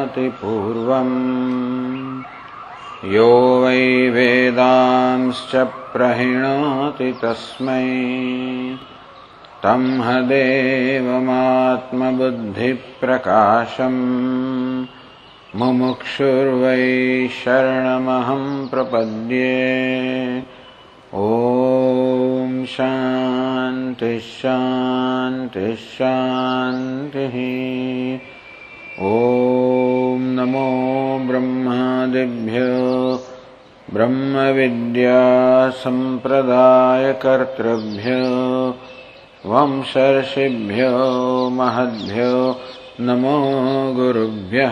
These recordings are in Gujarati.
गृह्णाति पूर्वम् यो वै वेदांश्च प्रहिणोति तस्मै तं हदेवमात्मबुद्धिप्रकाशम् मुमुक्षुर्वै शरणमहं प्रपद्ये। ॐ शान्ति शान्ति शान्तिः। ॐ नमो ब्रह्मादिभ्यो ब्रह्मविद्या सम्प्रदायकर्तृभ्यो वंशर्षिभ्यो महद्भ्यो नमो गुरुभ्यः।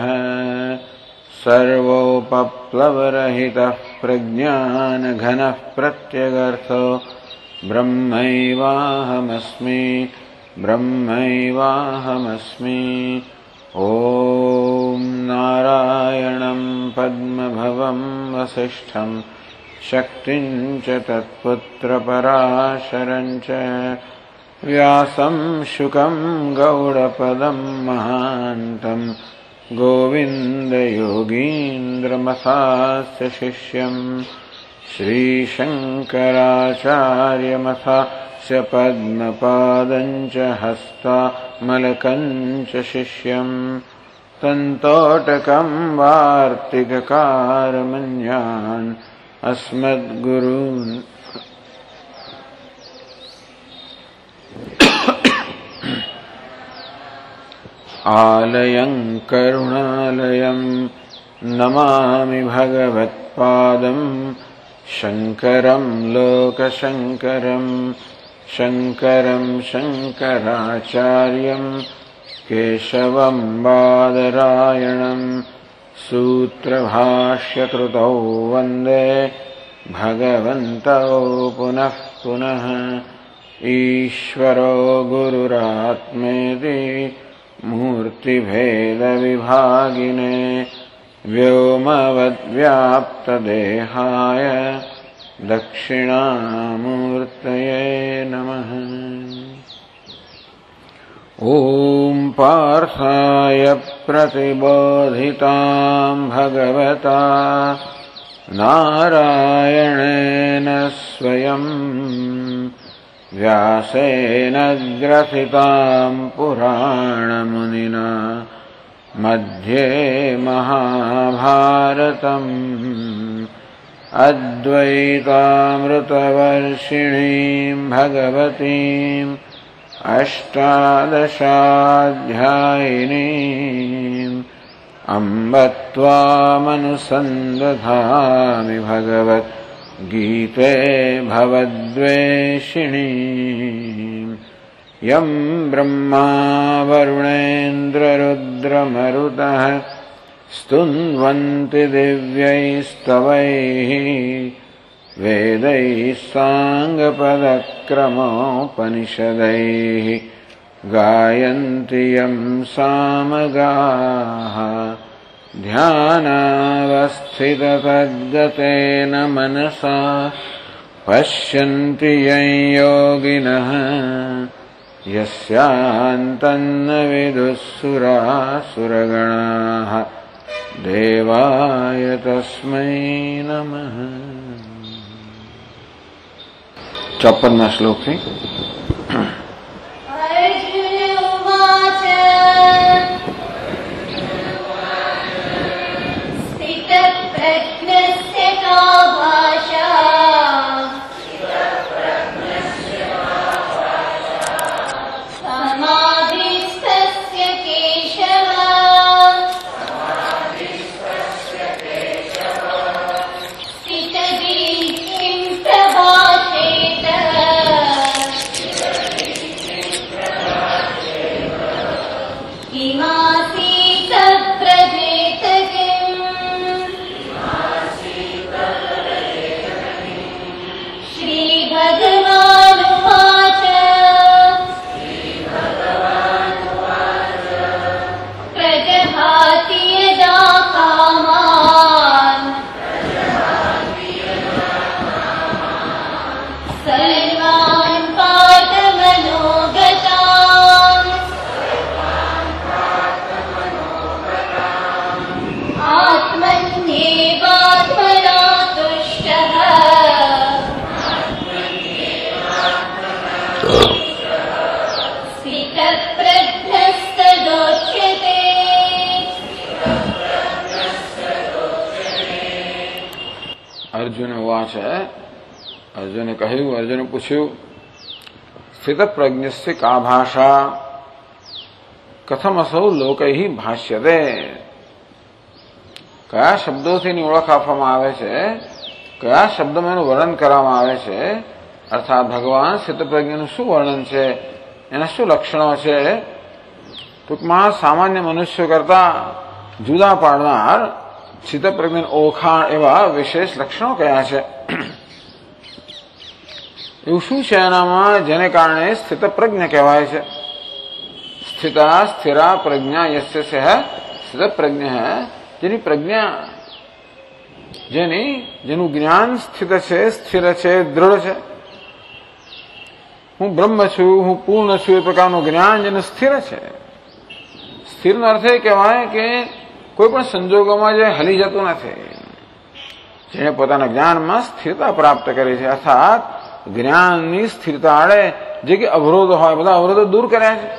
सर्वोपप्लवरहितः प्रज्ञानघनः प्रत्यगर्थो ब्रह्मैवाहमस्मि ब्रह्मैवाहमस्मि। ॐ नारायणं पद्मभवं वसिष्ठं शक्तिं च तत्पुत्रपराशरं च व्यासं शुकं गौडपदं महान्तं गोविन्दयोगीन्द्रमथास्य शिष्यं श्रीशङ्कराचार्यमथास्य पद्मपादं च हस्तामलकं च शिष्यं तन्तोटकं वार्तिककारमन्यान् अस्मद्गुरून् आलयं करुणालयं नमामि भगवत्पादं शङ्करं लोकशङ्करं शङ्करं शङ्कराचार्यं केशवं बादरायणं सूत्रभाष्यकृतौ वन्दे भगवन्तौ पुनः पुनः। ईश्वरो गुरुरात्मेति मूर्तिभेदविभागिने व्योमवद्व्याप्तदेहाय दक्षिणामूर्तये नमः। ॐ पार्थाय प्रतिबोधितां भगवता नारायणेन स्वयं व्यासेन ग्रथितां पुराणमुनिना मध्ये महाभारतम् अद्वैतामृतवर्षिणीं भगवतीम् अष्टादशाध्यायिनीम् अम्ब त्वामनुसन्दधामि भगवद्गीते भवद्वेषिणी। यं ब्रह्मा वरुणेन्द्ररुद्रमरुतः स्तुन्वन्ति दिव्यैस्तवैः वेदैः साङ्गपदक्रमोपनिषदैः गायन्ति यं सामगाः ध्यानावस्थिततद्गतेन मनसा पश्यन्ति यं योगिनः यस्यान्तन्न विदुःसुरासुरगणाः देवाय तस्मै नमः। 54वां श्लोक है। છે. અર્જુને કહ્યું, અર્જુને પૂછ્યું, સ્થિત પ્રજ્ઞસ્ય કા ભાષા કથમ અસૌ લોકૈ ભાષ્યતે. કયા શબ્દોથી એની ઓળખ આપવામાં આવે છે, કયા શબ્દમાં એનું વર્ણન કરવામાં આવે છે, અર્થાત ભગવાન સ્થિતપ્રજ્ઞનું શું વર્ણન છે, એના શું લક્ષણો છે, ટૂંકમાં સામાન્ય મનુષ્યો કરતા જુદા પાડનાર સ્થિતપ્રજ્ઞ ઓળખાણ એવા વિશેષ લક્ષણો કયા છે, એવું શું છે એનામાં જેને કારણે સ્થિતપ્રજ્ઞ કહેવાય છે. સ્થિતા સ્થિરા પ્રજ્ઞા યસ્ય સહ સ્થિતપ્રજ્ઞ જેની પ્રજ્ઞા જેનું જ્ઞાન સ્થિત છે, સ્થિર છે, દ્રઢ છે. હું બ્રહ્મ છું, હું પૂર્ણ છું એ પ્રકારનું જ્ઞાન જેનું સ્થિર છે. સ્થિરનો અર્થ એ કહેવાય કે કોઈ પણ સંજોગોમાં જે હલી જતું નથી, જેને પોતાના જ્ઞાનમાં સ્થિરતા પ્રાપ્ત કરી છે. અર્થાત જ્ઞાનની સ્થિરતા આડે જે કે અવરોધો હોય બધા અવરોધો દૂર કર્યા છે.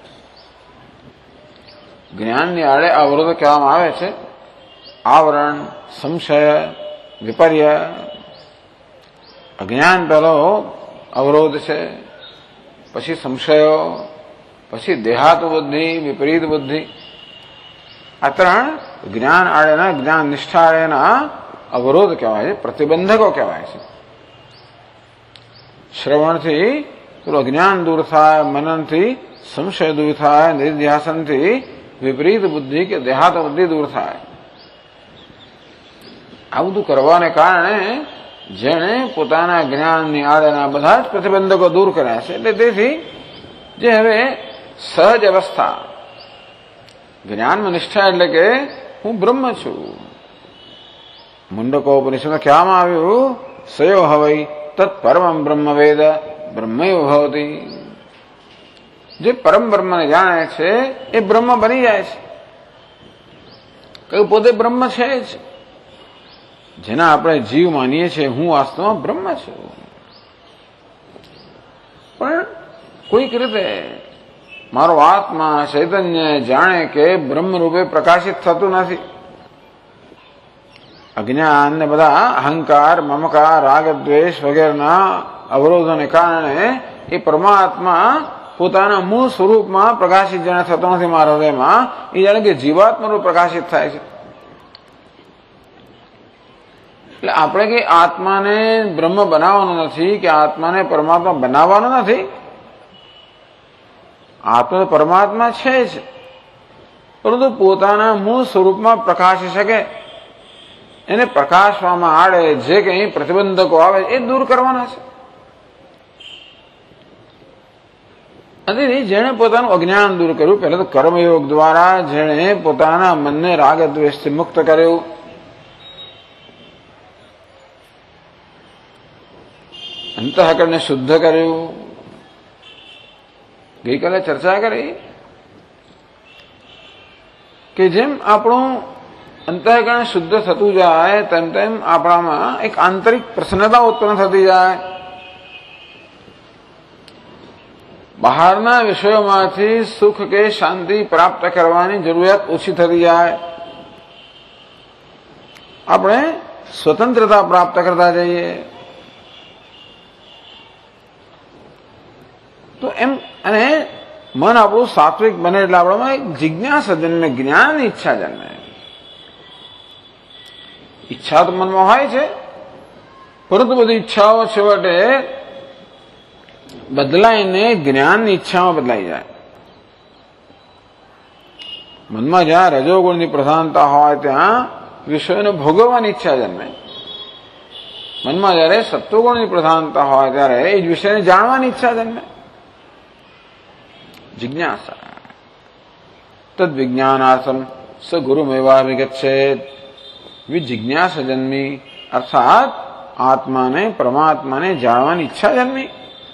જ્ઞાનની આડે અવરોધો કહેવામાં આવે છે આવરણ, સંશય, વિપર્ય. અજ્ઞાન પહેલો અવરોધ છે, પછી સંશયો, પછી દેહાત બુદ્ધિ, વિપરીત બુદ્ધિ. આ ત્રણ જ્ઞાન આડેના, જ્ઞાન નિષ્ઠા આડેના અવરોધ કહેવાય છે, પ્રતિબંધકો કહેવાય છે. શ્રવણથી પેલું અજ્ઞાન દૂર થાય, મનનથી સંશય દૂર થાય, નિર્ધ્યાસનથી વિપરીત બુદ્ધિ કે દેહાત બુદ્ધિ દૂર થાય. આ બધું કરવાને કારણે જેણે પોતાના જ્ઞાનની આડેના બધા જ પ્રતિબંધકો દૂર કર્યા છે. એટલે તેથી જે હવે સહજ અવસ્થા જ્ઞાનમાં નિષ્ઠા એટલે કે હું બ્રહ્મ છું. મુંડકોપનિષદમાં કહેવામાં આવ્યું, સયો હવૈ તત્ પરમં બ્રહ્મ વેદ બ્રહ્મૈવ ભવતી. જે પરમ બ્રહ્મને જાણે છે એ બ્રહ્મ બની જાય છે. કયું પોતે બ્રહ્મ છે જ. જેના આપણે જીવ માનીએ છીએ, હું વાસ્તવમાં બ્રહ્મ છું. પણ કોઈક રીતે મારો આત્મા ચૈતન્ય જાણે કે બ્રહ્મ રૂપે પ્રકાશિત થતું નથી. અજ્ઞાન ને બધા અહંકાર, મમકાર, રાગ, દ્વેષ વગેરેના અવરોધોને કારણે એ પરમાત્મા પોતાના મૂળ સ્વરૂપમાં પ્રકાશિત જાણે થતો નથી. મારા હૃદયમાં એ જાણે કે જીવાત્મા રૂપ પ્રકાશિત થાય છે. એટલે આપણે કે આત્માને બ્રહ્મ બનાવવાનો નથી કે આત્માને પરમાત્મા બનાવવાનો નથી. આત્મા પરમાત્મા છે જ, પરંતુ પોતાના મૂળ સ્વરૂપમાં પ્રકાશી શકે એને પ્રકાશવામાં આડે જે કંઈ પ્રતિબંધકો આવે એ દૂર કરવાના છે. અને જેણે પોતાનું અજ્ઞાન દૂર કર્યું, પહેલા તો કર્મયોગ દ્વારા જેણે પોતાના મનને રાગ દ્વેષથી મુક્ત કર્યું, અંતઃકરણને શુદ્ધ કર્યું. ગઈકાલે ચર્ચા કરી કે જેમ આપણું અંતઃકરણ શુદ્ધ થતું જાય તેમ તેમ આપણામાં એક આંતરિક પ્રસન્નતા ઉત્પન્ન થતી જાય. બહારના વિષયોમાંથી સુખ કે શાંતિ પ્રાપ્ત કરવાની જરૂરિયાત ઓછી થતી જાય. આપણે સ્વતંત્રતા પ્રાપ્ત કરતા જઈએ. તો એમ અને મન આપણું સાત્વિક બને એટલે આપણામાં એક જિજ્ઞાસા જન્મે, જ્ઞાનની ઈચ્છા જન્મે. ઈચ્છા તો મનમાં હોય છે, પરંતુ બધી ઈચ્છાઓ છેવટે બદલાઈને જ્ઞાનની ઈચ્છામાં બદલાઈ જાય. મનમાં જ્યાં રજોગુણની પ્રધાનતા હોય ત્યાં વિષયોને ભોગવવાની ઈચ્છા જન્મે. મનમાં જયારે સત્વગુણની પ્રધાનતા હોય ત્યારે એ જ વિષયને જાણવાની ઈચ્છા જન્મે. જિજ્ઞાસા તદ વિજ્ઞાનાર્થમ સ ગુરુમેવાભિગચ્છેત. જિજ્ઞાસા જન્મી અર્થાત આત્માને, પરમાત્માને જાણવાની ઈચ્છા જન્મી.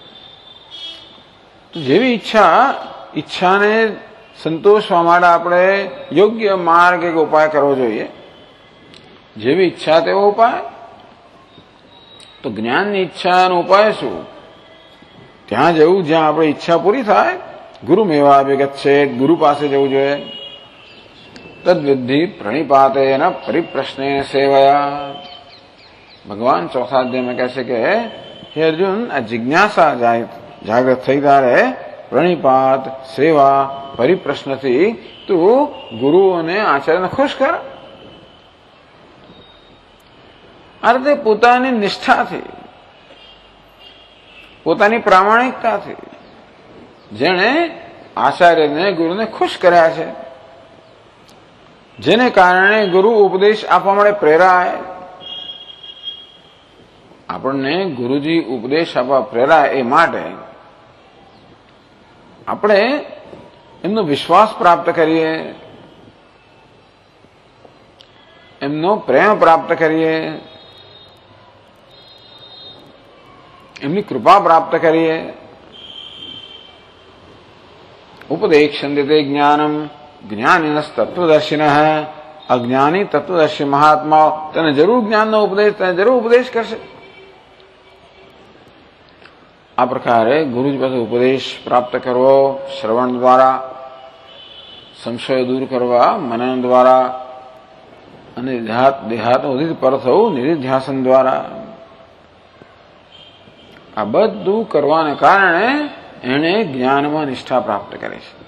જેવી ઈચ્છાને સંતોષવા માટે આપણે યોગ્ય માર્ગ કે ઉપાય કરવો જોઈએ. જેવી ઈચ્છા તેવો ઉપાય. તો જ્ઞાનની ઈચ્છાનો ઉપાય શું? ત્યાં જવું જ્યાં આપણી ઈચ્છા પૂરી થાય. ગુરુમેવાભિગચ્છેત, ગુરુ પાસે જવું જોઈએ. તદ્વિદ્ધિ પ્રણિપાતેન પરિપ્રશ્નેન સેવયા. ભગવાન ચોથા અધ્યાયમાં કહે છે કે હે અર્જુન, આ જિજ્ઞાસા જાગૃત થઈ ત્યારે પ્રણિપાત, સેવા, પરિપ્રશ્નથી તું ગુરુઓને, આચાર્યને ખુશ કર. આ રીતે પોતાની નિષ્ઠાથી, પોતાની પ્રામાણિકતાથી જેણે આચાર્યને, ગુરુને ખુશ કર્યા છે, જેને કારણે ગુરુ ઉપદેશ આપવા માટે પ્રેરાય. આપણને ગુરુજી ઉપદેશ આપવા પ્રેરાય એ માટે આપણે એમનો વિશ્વાસ પ્રાપ્ત કરીએ, એમનો પ્રેમ પ્રાપ્ત કરીએ, એમની કૃપા પ્રાપ્ત કરીએ. ઉપદેક્ષન્તે જ્ઞાનમ જ્ઞાનિનસ તત્વદર્શિન. અજ્ઞાની તત્વદર્શી મહાત્માઓ તને જરૂર જ્ઞાનનો ઉપદેશ, તને જરૂર ઉપદેશ કરશે. આ પ્રકારે ગુરુજી પાસે ઉપદેશ પ્રાપ્ત કરવો, શ્રવણ દ્વારા, સંશય દૂર કરવા મનન દ્વારા, અને દેહાત્મ ઉદિત પર થવું નિધિધ્યાસન દ્વારા. આ બધું કરવાને કારણે એણે જ્ઞાનમાં નિષ્ઠા પ્રાપ્ત કરી છે.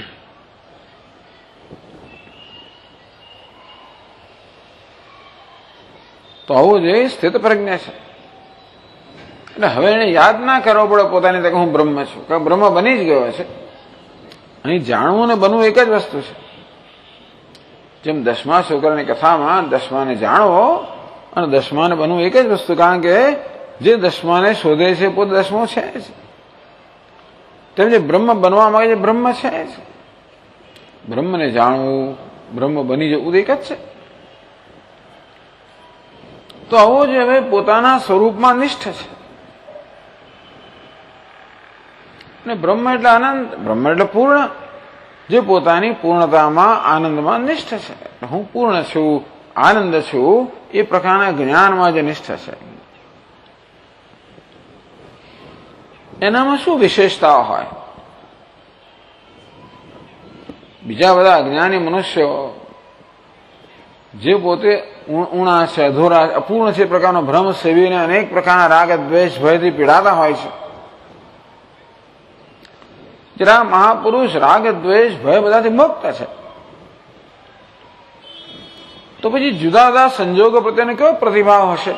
તો આવું જે સ્થિત પ્રજ્ઞા છે. એટલે હવે એને યાદ ના કરવો પડે પોતાની તકે હું બ્રહ્મ છું, કે બ્રહ્મ બની જ ગયો છે. અહીં જાણવું ને બનવું એક જ વસ્તુ છે. જેમ દસમા શુક્રની કથામાં દસમાને જાણવો અને દસમાને બનવું એક જ વસ્તુ, કારણ કે જે દસમાને શોધે છે પોતે દસમો છે જ. તેમ જે બ્રહ્મ બનવા માંગે છે બ્રહ્મ છે જ. બ્રહ્મને જાણવું, બ્રહ્મ બની જવું એક જ છે. તો આવો જ હવે પોતાના સ્વરૂપમાં નિષ્ઠ છે. અને બ્રહ્મ એટલે આનંદ, બ્રહ્મ એટલે પૂર્ણ, જે પોતાની પૂર્ણતામાં, આનંદમાં નિષ્ઠ છે. હું પૂર્ણ છું, આનંદ છું, એ પ્રકારના જ્ઞાનમાં જે નિષ્ઠ છે, એનામાં શું વિશેષતાઓ હોય? બીજા બધા અજ્ઞાની મનુષ્યો જે પોતે ઊણા છે, અધૂરા, અપૂર્ણ છે, પ્રકારનો ભ્રમ સેવીને અનેક પ્રકારના રાગ, દ્વેષ, ભયથી પીડાતા હોય છે. જરા મહાપુરુષ રાગ, દ્વેષ, ભય બધાથી મુક્ત છે. તો પછી જુદા જુદા સંજોગો પ્રત્યેનો કેવો પ્રતિભાવ હશે?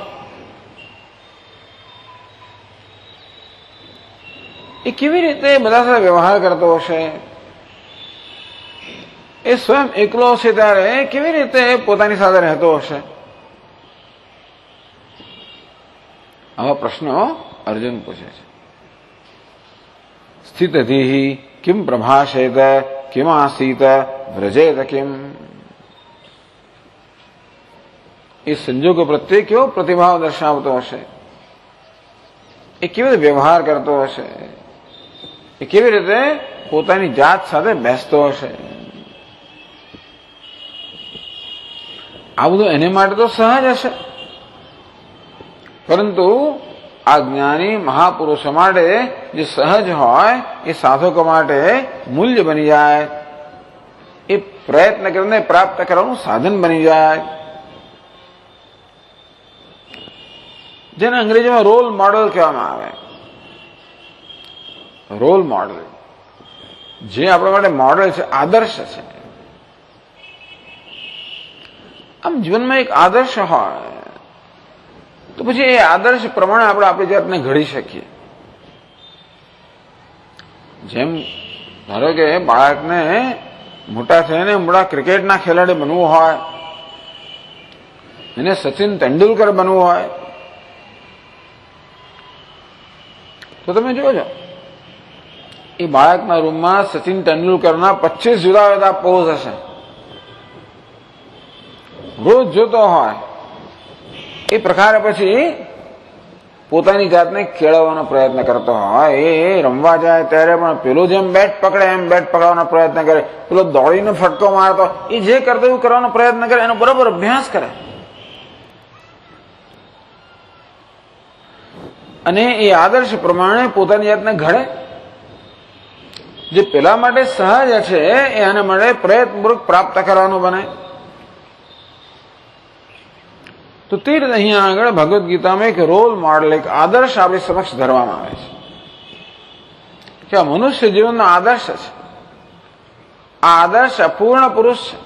એ કેવી રીતે બધા સાથે વ્યવહાર કરતો હશે? એ સ્વયં એકલો છે ત્યારે કેવી રીતે પોતાની સાથે રહેતો હશે? આવા પ્રશ્નો અર્જુન પૂછે છે. સ્થિતધિ કિમ પ્રભાષેત કિમ આસીત વ્રજેત કિમ. એ સંજોગો પ્રત્યે કેવો પ્રતિભાવ દર્શાવતો હશે? એ કેવી રીતે વ્યવહાર કરતો હશે? એ કેવી રીતે પોતાની જાત સાથે બેસતો હશે? આ બધું એને માટે તો સહજ હશે, પરંતુ આ જ્ઞાની મહાપુરુષો માટે જે સહજ હોય એ સાધકો માટે મૂલ્ય બની જાય, એ પ્રયત્ન કરીને પ્રાપ્ત કરવાનું સાધન બની જાય. જેને અંગ્રેજીમાં રોલ મોડેલ કહેવામાં આવે. રોલ મોડેલ જે આપણા માટે મોડેલ છે, આદર્શ છે. આમ જીવનમાં એક આદર્શ હોય તો પછી એ આદર્શ પ્રમાણે આપણે આપણી જાતને ઘડી શકીએ. જેમ ધારો કે બાળકને મોટા થઈને મોટા ક્રિકેટના ખેલાડી બનવું હોય, એને સચિન તેંડુલકર બનવું હોય, તો તમે જોજો એ બાળકના રૂમમાં સચિન તેંડુલકરના 25 જુદા જુદા પોઝ હશે. રોજ જોતો હોય એ પ્રકારે પછી પોતાની જાતને કેળવવાનો પ્રયત્ન કરતો હોય. એ રમવા જાય ત્યારે પણ પેલો જેમ બેટ પકડે એમ બેટ પકડવાનો પ્રયત્ન કરે, પેલો દોડીને ફટકો મારતો, એ જે કરતો એવું કરવાનો પ્રયત્ન કરે, એનો બરોબર અભ્યાસ કરે. અને એ આદર્શ પ્રમાણે પોતાની જાતને ઘડે. જે પેલા માટે સહજ છે એ આના માટે પ્રયત્નપૂર્વક પ્રાપ્ત કરવાનું બને. તો તે રીતે અહીંયા આગળ ભગવદ્ ગીતામાં એક રોલ મોડલ, એક આદર્શ આપણી સમક્ષ ધરવામાં આવે છે કે આ મનુષ્ય જીવનનો આદર્શ છે. આ આદર્શ અપૂર્ણ પુરુષ છે.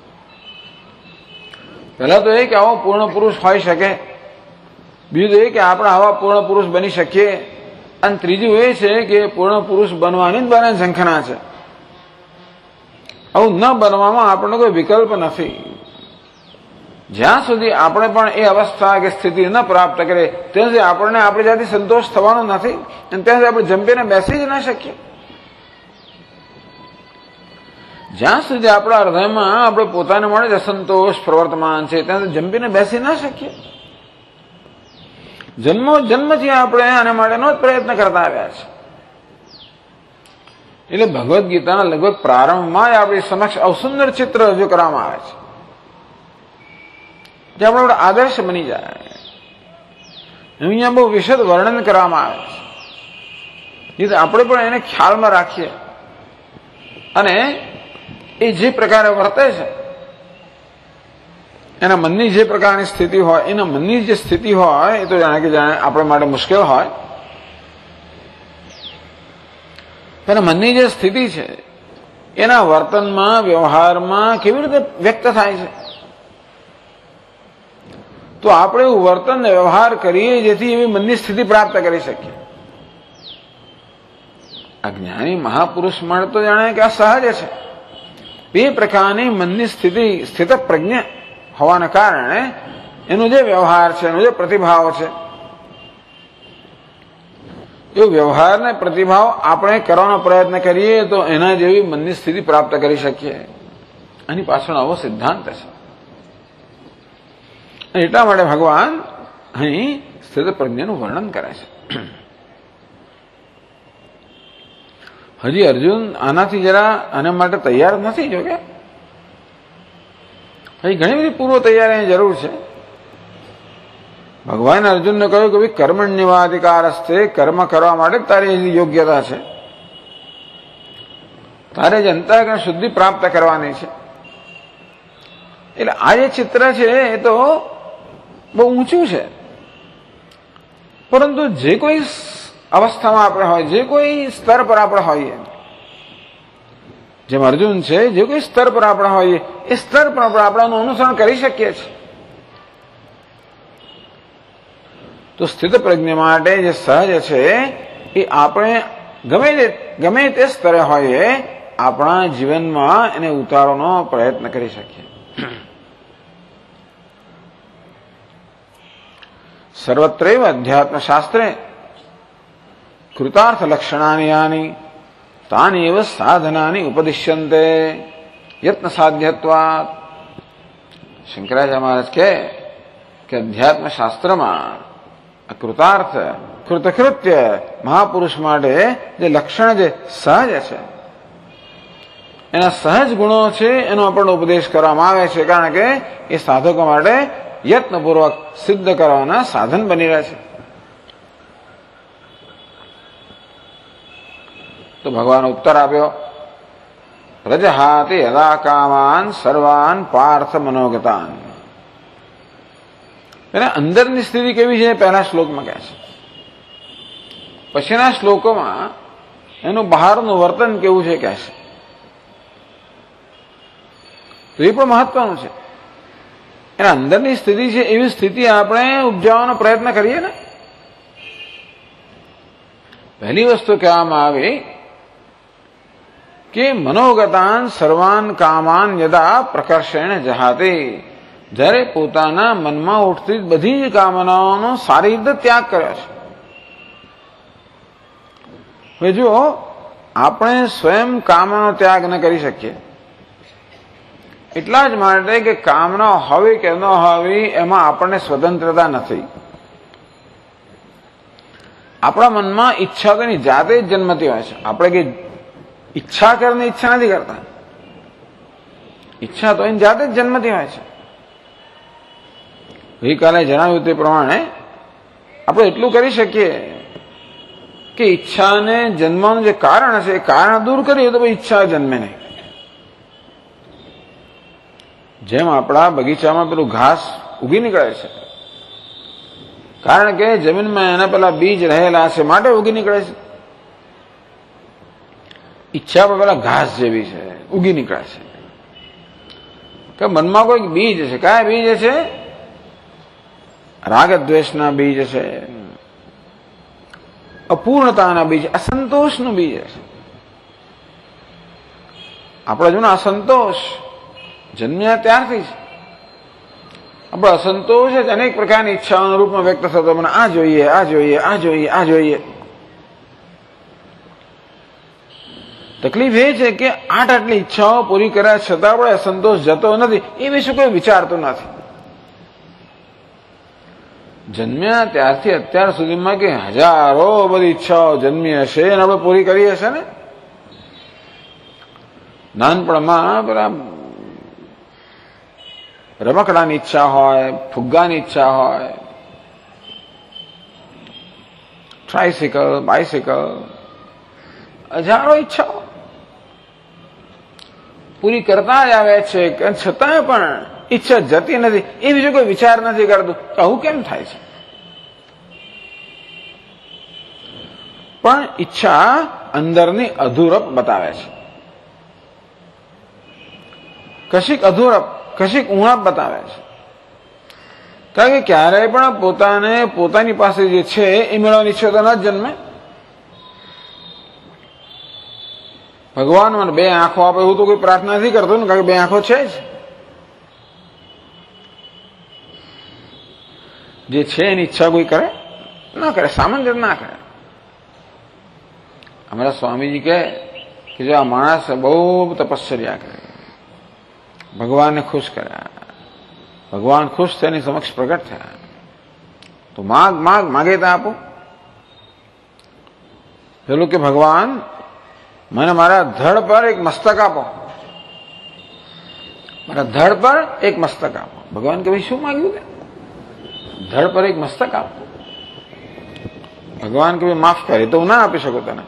પહેલા તો એ કે આવો પૂર્ણ પુરુષ હોઈ શકે, બીજું તો એ કે આપણે આવા પૂર્ણ પુરુષ બની શકીએ, અને ત્રીજું એ છે કે પૂર્ણ પુરુષ બનવાની જ બને ઝંખના છે. આવું ન બનવામાં આપણને કોઈ વિકલ્પ નથી. જ્યાં સુધી આપણે પણ એ અવસ્થા કે સ્થિતિ ન પ્રાપ્ત કરીએ ત્યાં સુધી આપણને આપણી જાતે સંતોષ થવાનો નથી, અને ત્યાં સુધી આપણે જંપીને બેસી જ ન શકીએ. જ્યાં સુધી આપણા હૃદયમાં આપણે પોતાને મળે જ અસંતોષ પ્રવર્તમાન છે ત્યાં સુધી જંપીને બેસી ન શકીએ. જન્મથી આપણે આને માટેનો જ પ્રયત્ન કરતા આવ્યા છે. એટલે ભગવદ્ ગીતાના લગભગ પ્રારંભમાં આપણી સમક્ષ અવસુંદર ચિત્ર રજૂ કરવામાં આવે છે જે આપણો આદર્શ બની જાય. અહીંયા બહુ વિશદ વર્ણન કરવામાં આવે છે જેથી આપણે પણ એને ખ્યાલમાં રાખીએ અને એ જે પ્રકારે વર્તે છે, એના મનની જે પ્રકારની સ્થિતિ હોય, એના મનની જે સ્થિતિ હોય એ તો જાણે કે જાણે આપણે માટે મુશ્કેલ હોય. એના મનની જે સ્થિતિ છે એના વર્તનમાં, વ્યવહારમાં કેવી રીતે વ્યક્ત થાય છે. તો આપણે એવું વર્તન વ્યવહાર કરીએ જેથી એવી મનની સ્થિતિ પ્રાપ્ત કરી શકીએ. આ જ્ઞાની મહાપુરુષ મળે તો જાણે કે આ સહજ છે. બે પ્રકારની મનની સ્થિતિ સ્થિત પ્રજ્ઞ હોવાના કારણે એનો જે વ્યવહાર છે, એનો જે પ્રતિભાવ છે, એ વ્યવહાર ને પ્રતિભાવ આપણે કરવાનો પ્રયત્ન કરીએ તો એના જેવી મનની સ્થિતિ પ્રાપ્ત કરી શકીએ. આની પાછળ આવો સિદ્ધાંત છે. એટલા માટે ભગવાન અહીં સ્થિત પ્રજ્ઞનું વર્ણન કરે છે. હજી અર્જુન આનાથી જરા આના માટે તૈયાર નથી. જોકે હજી ઘણી બધી પૂર્વ તૈયારીની જરૂર છે. ભગવાન અર્જુનને કહ્યું કે ભાઈ કર્મણ્યવાધિકાર હસ્તે, કર્મ કરવા માટે તારી યોગ્યતા છે, તારે જ અંતઃકરણ શુદ્ધિ પ્રાપ્ત કરવાની છે. એટલે આ જે ચિત્ર છે એ તો બહુ ઊંચું છે, પરંતુ જે કોઈ અવસ્થામાં આપણે હોય, જે કોઈ સ્તર પર આપણે હોઈએ, જેમ અર્જુન છે, જે કોઈ સ્તર પર આપણે હોઈએ એ સ્તર પર આપણે આપણાનું અનુસરણ કરી શકીએ છીએ. તો સ્થિત પ્રજ્ઞ માટે જે સહજ છે એ આપણે ગમે તે સ્તરે હોઈએ આપણા જીવનમાં એને ઉતારવાનો પ્રયત્ન કરી શકીએ. સર્વત્રૈવ અધ્યાત્મ શાસ્ત્રે કૃતાર્થ લક્ષણાની યાની તાની એવ સાધનાની ઉપદિશ્યંતે યત્ન સાધ્યત્વાત. શંકરાચાર્ય મહારાજ કે અધ્યાત્મ શાસ્ત્રમાં કૃતાર્થ, કૃતકૃત્ય મહાપુરુષ માટે જે લક્ષણ જે સહજ છે, એના સહજ ગુણો છે એનો આપણને ઉપદેશ કરવામાં આવે છે, કારણ કે એ સાધકો માટે યત્નપૂર્વક સિદ્ધ કરવાના સાધન બની રહે છે. તો ભગવાન ઉત્તર આપ્યો, પ્રજહાતિ યદા કામાન સર્વાન પાર્થ મનોગતાન. એને અંદરની સ્થિતિ કેવી છે પહેલા શ્લોકમાં કહે છે, પછીના શ્લોકોમાં એનું બહારનું વર્તન કેવું છે કહે છે. તો એ પણ મહત્વનું છે. એના અંદરની સ્થિતિ છે એવી સ્થિતિ આપણે ઉપજાવવાનો પ્રયત્ન કરીએ ને. પહેલી વસ્તુ કહેવામાં આવે કે મનોગતાન સર્વાન કામાન યદા પ્રકર્ષેણ જહાતે. જ્યારે પોતાના મનમાં ઉઠતી બધી જ કામનાઓનો સારી રીતે ત્યાગ કર્યો છે. હવે જો આપણે સ્વયં કામનો ત્યાગ ન કરી શકીએ, એટલા જ માટે કે કામના હોવી કે ન હોવી એમાં આપણને સ્વતંત્રતા નથી. આપણા મનમાં ઈચ્છા તો એની જાતે જ જન્મતી હોય છે. આપણે કે ઈચ્છા કરીને ઈચ્છા નથી કરતા, ઈચ્છા તો એની જાતે જ જન્મતી હોય છે. ગઈકાલે જણાવ્યું તે પ્રમાણે આપણે એટલું કરી શકીએ કે ઈચ્છાને જન્મવાનું જે કારણ છે એ કારણ દૂર કરીએ તો ઈચ્છા જન્મે નહીં. જેમ આપણા બગીચામાં પેલું ઘાસ ઉગી નીકળે છે કારણ કે જમીનમાં એના પેલા બીજ રહેલા છે માટે ઉગી નીકળે છે. ઈચ્છા પણ પેલા ઘાસ જેવી છે, ઉગી નીકળે છે. કે મનમાં કોઈક બીજ છે. કયા બીજ છે? રાગ દ્વેષના બીજ છે, અપૂર્ણતાના બીજ, અસંતોષનું બીજ છે. આપણે જો ને અસંતોષ જન્મ્યા ત્યારથી જ આપણો અસંતોષ જ અનેક પ્રકારની ઈચ્છાઓના રૂપમાં વ્યક્ત થતો. મને આ જોઈએ, આ જોઈએ, આ જોઈએ, આ જોઈએ. તકલીફ એ છે કે આટલી ઈચ્છાઓ પૂરી કર્યા છતાં આપણે અસંતોષ જતો નથી. એ વિશે કોઈ વિચારતું નથી. જન્મ્યા ત્યારથી અત્યાર સુધીમાં કે હજારો બધી ઈચ્છાઓ જન્મી હશે અને આપણે પૂરી કરી હશે ને. નાનપણમાં પેલા રમકડાની ઈચ્છા હોય, ફુગ્ગાની ઈચ્છા હોય, ટ્રાયસિકલ, બાયસિકલ, હજારો ઈચ્છાઓ પૂરી કરતા જ આવે છે. છતાંય પણ ઈચ્છા જતી નથી. એ બીજો કોઈ વિચાર નથી કરતું કે આવું કેમ થાય છે. પણ ઈચ્છા અંદરની અધૂરપ બતાવે છે. કશીક અધૂરપ, કશીક ઉણપ બતાવે છે. કારણ કે ક્યારેય પણ પોતાને પોતાની પાસે જે છે એ મેળવવાની ઈચ્છા તો ન જ જન્મે. ભગવાન મને 2 આંખો આપે એવું તો કોઈ પ્રાર્થના નથી કરતો ને, કારણ કે 2 આંખો છે જ. જે છે એની ઈચ્છા કોઈ કરે ના કરે, સામાન્ય ના કરે. અમારા સ્વામીજી કહે કે જો આ માણસ બહુ તપશ્ચર્યા કરે, ભગવાનને ખુશ કર્યા, ભગવાન ખુશ થઈને સમક્ષ પ્રગટ થયા, તો માગે તો આપો. પેલું કે ભગવાન મને મારા ધડ પર એક મસ્તક આપો, મારા ધડ પર એક મસ્તક આપો. ભગવાન કે ભાઈ શું માંગ્યું તે? ધડ પર એક મસ્તક આપો. ભગવાન કે ભાઈ માફ કરે તો હું ના આપી શકું તને.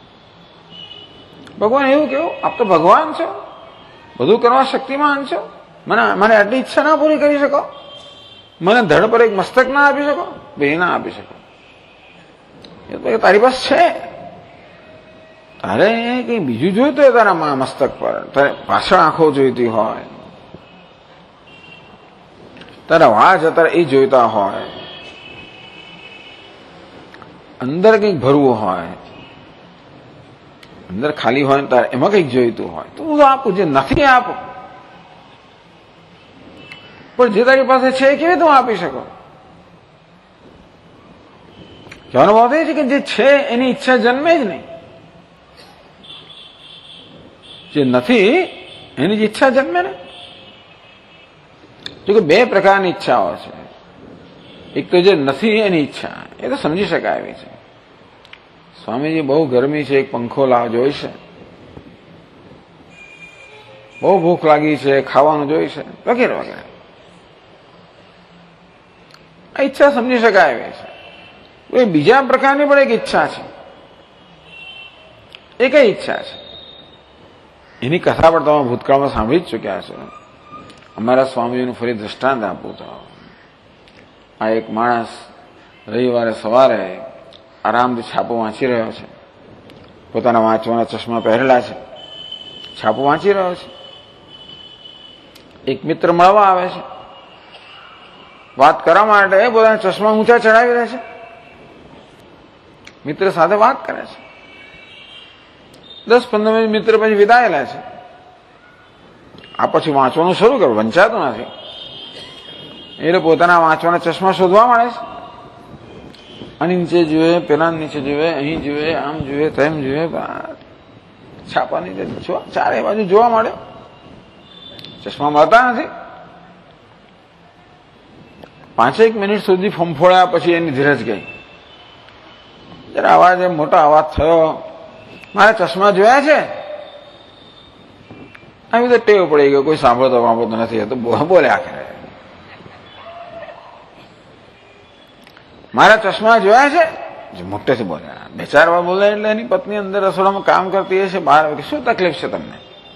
ભગવાન એવું કેવું? આપ તો ભગવાન છો, બધું કરવા શક્તિમાન છો, મને આટલી ઈચ્છા ના પૂરી કરી શકો? મને ધડ પર એક મસ્તક ના આપી શકો? ભાઈ ના આપી શકો. એ તારી પાસે છે, તારે કઈ બીજું જોઈતું હોય તારા મસ્તક પર, તારે પાછળ આંખો જોઈતી હોય, તારા વાળ અત્યારે એ જોઈતા હોય, અંદર કંઈક ભરવું હોય, અંદર ખાલી હોય તારે એમાં કંઈક જોઈતું હોય તો હું આપું. જે નથી આપો, પણ જે તારી પાસે છે કેવી રીતે હું આપી શકો? કહેવાનો ભાવ એ છે કે જે છે એની ઈચ્છા જન્મે જ નહીં, જે નથી એની જ ઈચ્છા જન્મે ને. જો કે 2 પ્રકારની ઈચ્છાઓ છે. એક તો જે નથી એની ઈચ્છા, એ તો સમજી શકાય એવી છે. સ્વામીજી બહુ ગરમી છે, એક પંખો જોઈશે, બહુ ભૂખ લાગી છે, ખાવાનું જોઈશે, વગેરે વગેરે. આ ઈચ્છા સમજી શકાય એવી છે. એ બીજા પ્રકારની પણ એક ઈચ્છા છે. એ કઈ ઈચ્છા છે? એની કથા પણ તમે ભૂતકાળમાં સાંભળી જ ચૂક્યા છો. અમારા સ્વામીજીનું ફરી દ્રષ્ટાંત આપવું તો, આ એક માણસ રવિવારે સવારે આરામથી છાપો વાંચી રહ્યો છે, પોતાના વાંચવાના ચશ્મા પહેરેલા છે, છાપો વાંચી રહ્યો છે. એક મિત્ર મળવા આવે છે, વાત કરવા માટે પોતાના ચશ્મા ઊંચા ચડાવી રહે છે, મિત્ર સાથે વાત કરે છે. 10-15 મિનિટ મિત્ર પછી વિદાયેલા છે. આ પછી વાંચવાનું શરૂ કર્યું, વંચાતું નથી. એટલે પોતાના વાંચવાના ચશ્મા શોધવા મળે છે. આની નીચે જોઈએ, પેલા નીચે જોઈએ, અહીં જોઈએ, આમ જોઈએ, તેમ જોઈએ, છાપાની ચારે બાજુ જોવા મળે, ચશ્મા મળતા નથી. 5 મિનિટ સુધી ફંફોળ્યા પછી એની ધીરજ ગઈ. જરા અવાજ, મોટો અવાજ થયો, મારા ચશ્મા જોયા છે? આવી રીતે ટેવ પડી ગયો, કોઈ સાંભળતો નથી, તો બોલ્યા કરે, મારા ચશ્મા જોયા છે? મોટેથી બોલ્યા. 2-4 વાર બોલ્યા એટલે એની પત્ની અંદર રસોડામાં કામ કરતી હશે, બહાર શું તકલીફ છે તમને?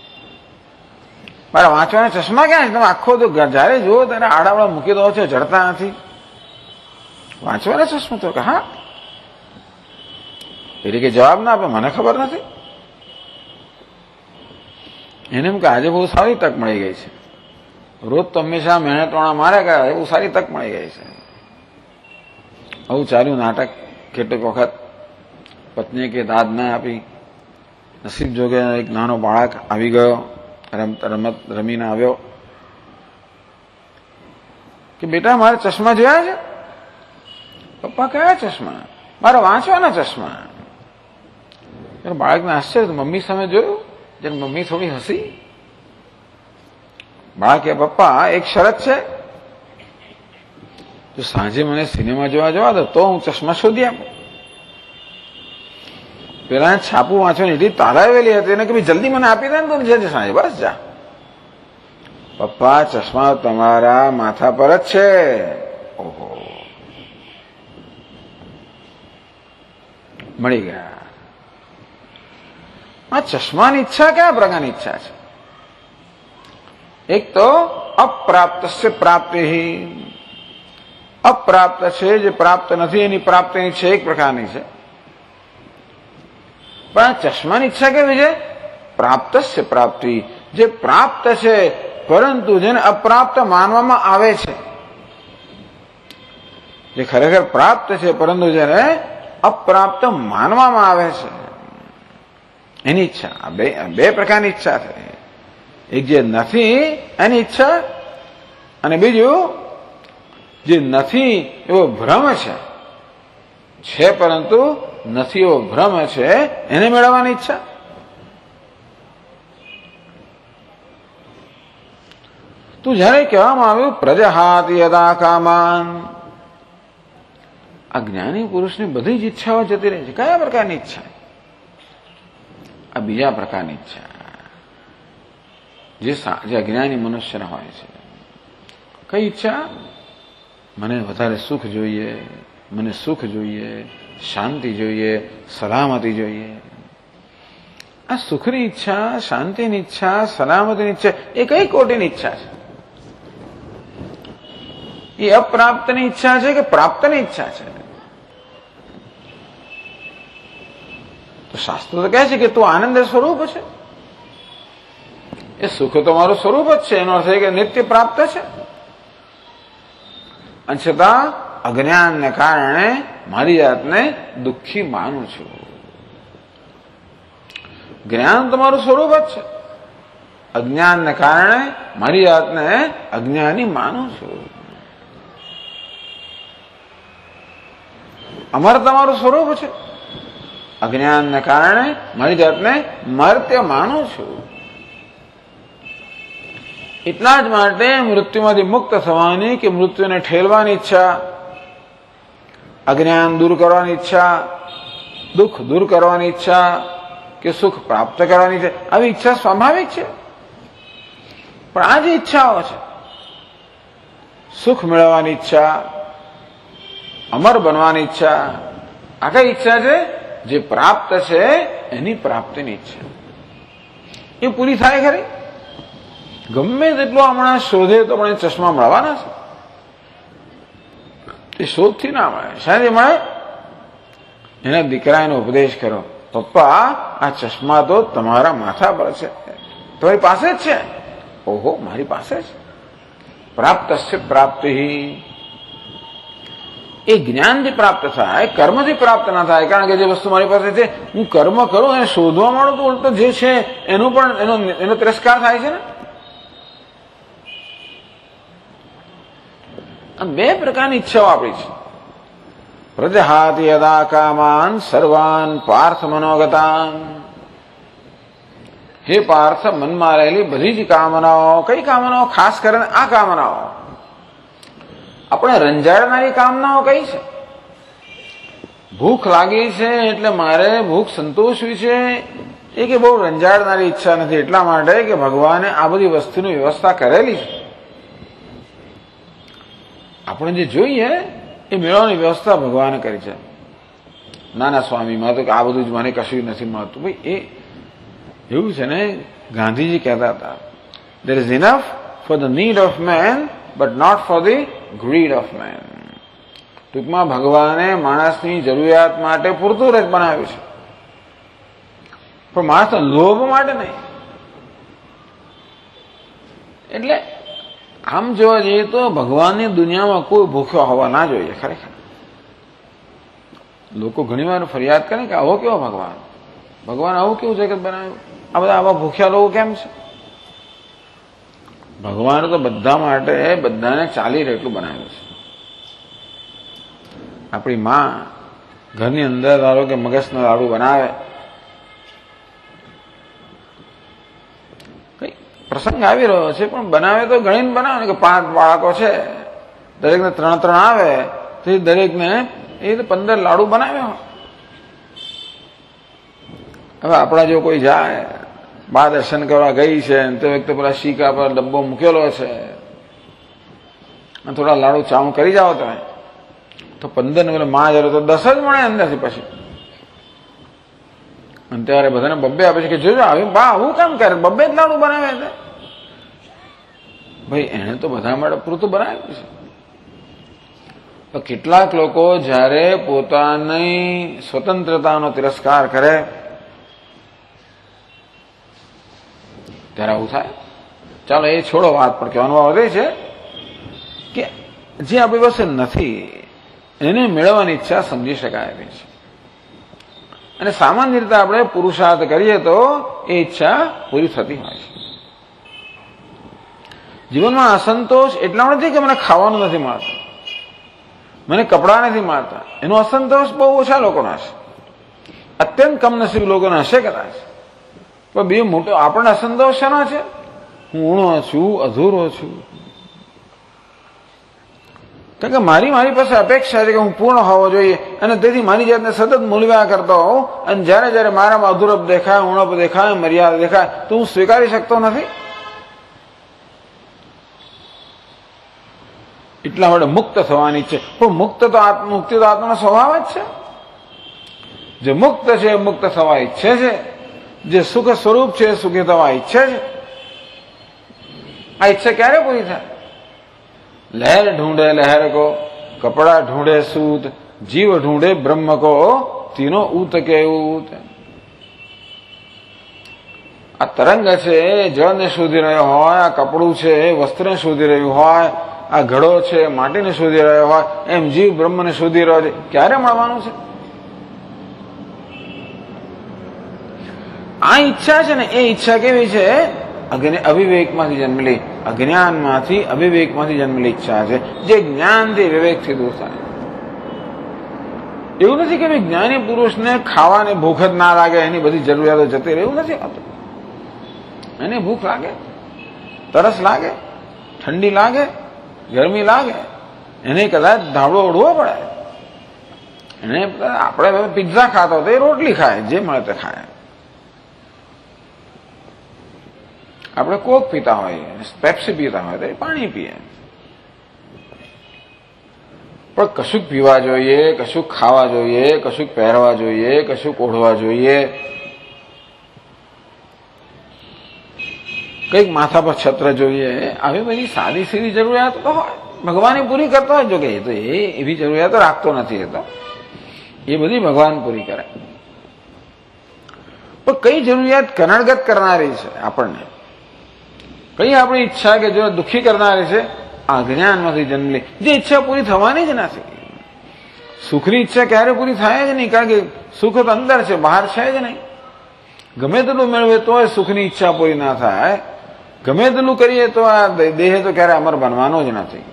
મારા વાંચવાના ચશ્મા ક્યાં છે? તમે આખો તો જયારે જુઓ ત્યારે આડાવડા મૂકી દો છો, જડતા નથી. વાંચવાના ચશ્મા? તો કે હા. એટલે કે જવાબ ના આપે, મને ખબર નથી. એને એમ કે આજે બહુ સારી તક મળી ગઈ છે. રોજ તો હંમેશા મહેનતવાળા મારે ગયા, બહુ સારી તક મળી ગઈ છે. આવું ચાલ્યું નાટક. કેટલીક વખત પત્નીએ કે દાદ ના આપી, નસીબ જોગે એક નાનો બાળક આવી ગયો, રમત રમીને આવ્યો કે બેટા મારે ચશ્મા જોયા છે? પપ્પા કયા ચશ્મા? મારે વાંચવાના ચશ્મા. બાળકને આશ્ચર્ય, મમ્મી સામે જોયું? જ્યારે મમ્મી થોડી હસી. બાળકે પપ્પા એક શરત છે, જો સાંજે મને સિનેમા જોવા જવા દો તો હું ચશ્મા શોધી આપું. પેલા છાપું વાંચવાની એટલી તારાવેલી હતી એને કે ભાઈ જલ્દી મને આપી દે ને તો જજે સાંજે, બસ જા. પપ્પા ચશ્મા તમારા માથા પર જ છે. ઓહો, મળી ગયા. આ ચશ્માની ઈચ્છા કયા પ્રકારની ઈચ્છા છે? એક તો અપ્રાપ્ત પ્રાપ્તિ. અપ્રાપ્ત છે, જે પ્રાપ્ત નથી એની પ્રાપ્તિની છે, એક પ્રકારની છે. પણ આ ચશ્માની ઈચ્છા કેવી છે? પ્રાપ્ત પ્રાપ્તિ, જે પ્રાપ્ત છે પરંતુ જેને અપ્રાપ્ત માનવામાં આવે છે. જે ખરેખર પ્રાપ્ત છે પરંતુ જેને અપ્રાપ્ત માનવામાં આવે છે એની ઈચ્છા. આ બે પ્રકારની ઈચ્છા છે. એક જે નથી એની ઈચ્છા, અને બીજું જે નથી એવો ભ્રમ છે પરંતુ નથી એવો ભ્રમ છે એને મેળવવાની ઈચ્છા. તો જયારે કહેવામાં આવ્યું પ્રજહાતિ યદા કામાન, આ જ્ઞાની પુરુષની બધી જ ઈચ્છાઓ જતી રહે છે. કયા પ્રકારની ઈચ્છા? આ બીજા પ્રકારની ઈચ્છા જે અજ્ઞાની મનુષ્યના હોય છે. કઈ ઈચ્છા? મને વધારે સુખ જોઈએ, મને સુખ જોઈએ, શાંતિ જોઈએ, સલામતી જોઈએ. આ સુખની ઈચ્છા, શાંતિની ઈચ્છા, સલામતીની ઈચ્છા એ કઈ કોટીની ઈચ્છા છે? એ અપ્રાપ્તની ઈચ્છા છે કે પ્રાપ્તની ઈચ્છા છે? તો શાસ્ત્ર તો કહે છે કે તું આનંદ સ્વરૂપ છે. એ સુખ તો મારું સ્વરૂપ જ છે. એનો અર્થ એ કે નિત્ય પ્રાપ્ત છે. અને છતાં અજ્ઞાનને કારણે મારી જાતને દુઃખી માનું છું. જ્ઞાન તમારું સ્વરૂપ જ છે. અજ્ઞાનને કારણે મારી જાતને અજ્ઞાની માનું છું. અમર તમારું સ્વરૂપ છે. અજ્ઞાનને કારણે મારી જાતને મર્ત્ય માનું છું. એટલા જ માટે મૃત્યુમાંથી મુક્ત થવાની કે મૃત્યુને ઠેલવાની ઈચ્છા, અજ્ઞાન દૂર કરવાની ઈચ્છા, દુઃખ દૂર કરવાની ઈચ્છા કે સુખ પ્રાપ્ત કરવાની ઈચ્છા, આવી ઈચ્છા સ્વાભાવિક છે. પણ આ જે ઈચ્છાઓ છે, સુખ મેળવવાની ઈચ્છા, અમર બનવાની ઈચ્છા, આ કઈ ઈચ્છા છે? જે પ્રાપ્ત છે એની પ્રાપ્તિની ઈચ્છા. એ પૂરી થાય ખરી? ગમે તેટલો હમણાં શોધે તો પણ ચશ્મા મળવાના છે? એ શોધથી ના મળે. શાયદ મળે. એના દીકરાનો ઉપદેશ કરો, પપ્પા આ ચશ્મા તો તમારા માથા પર છે, તમારી પાસે જ છે. ઓહો, મારી પાસે છે. પ્રાપ્ત પ્રાપ્તિ. એ જ્ઞાનથી પ્રાપ્ત થાય, કર્મથી પ્રાપ્ત ના થાય. કારણ કે જે વસ્તુ મારી પાસે છે હું કર્મ કરું એને શોધવા માંડું તો ઉલટો જે છે એનો પણ એનો તિરસ્કાર થાય છે ને. આ બે પ્રકારની ઈચ્છાઓ આપણી છે. પ્રજહાતિ યદા કામાન સર્વાન પાર્થ મનોગતાન. હે પાર્થ, મનમાં રહેલી બધી જ કામનાઓ. કઈ કામનાઓ? ખાસ કરીને આ કામનાઓ. આપણે રંજાડનારી કામનાઓ કઈ છે? ભૂખ લાગી છે એટલે મારે ભૂખ સંતોષવી છે, એ કે બહુ રંજાડનારી ઈચ્છા નથી. એટલા માટે કે ભગવાને આ બધી વસ્તુની વ્યવસ્થા કરેલી છે. આપણે જે જોઈએ એ મેળવવાની વ્યવસ્થા ભગવાને કરી છે. ના સ્વામી, માં તો આ બધું જ મને કશું નથી મળતું. ભાઈ એ એવું છે ને, ગાંધીજી કહેતા હતા, there is enough for the need of man but not for the greed of man. ટૂંકમાં ભગવાને માણસની જરૂરિયાત માટે પૂરતું જ બનાવ્યું છે, પણ માણસ લોભ માટે નહીં. એટલે આમ જોવા જઈએ તો ભગવાનની દુનિયામાં કોઈ ભૂખ્યો હોવા ના જોઈએ. ખરેખર લોકો ઘણીવાર ફરિયાદ કરે કે આવો કેવો ભગવાન, ભગવાન આવું કેવું જગત બનાવ્યું, આ બધા આવા ભૂખ્યા લોકો કેમ છે? ભગવાન તો બધા માટે બધાને ચાલી રહે એટલું બનાવ્યું છે. આપણી માં ઘરની અંદર ધારો કે મગજનો લાડુ બનાવે, કઈ પ્રસંગ આવી રહ્યો છે પણ બનાવે તો ગણીને બનાવે ને કે 5 બાળકો છે, દરેકને 3 આવે તો દરેકને એ 15 લાડુ બનાવ્યો. હવે આપણા જો કોઈ જાય, બા દર્શન કરવા ગઈ છે તે વખતે પેલા શીકા પર ડબ્બો મૂકેલો છે, થોડા લાડુ ચાઉ કરી જાઓ તમે તો 15 ને માં જરો તો 10 જ મળે અંદરથી. પછી અને ત્યારે બધાને બબ્બે આપે છે કે જોજો આવી બા આવું કામ કરે, બબ્બે જ લાડુ બનાવે છે. ભાઈ એને તો બધા માટે પૂરતું બનાવ્યું છે. તો કેટલાક લોકો જ્યારે પોતાની સ્વતંત્રતાનો તિરસ્કાર કરે ત્યારે આવું થાય. ચાલો એ છોડો વાત, પણ કહેવાનો ભાવ એ છે કે જે આપણી પાસે નથી એને મેળવવાની ઈચ્છા સમજી શકાય એવી છે. અને સામાન્ય રીતે આપણે પુરુષાર્થ કરીએ તો એ ઈચ્છા પૂરી થતી હોય છે. જીવનમાં અસંતોષ એટલા નથી કે મને ખાવાનું નથી મળતું, મને કપડાં નથી મળતા, એનો અસંતોષ બહુ ઓછા લોકોનો હશે, અત્યંત કમનસીબ લોકોને હશે કદાચ. પણ બે મોટો આપણને અસંતોષ શેનો છે? હું ઊણો છું, અધૂરો છું. કારણ કે મારી પાસે અપેક્ષા છે કે હું પૂર્ણ હોવો જોઈએ, અને તેથી મારી જાતને સતત મૂલ્યાંકન કરતો હોઉં, અને જ્યારે જ્યારે મારામાં અધૂરપ દેખાય, ઉણપ દેખાય, મર્યાદા દેખાય તો હું સ્વીકારી શકતો નથી. એટલા માટે મુક્ત થવાની છે. પણ મુક્તિ તો આત્માનો સ્વભાવ જ છે. જે મુક્ત છે એ મુક્ત થવા ઈચ્છે છે, જે સુખ સ્વરૂપ છે એ સુખી થવા ઈચ્છે છે. આ ઈચ્છા ક્યારે પૂરી થાય? લહેર ઢૂંઢે લહેર કો, કપડા ઢૂંઢે સૂત, જીવ ઢૂંઢે બ્રહ્મ કો, તીનો ઊત કે ઊત. આ તરંગ છે જળને શોધી રહ્યો હોય, આ કપડું છે વસ્ત્રને શોધી રહ્યું હોય, આ ઘડો છે માટીને શોધી રહ્યો હોય, એમ જીવ બ્રહ્મને શોધી રહ્યો છે. ક્યારે મળવાનું છે? આ ઈચ્છા છે ને, એ ઈચ્છા કેવી છે? અવિવેકમાંથી જન્મેલી, અજ્ઞાનમાંથી અવિવેકમાંથી જન્મેલી ઈચ્છા છે, જે જ્ઞાનથી વિવેકથી દૂર થાય. એવું નથી કે જ્ઞાની પુરુષને ખાવાની ભૂખ જ ના લાગે, એની બધી જરૂરિયાતો જતી રહે, એવું નથી હોતું. એને ભૂખ લાગે, તરસ લાગે, ઠંડી લાગે, ગરમી લાગે, એને કદાચ ધાબળો ઓઢવો પડે. એને આપણે પિઝા ખાતો તો એ રોટલી ખાય, જે મળે તે ખાય. આપણે કોક પીતા હોય, પેપ્સી પીતા હોય તો પાણી પીએ. પણ કશુંક પીવા જોઈએ, કશુંક ખાવા જોઈએ, કશુંક પહેરવા જોઈએ, કશુંક ઓઢવા જોઈએ, કંઈક માથા પર છત્ર જોઈએ. આવી બધી સાદી સીધી જરૂરિયાતો તો હોય, ભગવાન પૂરી કરતો હોય. જો કે એ તો એવી જરૂરિયાતો રાખતો નથી, એ તો એ બધી ભગવાન પૂરી કરે. પણ કઈ જરૂરિયાત કનડગત કરનારી છે આપણને, કઈ આપણી ઈચ્છા કે જો દુઃખી કરનારી છે? આ જ્ઞાનમાંથી જન્મેલી જે ઈચ્છા પૂરી થવાની જ નથી. સુખની ઈચ્છા ક્યારે પૂરી થાય જ નહીં, કારણ કે સુખ તો અંદર છે, બહાર છે જ નહીં. ગમે તેટલું મેળવે તો સુખની ઈચ્છા પૂરી ના થાય. ગમે તેટલું કરીએ તો આ દેહ તો ક્યારે અમર બનવાનો જ નથી.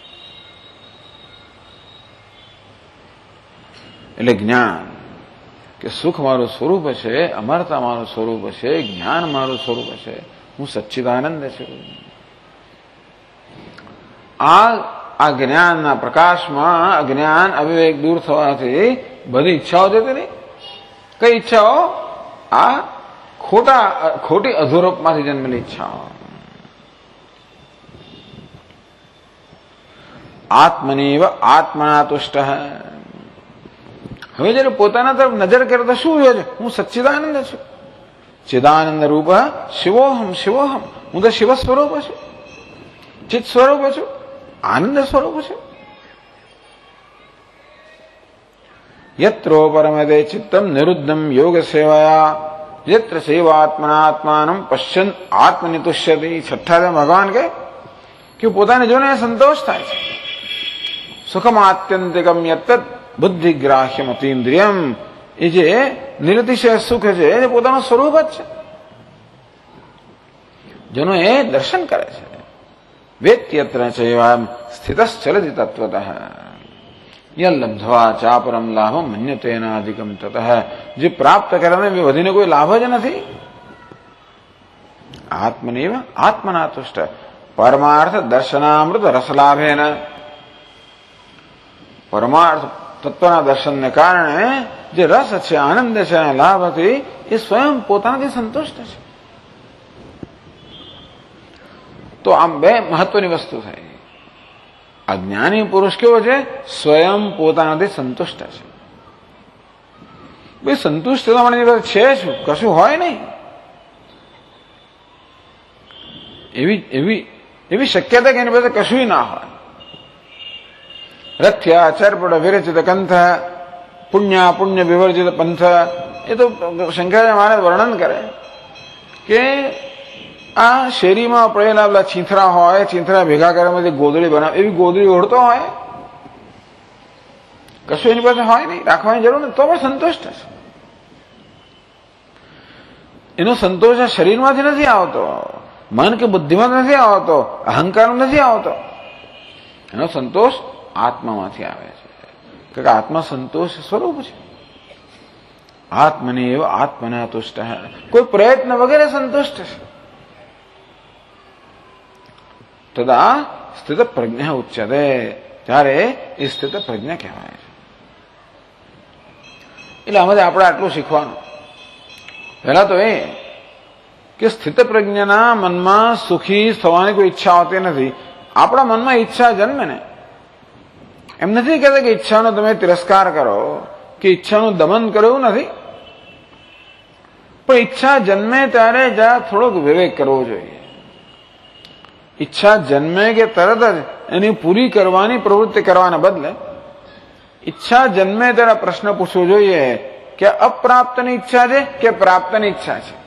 એટલે જ્ઞાન કે સુખ મારું સ્વરૂપ છે, અમરતા મારું સ્વરૂપ છે, જ્ઞાન મારું સ્વરૂપ છે, હું સચ્ચિદાનંદ છું. આ જ્ઞાનના પ્રકાશમાં અજ્ઞાન અવિવેક દૂર થવાથી બધી ઈચ્છાઓ જતી રહી. કઈ ઈચ્છાઓ? આ ખોટી અધૂરપમાંથી જન્મેલી ઈચ્છાઓ. આત્મનીવ આત્મના તુષ્ટ. હવે જયારે પોતાના તરફ નજર કરે તો શું જોયે છે? હું સચ્ચિદાનંદ છું, ચિદાનંદ રૂપ શિવોહમ શિવોહમ. હું તો શિવ સ્વરૂપ છું, ચિત સ્વરૂપ છું, આનંદ સ્વરૂપ છું. યત્રોપરમતે ચિત્તમ નિરુદ્ધમ યોગ સેવાયા યત્ર સેવાત્મનાત્માનમ પશ્યન આત્મનિતુષ્યતિ. છઠ્ઠા ભગવાન કે પોતાને જોને સંતોષ થાય છે. સુખમ આત્યંતિકમ યત્ત બુદ્ધિગ્રાહ્યમ અતીન્દ્રિયમ. એ જે નિરતિશય સુખ છે એ પોતાનું સ્વરૂપ જ છે. જેનો એ દર્શન કરે છે. વેત્યત્ર ચૈવામ સ્થિતશ્ચલતિ તત્વતઃ યલ્લબ્ધ્વા ચાપરમ લાભમ મન્યતેનાધિકમ તતઃ. જે પ્રાપ્ત કરે વધીને કોઈ લાભ જ નથી. આત્મનેવ આત્મના તુષ્ટ પરમાર્થ દર્શનામૃત રસલાભેન. પરમાર્થ તત્વના દર્શનને કારણે જે રસ છે, આનંદ છે, લાભથી એ સ્વયં પોતાનાથી સંતુષ્ટ છે. તો આમ બે મહત્વની વસ્તુ થાય. આ જ્ઞાની પુરુષ કેવો છે? સ્વયં પોતાનાથી સંતુષ્ટ છે. ભાઈ સંતુષ્ટ થવા માટે છે શું? કશું હોય નહીં. એવી શક્યતા કે એની પાસે કશું ના હોય. રથ્યા ચર્પડ વિરચિત કંથ પુણ્ય વિવર્જિત પંથ. એ તો શંકરાચાર્ય મહારાજ વર્ણન કરે કે આ શેરીમાં પડેલા પેલા ચીંથરા હોય, ચીંથરા ભેગા કરે ગોદડી બનાવે, એવી ગોદડી ઓઢતો હોય, કશું એની પાસે હોય નહીં, રાખવાની જરૂર નહીં, તો પણ સંતુષ્ટ છે. એનો સંતોષ આ શરીરમાંથી નથી આવતો, મન કે બુદ્ધિમાં નથી આવતો, અહંકાર નથી આવતો. એનો સંતોષ આત્મામાંથી આવે છે. કે આત્મા સંતોષ સ્વરૂપ છે. આત્મને એવ આત્મના તુષ્ટ. કોઈ પ્રયત્ન વગેરે સંતુષ્ટ છે. તદા સ્થિત પ્રજ્ઞા ઉચ્યતે. ત્યારે એ સ્થિત પ્રજ્ઞા કહેવાય છે. એટલે આમાંથી આપણે આટલું શીખવાનું. પહેલા તો એ કે સ્થિત પ્રજ્ઞાના મનમાં સુખી થવાની કોઈ ઈચ્છા હોતી નથી. આપણા મનમાં ઈચ્છા જન્મે ને, એમ નથી કહેતા કે ઈચ્છાનો તમે તિરસ્કાર કરો કે ઈચ્છાનું દમન કરો, એવું નથી. પણ ઈચ્છા જન્મે ત્યારે જરા થોડોક વિવેક કરવો જોઈએ. ઈચ્છા જન્મે કે તરત જ એની પૂરી કરવાની પ્રવૃત્તિ કરવાના બદલે ઈચ્છા જન્મે ત્યારે પ્રશ્ન પૂછવો જોઈએ કે અપ્રાપ્તની ઈચ્છા છે કે પ્રાપ્તની ઈચ્છા છે.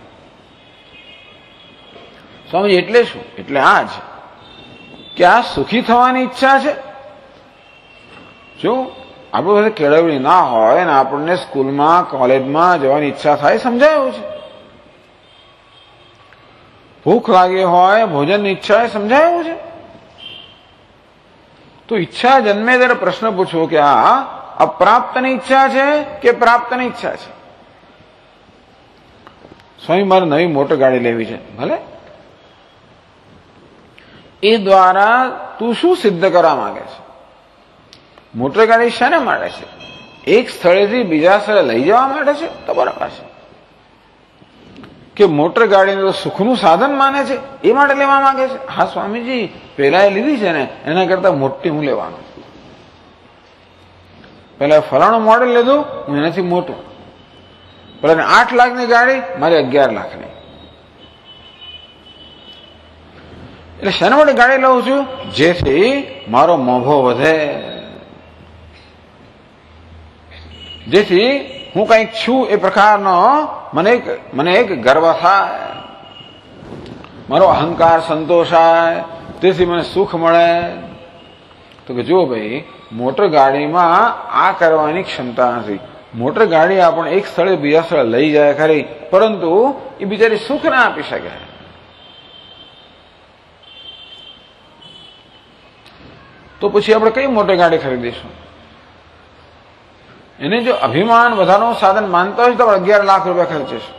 સ્વામી એટલે શું? એટલે આ જ કે આ સુખી થવાની ઈચ્છા છે. જો આપણું પાસે કેળવણી ના હોય ને આપણને સ્કૂલમાં કોલેજમાં જવાની ઈચ્છા થાય, સમજાયું છે. ભૂખ લાગી હોય, ભોજનની ઈચ્છા હોય, સમજાયું છે. તો ઈચ્છા જન્મે ત્યારે પ્રશ્ન પૂછવો કે આ અપ્રાપ્તની ઈચ્છા છે કે પ્રાપ્તની ઈચ્છા છે. સ્વામી મારે નવી મોટર ગાડી લેવી છે. ભલે, એ દ્વારા તું શું સિદ્ધ કરવા માંગે છે? મોટર ગાડી શાને માટે છે? એક સ્થળેથી બીજા સ્થળે લઈ જવા માટે છે, તો બરાબર છે. કે મોટર ગાડીને તો સુખનું સાધન માને છે, એ માટે લેવા માંગે છે. હા સ્વામીજી, પેલા એ લીધી છે ને એના કરતા મોટી હું લેવાનું. પેલા ફલાણું મોડેલ લીધું, હું એનાથી મોટું. પેલા 8 લાખની ગાડી, મારી 11 લાખની. એટલે શાના માટે ગાડી લઉં છું? જેથી મારો મોભો વધે, જેથી હું કંઈક છું એ પ્રકારનો મને એક ગર્વ થાય, મારો અહંકાર સંતોષાય, તેથી મને સુખ મળે. તો કે જો ભાઈ, મોટર ગાડીમાં આ કરવાની ક્ષમતા નથી. મોટર ગાડી આપણને એક સ્થળે બીજા સ્થળે લઈ જાય ખરી, પરંતુ એ બિચારી સુખ ના આપી શકે. તો પછી આપણે કઈ મોટર ગાડી ખરીદીશું? એને જો અભિમાન વધારવાનું સાધન માનતા હોય તો આપણે 11 લાખ રૂપિયા ખર્ચીશું.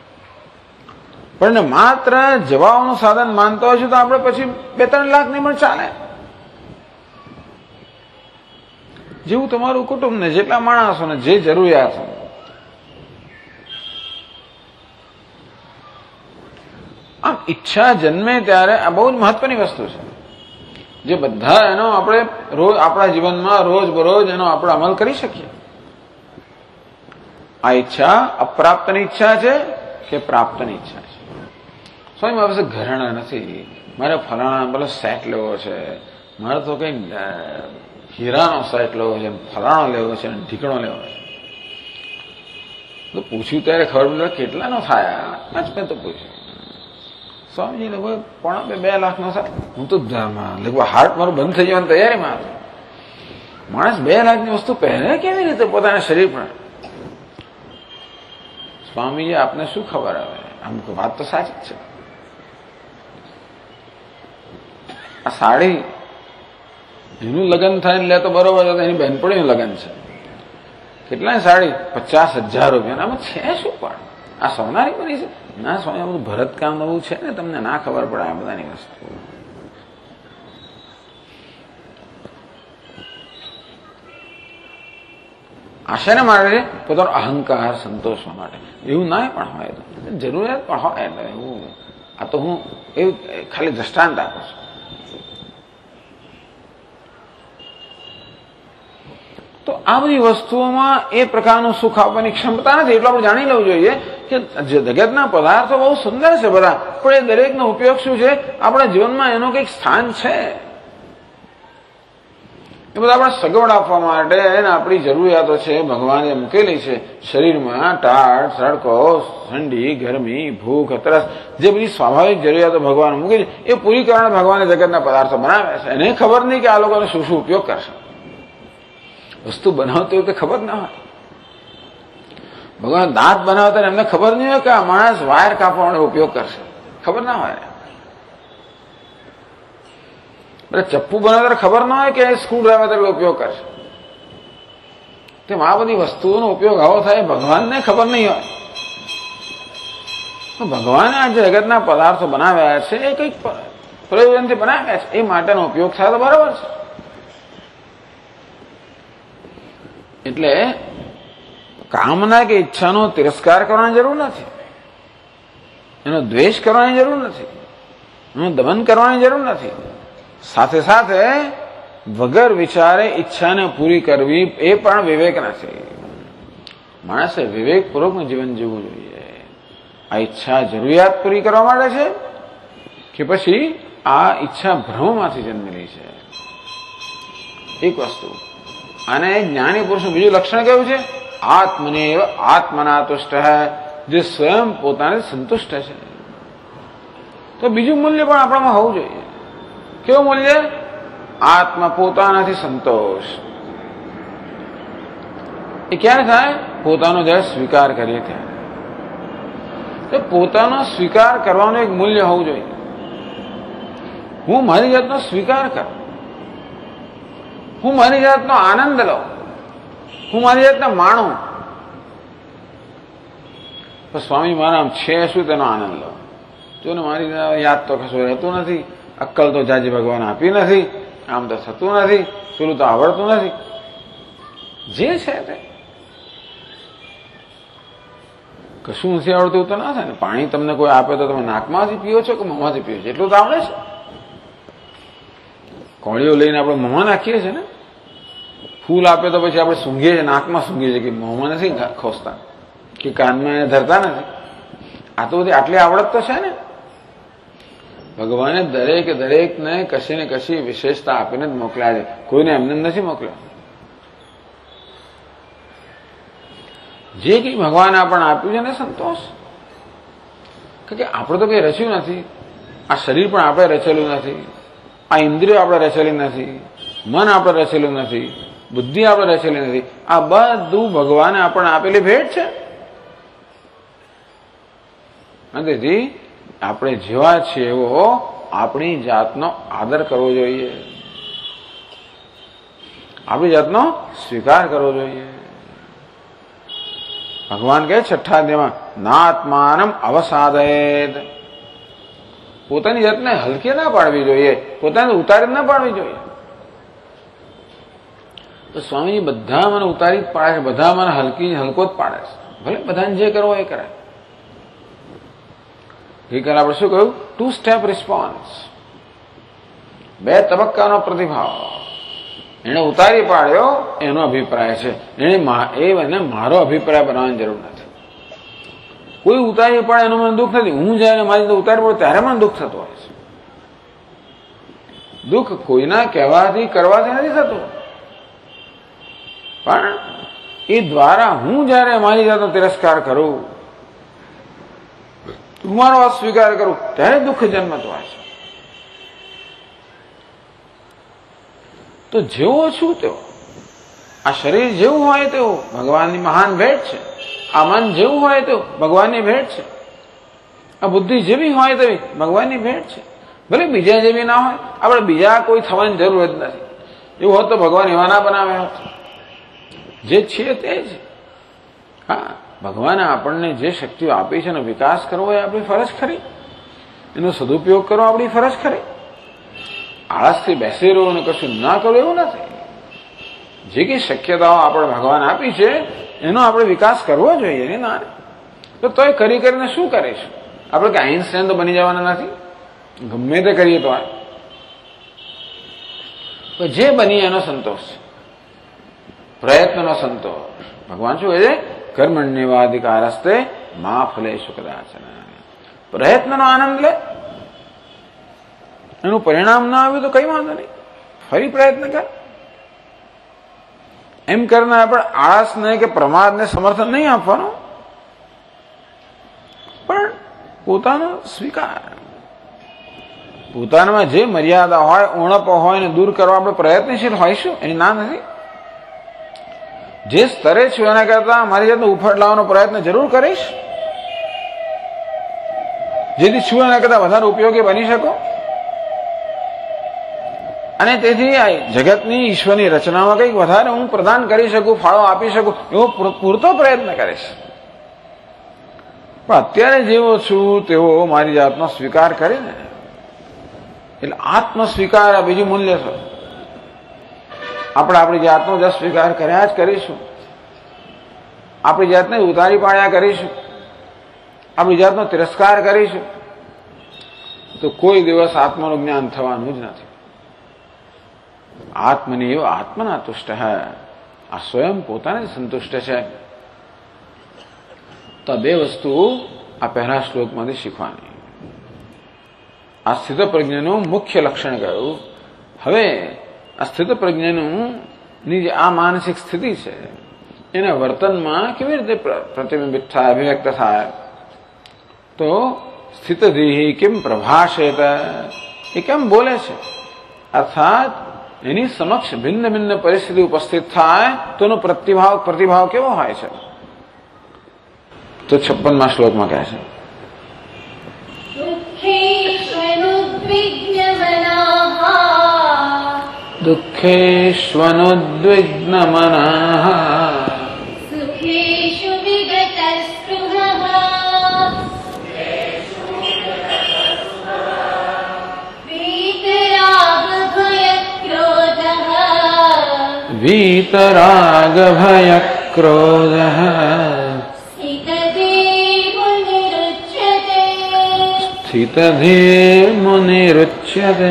પણ માત્ર જવાનું સાધન માનતા હોય તો આપણે પછી 2-3 લાખ ની પણ ચાલે. જેવું તમારું કુટુંબ ને, જેટલા માણસો ને, જે જરૂરિયાત. આમ ઈચ્છા જન્મે ત્યારે આ બહુ જ મહત્વની વસ્તુ છે, જે બધા એનો આપણે રોજ આપણા જીવનમાં રોજ બરોજ એનો આપણે અમલ કરી શકીએ. આ ઈચ્છા અપ્રાપ્તની ઈચ્છા છે કે પ્રાપ્તની ઈચ્છા છે? સ્વામી મારી પાસે ઘરેણા નથી, મારે ફલાણા પેલો સેટ લેવો છે, મારે તો કઈ હીરાનો સેટ લેવો છે, ફલાણો લેવો છે, ઢીકણો લેવો છે. તો પૂછ્યું ત્યારે ખબર પડે કેટલાનો થાય? મેં તો પૂછ્યું સ્વામીજી લગભગ 2 લાખનો થાય. હું તો લગભગ હાર્ટ મારું બંધ થઈ જવાની તૈયારીમાં હતો. માણસ 2 લાખની વસ્તુ પહેરે કેવી રીતે પોતાના શરીર પર? સ્વામીજી આપને શું ખબર આવે? આમ વાત તો સાચી જ છે. આ સાડી એનું લગ્ન થાય લે તો બરોબર, એની બહેનપણીનું લગ્ન છે. કેટલાની સાડી? 50,000 રૂપિયા. આમાં છે શું? પણ આ સોનારી બની છે? ના સ્વામી, આ બધું ભરતકામ નવું છે ને, તમને ના ખબર પડે આ બધાની વસ્તુ. આશાને માટે પોતાનો અહંકાર સંતોષવા માટે. એવું ના પણ હોય, જરૂરિયાત પણ હોય. એવું આ તો હું એવું ખાલી દ્રષ્ટાંત આપું છું. તો આ બધી વસ્તુઓમાં એ પ્રકારનું સુખ આપવાની ક્ષમતા નથી. એટલું આપણે જાણી લેવું જોઈએ કે જગતના પદાર્થો બહુ સુંદર છે બધા, પણ એ દરેકનો ઉપયોગ શું છે? આપણા જીવનમાં એનું કંઈક સ્થાન છે. એ બધા આપણે સગવડ આપવા માટે એને આપણી જરૂરિયાતો છે ભગવાને મૂકેલી છે શરીરમાં. ટાઢ, તડકો, ઠંડી, ગરમી, ભૂખ, તરસ, જે બધી સ્વાભાવિક જરૂરિયાતો ભગવાન મૂકી છે એ પૂરી કરવાને ભગવાને જગતના પદાર્થો બનાવ્યા છે. એને ખબર નહીં કે આ લોકોને શું શું ઉપયોગ કરશે. વસ્તુ બનાવતી વખતે ખબર ના હોય. ભગવાન દાંત બનાવતા એમને ખબર નહીં હોય કે આ માણસ વાયર કાપવાનો ઉપયોગ કરશે. ખબર ના હોય. ચપ્પુ બનાવતા ખબર ના હોય કે સ્ક્રૂ ડ્રાઈવર તરીકે ઉપયોગ કરશે. તેમ આ બધી વસ્તુઓનો ઉપયોગ આવો થાય ભગવાનને ખબર નહીં હોય. ભગવાને આ જગતના પદાર્થો બનાવ્યા છે એ કંઈક પ્રયોજનથી બનાવ્યા છે, એ માટેનો ઉપયોગ થાય તો બરાબર છે. એટલે કામના કે ઈચ્છાનો તિરસ્કાર કરવાની જરૂર નથી, એનો દ્વેષ કરવાની જરૂર નથી, એનું દમન કરવાની જરૂર નથી. સાથે સાથે વગર વિચારે ઈચ્છાને પૂરી કરવી એ પણ વિવેક નથી. માણસે વિવેકપૂર્વકનું જીવન જીવવું જોઈએ. આ ઈચ્છા જરૂરિયાત પૂરી કરવા માટે છે કે પછી આ ઈચ્છા ભ્રમમાંથી જન્મેલી છે? એક વસ્તુ. અને જ્ઞાની પુરુષનું બીજું લક્ષણ કેવું છે? આત્મનેવ આત્મના તુષ્ટ, જે સ્વયં પોતાને સંતુષ્ટ છે. તો બીજું મૂલ્ય પણ આપણામાં હોવું જોઈએ. કેવું મૂલ્ય? આત્મા પોતાનાથી સંતોષ. એ ક્યારે થાય? પોતાનો જ્યારે સ્વીકાર કરીએ ત્યારે. તો પોતાનો સ્વીકાર કરવાનું એક મૂલ્ય હોવું જોઈએ. હું મારી જાતનો સ્વીકાર કરું, હું મારી જાતનો આનંદ લઉં, હું મારી જાતને માણું. તો સ્વામી મારા આમ છે શું તેનો આનંદ લો? જો ને મારી યાદ તો કશું રહેતું નથી, અક્કલ તો જાજી ભગવાન આપી નથી, આમ તો થતું નથી, પેલું તો આવડતું નથી. જે છે તે કશું નથી આવડતું તો ના થાય ને. પાણી તમને કોઈ આપે તો તમે નાકમાંથી પીઓ છો કે મોંમાંથી પીઓ છો? એટલું તો આવડે છે. કોળીઓ લઈને આપણે મોંમાં નાખીએ છીએ ને. ફૂલ આપે તો પછી આપણે સૂંઘીએ છીએ, નાકમાં સૂંઘીએ છીએ, કે મોંમાં નથી ખોસતા કે કાનમાં એને ધરતા નથી. આ તો બધી આટલી આવડત તો છે ને. ભગવાને દરેકને કશી ને કશી વિશેષતા આપીને જ મોકલ્યા છે, કોઈને એમને નથી મોકલ્યા. જે કંઈ ભગવાને આપણને આપ્યું છે ને સંતોષ. કે આપણે તો કંઈ રચ્યું નથી, આ શરીર પણ આપણે રચેલું નથી, આ ઇન્દ્રિયો આપણે રચેલી નથી, મન આપણે રચેલું નથી, બુદ્ધિ આપણે રચેલી નથી. આ બધું ભગવાને આપણને આપેલી ભેટ છે. તેથી આપણે જેવા છીએ એવો આપણી જાતનો આદર કરવો જોઈએ, આપણી જાતનો સ્વીકાર કરવો જોઈએ. ભગવાન કહે 6ઠ્ઠા અધ્યાયમાં, નાત્માનમ અવસાદયેત. પોતાની જાતને હલકી ના પાડવી જોઈએ, પોતાને ઉતારી ના પાડવી જોઈએ. તો સ્વામીજી બધા મને ઉતારી જ પાડે છે, બધા મને હલકો જ પાડે છે. ભલે બધાને જે કરવો એ કરે. ગઈકાલે આપણે શું કહ્યું? 2 સ્ટેપ રિસ્પોન્સ, 2 તબક્કાનો પ્રતિભાવ. એને ઉતારી પાડ્યો એનો અભિપ્રાય છે, એને મારો અભિપ્રાય બનાવવાની જરૂર નથી. કોઈ ઉતારી પાડે એનું મને દુઃખ નથી. હું જયારે મારી ઉતારી પડું ત્યારે મને દુઃખ થતું હોય છે. દુઃખ કોઈના કહેવાથી કરવાથી નથી થતું, પણ એ દ્વારા હું જયારે મારી જાતનો તિરસ્કાર કરું, હું મારો અસ્વીકાર કરું, ત્યારે દુઃખ જન્મતું હોય છે. તો જેવો છું તેવો, આ શરીર જેવું હોય તેવું ભગવાનની મહાન ભેટ છે. આ મન જેવું હોય તેવું ભગવાનની ભેટ છે. આ બુદ્ધિ જેવી હોય તેવી ભગવાનની ભેટ છે. ભલે બીજા જેવી ના હોય, આપણે બીજા કોઈ થવાની જરૂર જ નથી. એવું હોત તો ભગવાન એવા ના બનાવે હોત. જે છીએ તે જ. હા, ભગવાને આપણને જે શક્તિઓ આપી છે એનો વિકાસ કરવો એ આપણી ફરજ ખરી, એનો સદુપયોગ કરવો આપણી ફરજ ખરી. આળસથી બેસી રહો અને કશું ના કરવું એવું નથી. જે કઈ શક્યતાઓ આપણે ભગવાન આપી છે એનો આપણે વિકાસ કરવો જોઈએ. એની ના તો તોય કરી કરીને શું કરીશું? આપણે કે આઈન્સ્ટાઈન તો બની જવાના નથી, ગમે તે કરીએ તો જે બની એનો સંતોષ છે, પ્રયત્નનો સંતોષ. ભગવાન શું કહે છે? કર્મણ્યવાધિકારસ્તે મા ફલેષુ કદાચન. પ્રયત્નનો આનંદ લે, એનું પરિણામ ના આવ્યું તો કઈ વાંધો નહીં, ફરી પ્રયત્ન કર. એમ કરનાર આપણે આળસને કે પ્રમાદને સમર્થન નહીં આપવાનું, પણ પોતાનો સ્વીકાર, પોતાનામાં જે મર્યાદા હોય, ઉણપો હોય એને દૂર કરવા આપણે પ્રયત્નશીલ હોઈશું, એની ના નથી. જે સ્તરે છું એના કરતા મારી જાતને ઉફાટ લાવવાનો પ્રયત્ન જરૂર કરીશ, જેથી છું એના કરતા વધારે ઉપયોગી બની શકો. અને તેથી આ જગતની ઈશ્વરની રચનામાં કંઈક વધારે હું પ્રદાન કરી શકું, ફાળો આપી શકું, એવો પૂરતો પ્રયત્ન કરીશ. પણ અત્યારે જેવો છું તેવો મારી જાતનો સ્વીકાર કરીને, એટલે આત્મ સ્વીકાર આ બીજું મૂલ્ય છે. આપણે આપણી જાતનો જ સ્વીકાર કર્યા જ કરીશું, આપણી જાતને ઉતારી પાડ્યા કરીશું, આપણી જાતનો તિરસ્કાર કરીશું, તો કોઈ દિવસ આત્માનું જ્ઞાન થવાનું જ નથી. આત્મની એવ આત્મના તુષ્ટ હૈ. આ સ્વયં પોતાને જ સંતુષ્ટ છે. તો બે વસ્તુ આ પહેલા શ્લોકમાંથી શીખવાની. આ સ્થિત પ્રજ્ઞનું મુખ્ય લક્ષણ કહ્યું. હવે આ સ્થિત પ્રજ્ઞનું ની જે આ માનસિક સ્થિતિ છે એના વર્તનમાં કેવી રીતે પ્રતિબિંબિત થાય, અભિવ્યક્ત થાય? તો સ્થિતધિ કેમ પ્રભાષેત, એ કેમ બોલે છે? અર્થાત એની સમક્ષ ભિન્ન ભિન્ન પરિસ્થિતિ ઉપસ્થિત થાય તો એનો પ્રતિભાવ કેવો હોય છે? તો 56મા શ્લોકમાં કહે છે, દુઃખેષ્વનુદ્વિગ્નમનઃ સુખેષુ વિગતસ્પૃહઃ વીતરાગભયક્રોધઃ સ્થિતધીર્मुनिरुच्यते.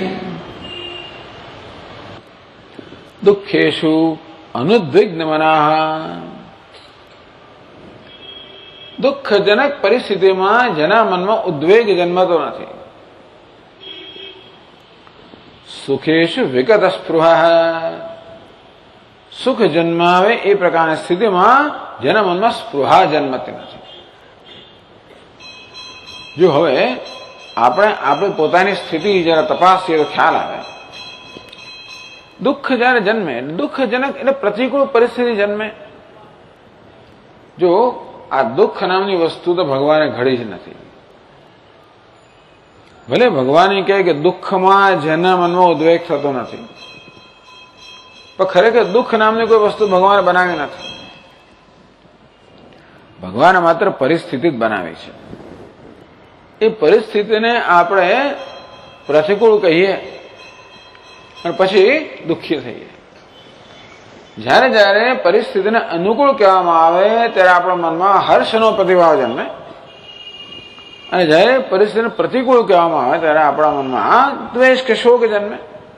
દુઃખેષુ અનુદ્વિગ્નમનઃ. દુઃખજનક પરિસ્થિતિમાં જેના મનમાં ઉદ્વેગ જન્મતો નથી. સુખેષુ વિગત સ્પૃહઃ. સુખ જન્માવે એ પ્રકારની સ્થિતિમાં જેના મનમાં સ્પૃહા જન્મતી નથી. જો હવે આપણે પોતાની સ્થિતિ જરા તપાસીએ તો ખ્યાલ આવે. દુઃખ જયારે જન્મે, દુઃખજનક એટલે પ્રતિકૂળ પરિસ્થિતિ જન્મે. જો આ દુઃખ નામની વસ્તુ તો ભગવાને ઘડી જ નથી. ભલે ભગવાન કહે કે દુઃખમાં જેના મનમાં ઉદ્વેગ થતો નથી, પણ ખરેખર દુઃખ નામની કોઈ વસ્તુ ભગવાને બનાવી નથી. ભગવાને માત્ર પરિસ્થિતિ જ બનાવી છે. એ પરિસ્થિતિને આપણે પ્રતિકૂળ કહીએ અને પછી દુઃખી થઈએ. જ્યારે જ્યારે પરિસ્થિતિને અનુકૂળ કહેવામાં આવે ત્યારે આપણા મનમાં હર્ષનો પ્રતિભાવ જન્મે, અને જ્યારે પરિસ્થિતિને પ્રતિકૂળ કહેવામાં આવે ત્યારે આપણા મનમાં દ્વેષ કે શોક જન્મે.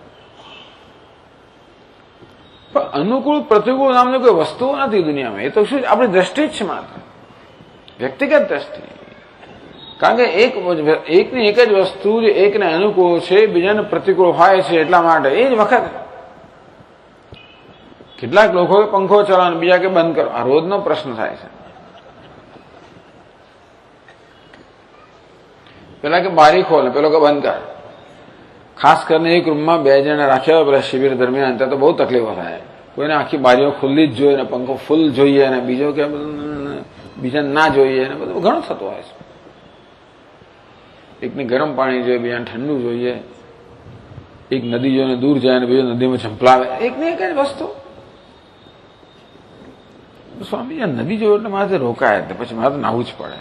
પણ અનુકૂળ પ્રતિકૂળ નામની કોઈ વસ્તુ નથી દુનિયામાં. એ તો શું, આપણી દ્રષ્ટિ જ છે, માત્ર વ્યક્તિગત દ્રષ્ટિ. કારણ કે એકની એક જ વસ્તુ જે એકને અનુકૂળ છે બીજાને પ્રતિકૂળ હોય છે, એટલા માટે એ જ વખત કેટલાક લોકો પંખો ચલાવો, બીજા કે બંધ કરો. આ રોજનો પ્રશ્ન થાય છે. પેલા કે બારી ખોલ, પેલો કે બંધ કર. ખાસ કરીને એક રૂમમાં 2 જણા રાખ્યા હોય પેલા શિબિર દરમિયાન, ત્યાં તો બહુ તકલીફો થાય. કોઈને આખી બારીઓ ખુલ્લી જ જોઈએ ને પંખો ફૂલ જોઈએ ને બીજો કે બીજા ના જોઈએ ને બધું ઘણું થતું હોય છે. એકને ગરમ પાણી જોઈએ, બીજાને ઠંડુ જોઈએ. એક નદી જોઈને દૂર જાય ને બીજો નદીમાં ઝંપલાવે. એકને એક જ વસ્તુ. સ્વામી નદી જોયું એટલે મારે રોકાય, પછી મારે તો નાવું જ પડે.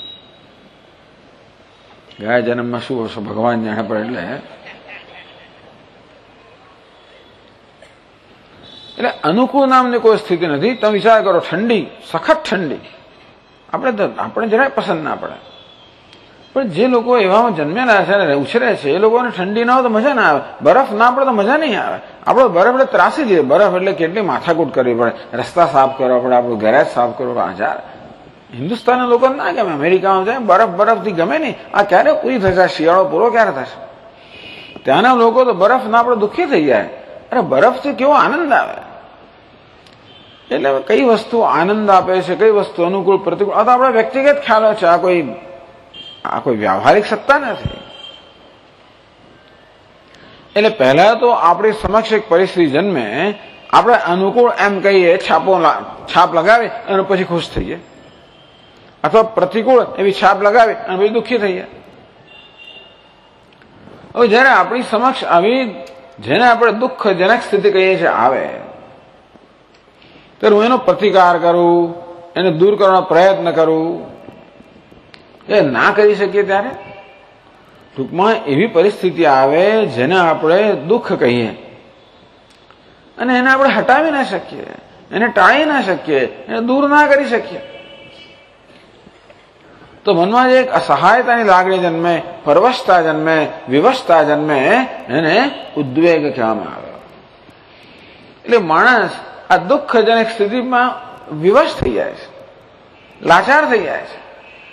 ગયા જન્મમાં શું હશે ભગવાન જાણે, પણ એટલે અનુકૂળ નામની કોઈ સ્થિતિ નથી. તમે વિચાર કરો, ઠંડી, સખત ઠંડી આપણે જરાય પસંદ ના પડે. પણ જે લોકો એવામાં જન્મેલા છે ને ઉછરે છે એ લોકોને ઠંડી ના હોય તો મજા ના આવે. બરફ ના પડે તો મજા નહીં આવે. આપણો બરફ એટલે ત્રાસી જઈએ. બરફ એટલે કેટલી માથાકૂટ કરવી પડે, રસ્તા સાફ કરવા પડે, આપણું ગેરેજ સાફ કરવો પડે. હિન્દુસ્તાનના લોકોને ના ગમે. અમેરિકામાં જાય બરફથી ગમે નહીં. આ ક્યારે પૂરી થશે? શિયાળો પૂરો ક્યારે થશે? ત્યાંના લોકો તો બરફ ના આપણે દુઃખી થઈ જાય. અરે બરફથી કેવો આનંદ આવે. એટલે કઈ વસ્તુ આનંદ આપે છે, કઈ વસ્તુ અનુકૂળ પ્રતિકૂળ, આ તો આપણા વ્યક્તિગત ખ્યાલો છે. આ કોઈ વ્યવહારિક સત્તા નથી. એટલે પહેલા તો આપણી સમક્ષ એક પરિસ્થિતિ જન્મે, આપણે અનુકૂળ એમ કહીએ, છાપ લગાવી અને પછી ખુશ થઈએ, અથવા પ્રતિકૂળ એવી છાપ લગાવી અને પછી દુઃખી થઈએ. હવે જયારે આપણી સમક્ષ આવી જેને આપણે દુઃખજનક સ્થિતિ કહીએ છીએ આવે, ત્યારે હું એનો પ્રતિકાર કરું, એને દૂર કરવાનો પ્રયત્ન કરું. એ ના કરી શકીએ ત્યારે ટૂંકમાં એવી પરિસ્થિતિ આવે જેને આપણે દુઃખ કહીએ અને એને આપણે હટાવી ના શકીએ, એને ટાળી ના શકીએ, એને દૂર ના કરી શકીએ. તો મનમાં જે એક અસહાયતાની લાગણી જન્મે, પરવશતા જન્મે, વિવશતા જન્મે, એને ઉદ્વેગ કહેવામાં આવે. એટલે માણસ આ દુઃખજનક સ્થિતિમાં વિવશ થઈ જાય છે, લાચાર થઈ જાય છે.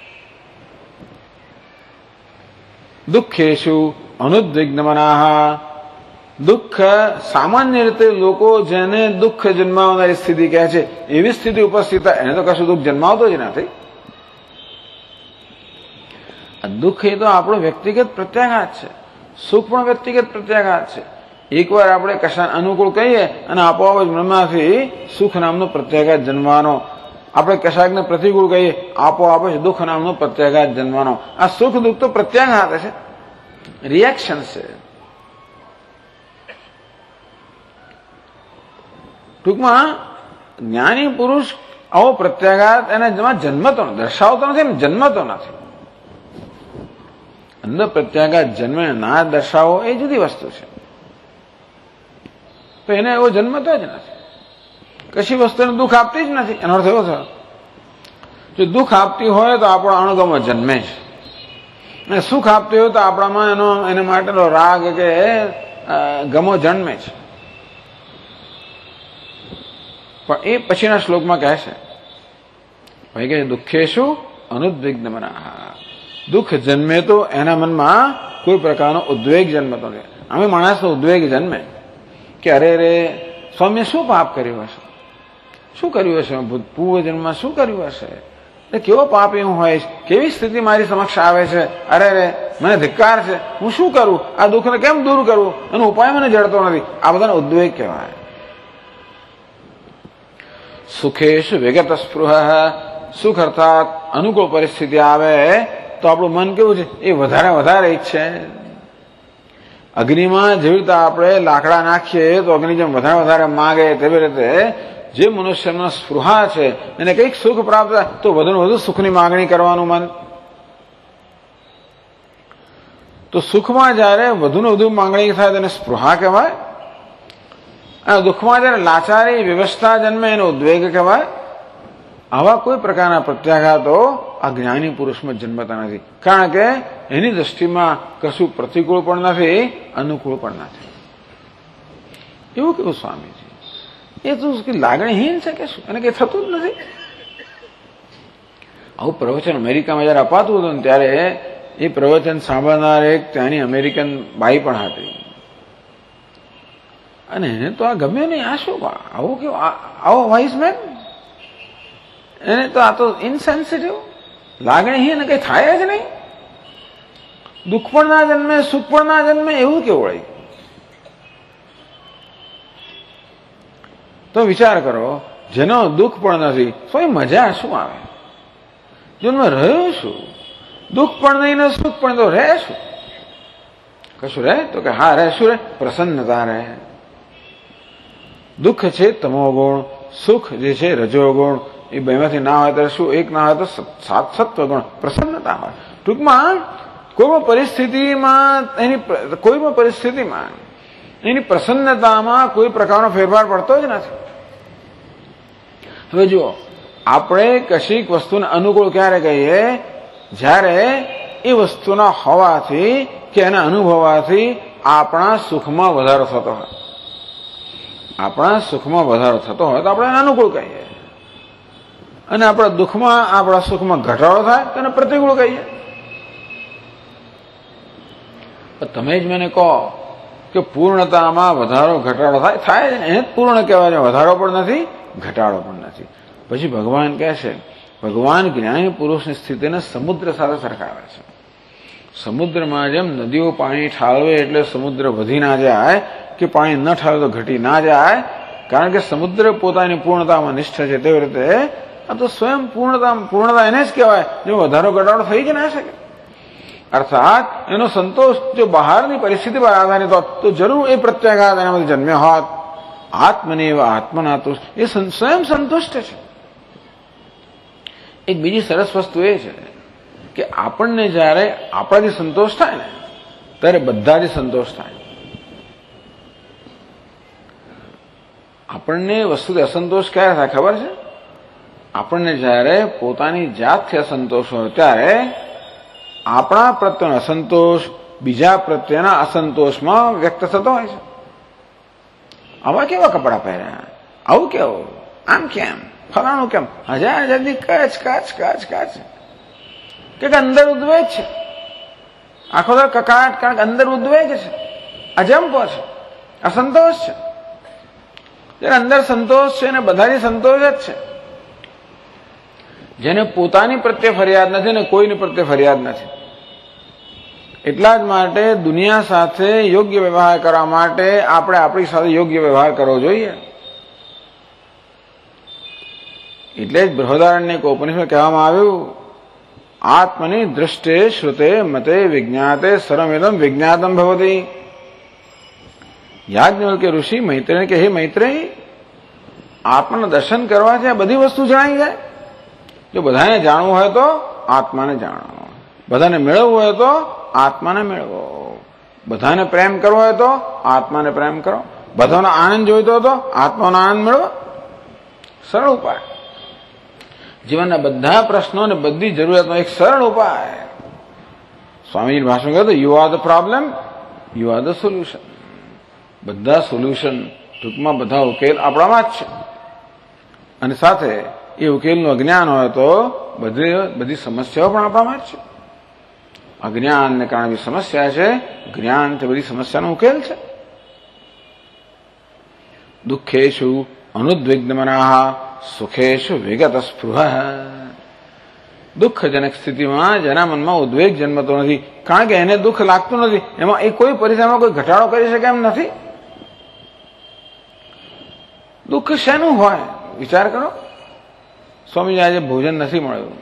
દુઃખેશુ અનુદ્વિગ્નમનાઃ. દુઃખ સામાન્ય રીતે લોકો જેને દુઃખ જન્માવનારી સ્થિતિ કહે છે એવી સ્થિતિ ઉપસ્થિત થાય, એને તો કશું દુઃખ જન્માવતો જ નથી. દુઃખ એ તો આપણો વ્યક્તિગત પ્રત્યાઘાત છે, સુખ પણ વ્યક્તિગત પ્રત્યાઘાત છે. એકવાર આપણે કશા અનુકૂળ કહીએ અને આપોઆપ જ મનમાંથી સુખ નામનો પ્રત્યાઘાત જન્મવાનો, આપણે કશાકને પ્રતિકૂળ કહીએ આપોઆપ જ દુઃખ નામનો પ્રત્યાઘાત જન્મવાનો. આ સુખ દુઃખ તો પ્રત્યાઘાત છે, રિએક્શન છે. ટૂંકમાં જ્ઞાની પુરુષ આવો પ્રત્યાઘાત એને જન્મતો દર્શાવતો નથી, જન્મતો નથી. અંદર પ્રત્યાઘાત જન્મે ના દર્શાવો એ જુદી વસ્તુ છે. તો એને એવો જન્મતો જ નથી. કશી વસ્તુને દુઃખ આપતી જ નથી. એનો અર્થ એવો થયો, જો દુઃખ આપતી હોય તો આપણો અણગમો જન્મે છે, અને સુખ આપતી હોય તો આપણામાં એને માટેનો રાગ કે ગમો જન્મે છે. પણ એ પછીના શ્લોકમાં કહે છે, ભાઈ કે દુઃખેશુ અનુદ્વિગ્નમનાઃ. દુઃખ જન્મે તો એના મનમાં કોઈ પ્રકારનો ઉદ્વેગ જન્મતો નથી. અમે માણસનો ઉદ્વેગ જન્મે કે અરે રે સ્વામીએ શું પાપ કર્યું હશે, શું કર્યું હશે, પૂર્વ જન્મમાં શું કર્યું હશે, કેવો પાપી હું હોઈશ, કેવી સ્થિતિ મારી સમક્ષ આવે છે, અરે રે મને ધિક્કાર છે, હું શું કરું, આ દુઃખને કેમ દૂર કરવું, એનો ઉપાય મને જડતો નથી. આ બધાનો ઉદ્વેગ કહેવાય. સુખેશુ વિગત સ્પૃહ. સુખ અર્થાત અનુકૂળ પરિસ્થિતિ આવે તો આપણું મન કેવું છે, એ વધારે ઈચ્છે. અગ્નિમાં જેવી રીતે આપણે લાકડા નાખીએ તો અગ્નિ જેમ વધારે માગે, તેવી રીતે જે મનુષ્યનો સ્પૃહા છે એને કંઈક સુખ પ્રાપ્ત થાય તો વધુ સુખની માંગણી કરવાનું મન. તો સુખમાં જયારે વધુ માંગણી થાય તેને સ્પૃહા કહેવાય, અને દુઃખમાં જયારે લાચારી વ્યવસ્થા જન્મે એનો ઉદ્વેગ કહેવાય. આવા કોઈ પ્રકારના પ્રત્યાઘાતો આ જ્ઞાની પુરુષમાં જન્મતા નથી, કારણ કે એની દ્રષ્ટિમાં કશું પ્રતિકૂળ પણ નથી, અનુકૂળ પણ નથી. એવું કેવું સ્વામીજી, એ તો લાગણીહીન છે કે શું, એને કઈ થતું જ નથી. આવું પ્રવચન અમેરિકામાં જયારે અપાતું હતું ને ત્યારે એ પ્રવચન સાંભળનાર એક ત્યાંની અમેરિકન બાઈ પણ હતી. અને એને તો આ ગમ્યું નહીં. આ શું આવું કેવું, આવો વાઇસ મેન, એને તો આ તો ઇનસેન્સિટિવ, લાગણીહીન, કઈ થાય જ નહીં. દુઃખ પણ ના જન્મે, સુખ પણ ના જન્મે, એવું કેવું વળી? તો વિચાર કરો, જેનો દુઃખ પણ નથી, તો એ મજા શું આવે? જીવનમાં રહ્યું શું? દુઃખ પણ નહીં ને સુખ પણ, તો રહે શું? કશું રહે? તો કે હા રહે. શું રહે? પ્રસન્નતા રહે. દુઃખ છે તમોગુણ, સુખ જે છે રજોગુણ. એ બેમાંથી ના હોય ત્યારે શું? એક ના હોય તો સત્વગુણ, પ્રસન્નતા હોય. ટૂંકમાં કોઈ પણ પરિસ્થિતિમાં એની પ્રસન્નતામાં કોઈ પ્રકારનો ફેરફાર પડતો જ નથી. હવે જુઓ, આપણે કશીક વસ્તુને અનુકૂળ ક્યારે કહીએ? જ્યારે એ વસ્તુના હોવાથી કે એના અનુભવવાથી આપણા સુખમાં વધારો થતો હોય. આપણા સુખમાં વધારો થતો હોય તો આપણે એને અનુકૂળ કહીએ, અને આપણા દુઃખમાં, આપણા સુખમાં ઘટાડો થાય તો એને પ્રતિકૂળ કહીએ. તમે જ મને કહો કે પૂર્ણતામાં વધારો ઘટાડો થાય જ ને, એને જ પૂર્ણ કહેવાય. વધારો પણ નથી, ઘટાડો પણ નથી. પછી ભગવાન કહે છે, ભગવાન જ્ઞાની પુરુષની સ્થિતિને સમુદ્ર સાથે સરખાવે છે. સમુદ્રમાં જેમ નદીઓ પાણી ઠાલવે એટલે સમુદ્ર વધી ના જાય, કે પાણી ન ઠાલવે તો ઘટી ના જાય, કારણ કે સમુદ્ર પોતાની પૂર્ણતામાં નિષ્ઠ છે. તેવી રીતે આ તો સ્વયં પૂર્ણતા એને જ કહેવાય, જો વધારો ઘટાડો થઈ જ ના શકે. અર્થાત એનો સંતોષ જો બહારની પરિસ્થિતિ પર આધારિત હોત તો જરૂર એ પ્રત્યાઘાત એનામાંથી જન્મ્યો હોત. આત્મને એવા આત્મના તુષ્ટ, એ સ્વયં સંતુષ્ટ છે. એક બીજી સરસ વસ્તુ એ છે કે આપણને જ્યારે આપણાથી સંતોષ થાય ને, ત્યારે બધાથી સંતોષ થાય. આપણને વસ્તુથી અસંતોષ ક્યારે થાય ખબર છે? આપણને જ્યારે પોતાની જાતથી અસંતોષ હોય ત્યારે આપણા પ્રત્યેનો અસંતોષ બીજા પ્રત્યેના અસંતોષમાં વ્યક્ત થતો હોય છે. આવા કેવા કપડા પહેર્યા, આવું કેવું, આમ કેમ, ફલાણું કેમ, હજાર જલ્દી કચ કચ કચ કચ, કે અંદર ઉદ્વેગ છે, આખો દર કકાટ, કારણ કે અંદર ઉદ્વેગ છે, અજંપો છે, અસંતોષ છે. જેને અંદર સંતોષ છે એને બધાથી સંતોષ જ છે. જેને પોતાની પ્રત્યે ફરિયાદ નથી ને કોઈની પ્રત્યે ફરિયાદ નથી. એટલા જ માટે દુનિયા સાથે યોગ્ય વ્યવહાર કરવા માટે આપણે આપણી સાથે યોગ્ય વ્યવહાર કરવો જોઈએ. એટલે જ બૃહદારણ્યક ઉપનિષદમાં કહેવામાં આવ્યું, આત્મની દૃષ્ટે શ્રુતે મતે વિજ્ઞાતે સર્વમિદં વિજ્ઞાતમ ભવતિ. યાજ્ઞવલ્ક્ય ઋષિ મૈત્રેયને કે હે મૈત્રેય, આત્માના દર્શન કરવાથી આ બધી વસ્તુ જણાઈ જાય. જો બધાને જાણવું હોય તો આત્માને જાણો, બધાને મેળવવું હોય તો આત્માને મેળવો, બધાને પ્રેમ કરવો હોય તો આત્માને પ્રેમ કરો, બધાનો આનંદ જોઈતો હોય તો આત્માનો આનંદ મેળવો. સરળ ઉપાય, જીવનના બધા પ્રશ્નો અને બધી જરૂરિયાતનો એક સરળ ઉપાય. સ્વામીજી ભાષણ કહ્યું, you are the problem, you are the solution. બધા સોલ્યુશન, ટૂંકમાં બધા ઉકેલ આપણામાં જ છે. અને સાથે એ ઉકેલનું અજ્ઞાન હોય તો બધી સમસ્યાઓ પણ આપણામાં જ છે. અજ્ઞાનને કારણે સમસ્યા છે, જ્ઞાન તે બધી સમસ્યાનો ઉકેલ છે. દુઃખેશુ અનુદ્વિગ્નમનાઃ સુખેશુ વિગત સ્પૃહ. દુઃખજનક સ્થિતિમાં જેના મનમાં ઉદ્વેગ જન્મતો નથી, કારણ કે એને દુઃખ લાગતું નથી, એમાં એ કોઈ પરિસ્થિતિમાં કોઈ ઘટાડો કરી શકે એમ નથી. દુઃખ શેનું હોય વિચાર કરો. સ્વામીજી આજે ભોજન નથી મળ્યું,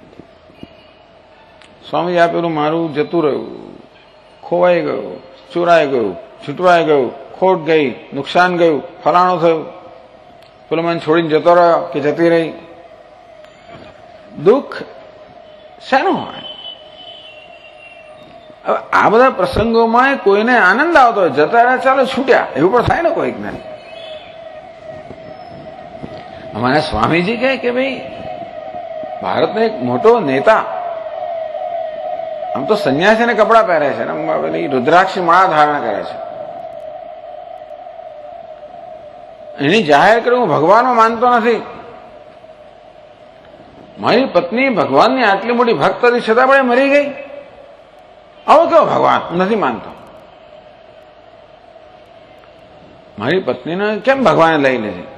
સ્વામીજી આપેલું મારું જતું રહ્યું, ખોવાઈ ગયું, ચોરાઈ ગયું, છૂટવાઈ ગયું, ખોટ ગઈ, નુકસાન ગયું, ફલાણું થયું, પેલો મને છોડીને જતો રહ્યો કે જતી રહી. દુઃખ શેનું હોય? હવે આ બધા પ્રસંગોમાં કોઈને આનંદ આવતો હોય, જતા રહ્યા ચાલો છૂટ્યા, એવું પણ થાય ને કોઈક ને. અમારા સ્વામીજી કહે કે ભાઈ ભારતનો એક મોટો નેતા, આમ તો સંન્યાસીને કપડા પહેરે છે ને, રુદ્રાક્ષી માળા ધારણ કરે છે, એની જાહેર કરી હું ભગવાનમાં માનતો નથી, મારી પત્ની ભગવાનની આટલી મોટી ભક્ત હતી છતાં પણ મરી ગઈ, આવો કેવો ભગવાન, હું નથી માનતો. મારી પત્નીને કેમ ભગવાને લઈ લે છે?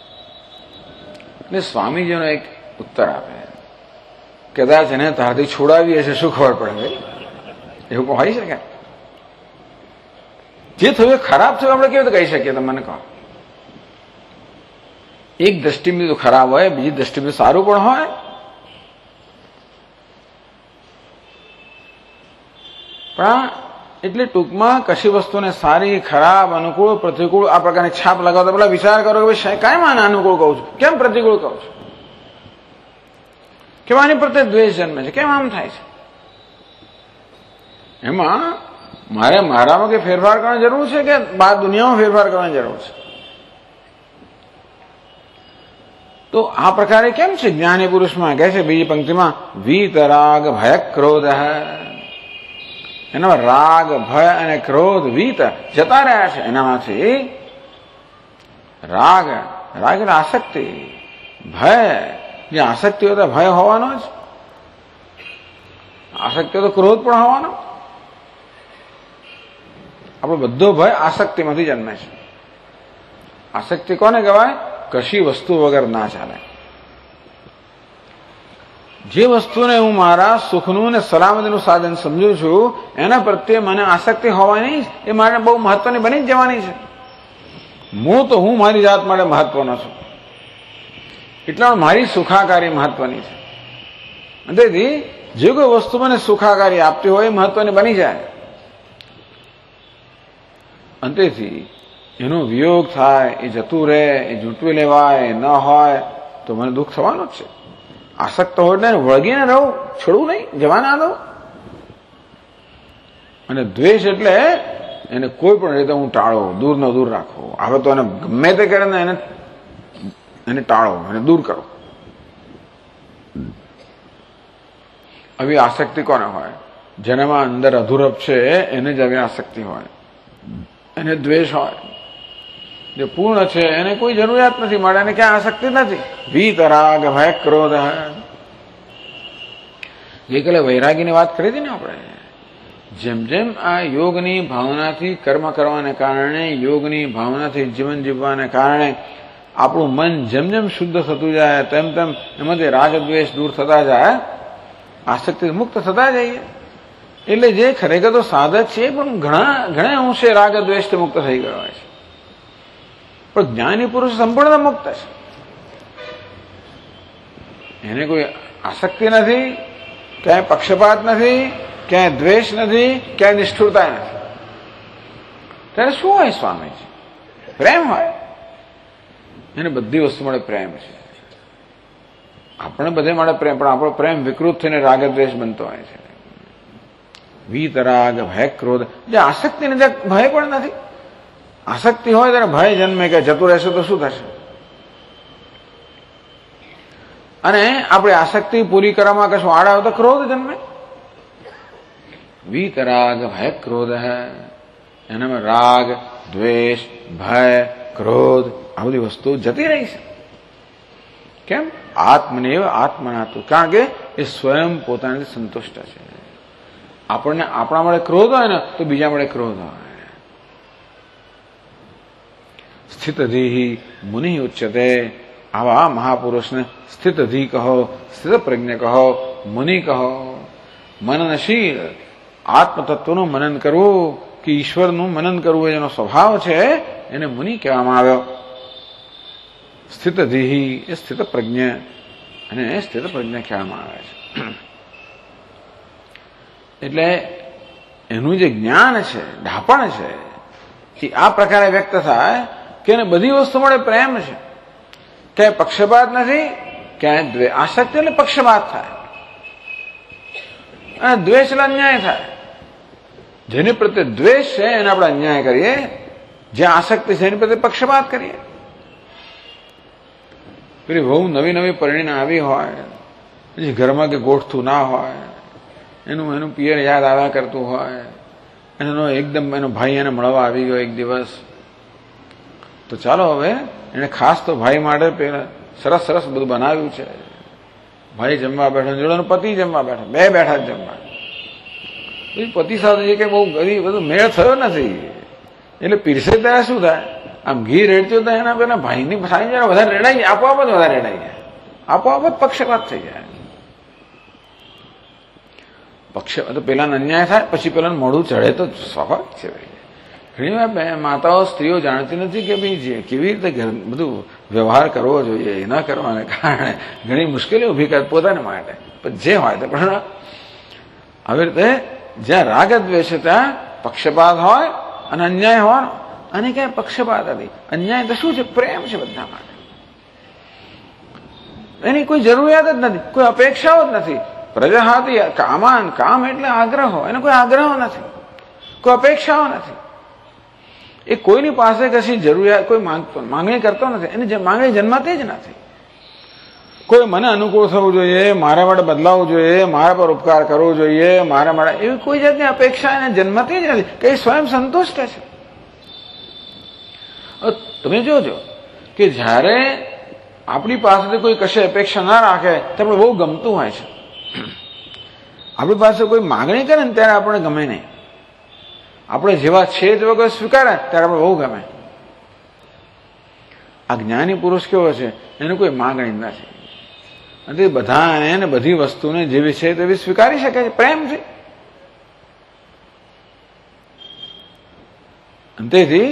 એટલે સ્વામીજીનો એક ઉત્તર આપે, કદાચ એને તારથી છોડાવી હશે, શું ખબર પડે? એવું કોઈ હોઈ શકે? જે થયું એ ખરાબ થયું આપણે કેવી રીતે કહી શકીએ? તમે મને કહો. એક દ્રષ્ટિથી તો ખરાબ હોય, બીજી દ્રષ્ટિથી સારું પણ હોય. પણ એટલે ટૂંકમાં કશી વસ્તુને સારી, ખરાબ, અનુકૂળ, પ્રતિકૂળ આ પ્રકારની છાપ લગાવતા પેલા વિચાર કરો કે ભાઈ કાંઈ આને અનુકૂળ કહું છું, કેમ પ્રતિકૂળ કહું છું, કેમ આની પ્રત્યે દ્વેષ જન્મે છે, કેમ આમ થાય છે? એમાં મારે મારામાં કઈ ફેરફાર કરવાની જરૂર છે કે બહાર દુનિયામાં ફેરફાર કરવાની જરૂર છે? તો આ પ્રકારે કેમ છે? જ્ઞાની પુરુષમાં કહે છે બીજી પંક્તિમાં, વીતરાગ ભય ક્રોધ. એનામાં રાગ, ભય અને ક્રોધ વીત જતા રહ્યા છે. એનામાંથી રાગ એટલે આસક્તિ, ભય જે આસક્તિ હોય તો ભય હોવાનો જ, આસક્તિ હોય તો ક્રોધ પણ હોવાનો. આપણો બધો ભય આસક્તિમાંથી જન્મે છે. આસક્તિ કોને કહેવાય? કશી વસ્તુ વગર ના ચાલે. જે વસ્તુને હું મારા સુખનું અને સલામતીનું સાધન સમજુ છું એના પ્રત્યે મને આસક્તિ હોવાની એ મારે બહુ મહત્વની બની જ જવાની છે. હું મારી જાત માટે મહત્વનો છું, એટલા મારી સુખાકારી મહત્વની છે. તેથી જે કોઈ વસ્તુ મને સુખાકારી આપતી હોય એ મહત્વની બની જાય. અંતેથી એનો વિયોગ થાય, એ જતું રહે, એ જૂટવી લેવાય, ન હોય તો મને દુઃખ થવાનું જ છે. આસક્ત હોય એટલે વળગીને રહું, છોડવું નહીં, જવા ના દઉં. અને દ્વેષ એટલે એને કોઈ પણ રીતે હું ટાળો, દૂર ન દૂર રાખો. હવે તો એને ગમે તે કરે ને એને ટાળો, એને દૂર કરો. આવી આસક્તિ કોને હોય? જેનામાં અંદર અધૂરપ છે એને જ આવી આસક્તિ હોય, એને દ્વેષ હોય. જે પૂર્ણ છે એને કોઈ જરૂરિયાત નથી મળે, એને ક્યાં આસક્તિ નથી. વીતરાગ ભય ક્રોધ. ગઈકાલે વૈરાગીની વાત કરી હતી ને આપણે. જેમ જેમ આ યોગની ભાવનાથી કર્મ કરવાને કારણે, યોગની ભાવનાથી જીવન જીવવાને કારણે આપણું મન જેમ જેમ શુદ્ધ થતું જાય તેમ તેમ એમાંથી રાગદ્વેષ દૂર થતા જાય, આસક્તિ મુક્ત થતા જઈએ. એટલે જે ખરેખર તો સાધક છે પણ ઘણા અંશે રાગદ્વેષથી મુક્ત થઈ ગયો હોય છે. પણ જ્ઞાની પુરુષ સંપૂર્ણ મુક્ત છે. એને કોઈ આસક્તિ નથી, ક્યાંય પક્ષપાત નથી, ક્યાંય દ્વેષ નથી, ક્યાંય નિષ્ઠુરતા નથી. ત્યારે શું હોય સ્વામીજી? પ્રેમ હોય. એને બધી વસ્તુ મળે પ્રેમ છે. આપણે બધે મળે પ્રેમ, પણ આપણો પ્રેમ વિકૃત થઈને રાગદ્વેષ બનતો હોય છે. વીતરાગ ભય ક્રોધ. જે આસક્તિ નથી ભય પણ નથી. આસક્તિ હોય ત્યારે ભય જન્મે કે જતું રહેશે તો શું થશે. અને આપણે આસક્તિ પૂરી કરવામાં કશું આડા હોય તો ક્રોધ જન્મે. વીતરાગ ભય ક્રોધ. એનામાં રાગ, દ્વેષ, ભય, ક્રોધ આ બધી વસ્તુ જતી રહી છે. કેમ? આત્મનેવ આત્મનાતું. કારણ કે એ સ્વયં પોતાનાથી સંતુષ્ટ છે. આપણને આપણા મળે ક્રોધ હોય ને તો બીજા મળે ક્રોધ હોય. સ્થિતધિ મુનિ ઉચ્યતે. આવા મહાપુરુષને સ્થિતધિ કહો, સ્થિત પ્રજ્ઞ કહો, મુનિ કહો. મનનશીલ, આત્મતત્વનું મનન કરવું કે ઈશ્વરનું મનન કરવું એનો સ્વભાવ છે એને મુનિ કહેવામાં આવ્યો. સ્થિતધિ એ સ્થિત પ્રજ્ઞ અને સ્થિત પ્રજ્ઞ કહેવામાં આવે છે. એટલે એનું જે જ્ઞાન છે, ઢાપણ છે, એ આ પ્રકારે વ્યક્ત થાય કે એને બધી વસ્તુ મળે પ્રેમ છે, ક્યાંય પક્ષપાત નથી, ક્યાંય દ્વેષ. આસક્તિ એટલે પક્ષપાત થાય અને દ્વેષ એટલે અન્યાય થાય. જેની પ્રત્યે દ્વેષ છે એને આપણે અન્યાય કરીએ, જ્યાં આસક્તિ છે એની પ્રત્યે પક્ષપાત કરીએ. પેલી બહુ નવી નવી પરિણીને આવી હોય, પછી ઘરમાં કે ગોઠતું ના હોય, એનું પિયર યાદ આવ્યા કરતું હોય, એનો ભાઈ એને મળવા આવી ગયો એક દિવસ, તો ચાલો હવે એને ખાસ તો ભાઈ માટે સરસ સરસ બધું બનાવ્યું છે. ભાઈ જમવા બેઠો, જોડે પતિ જમવા બેઠો, બે બેઠા જમવા. પતિ સાથે કે બહુ ગરીબ બધું મેળ થયો નથી, એટલે પીરસે ત્યારે શું થાય? આમ ઘી રેડતું તો એના પેલા ભાઈની સારી જરા વધારે રેડાઈ જાય, આપોઆપ જ વધારે રેડાઈ જાય, આપોઆપ જ પક્ષપાત થઈ જાય. પક્ષપાત તો પેલા અન્યાય થાય, પછી પેલા મોઢું ચડે તો સ્વાભાવિક છે. ઘણી વાર માતાઓ સ્ત્રીઓ જાણતી નથી કે ભાઈ કેવી રીતે બધું વ્યવહાર કરવો જોઈએ, એના કરવાને કારણે ઘણી મુશ્કેલીઓ ઉભી કરે પોતાને માટે. પણ જે હોય તે પણ આવી રીતે જ્યાં રાગ દ્વેષ ત્યાં પક્ષપાત હોય અને અન્યાય હોય. અને ક્યાંય પક્ષપાત નથી, અન્યાય તો શું છે? પ્રેમ છે બધા માટે. એની કોઈ જરૂરિયાત જ નથી, કોઈ અપેક્ષાઓ જ નથી. પ્રજાહાતી કામાન, કામ એટલે આગ્રહો, એને કોઈ આગ્રહો નથી, કોઈ અપેક્ષાઓ નથી. એ કોઈની પાસે કશી જરૂરિયાત, કોઈ માંગણી કરતો નથી, એની માંગણી જન્માતી જ નથી. કોઈ મને અનુકૂળ થવું જોઈએ, મારા માટે બદલાવવું જોઈએ, મારા પર ઉપકાર કરવો જોઈએ, મારા માટે એવી કોઈ જાતની અપેક્ષા એને જન્મતી જ નથી, કે એ સ્વયં સંતુષ્ટ છે. તમે જોજો કે જ્યારે આપણી પાસેથી કોઈ કશે અપેક્ષા ના રાખે તો આપણે બહુ ગમતું હોય છે. આપણી પાસે કોઈ માંગણી કરે ને ત્યારે આપણે ગમે નહીં, આપણે જેવા છે તેવા કોઈ સ્વીકારે ત્યારે આપણે બહુ ગમે. આ જ્ઞાની પુરુષ કેવો છે? એને કોઈ માંગણી નથી, અને બધાને બધી વસ્તુને જેવી છે તેવી સ્વીકારી શકે છે પ્રેમથી. તેથી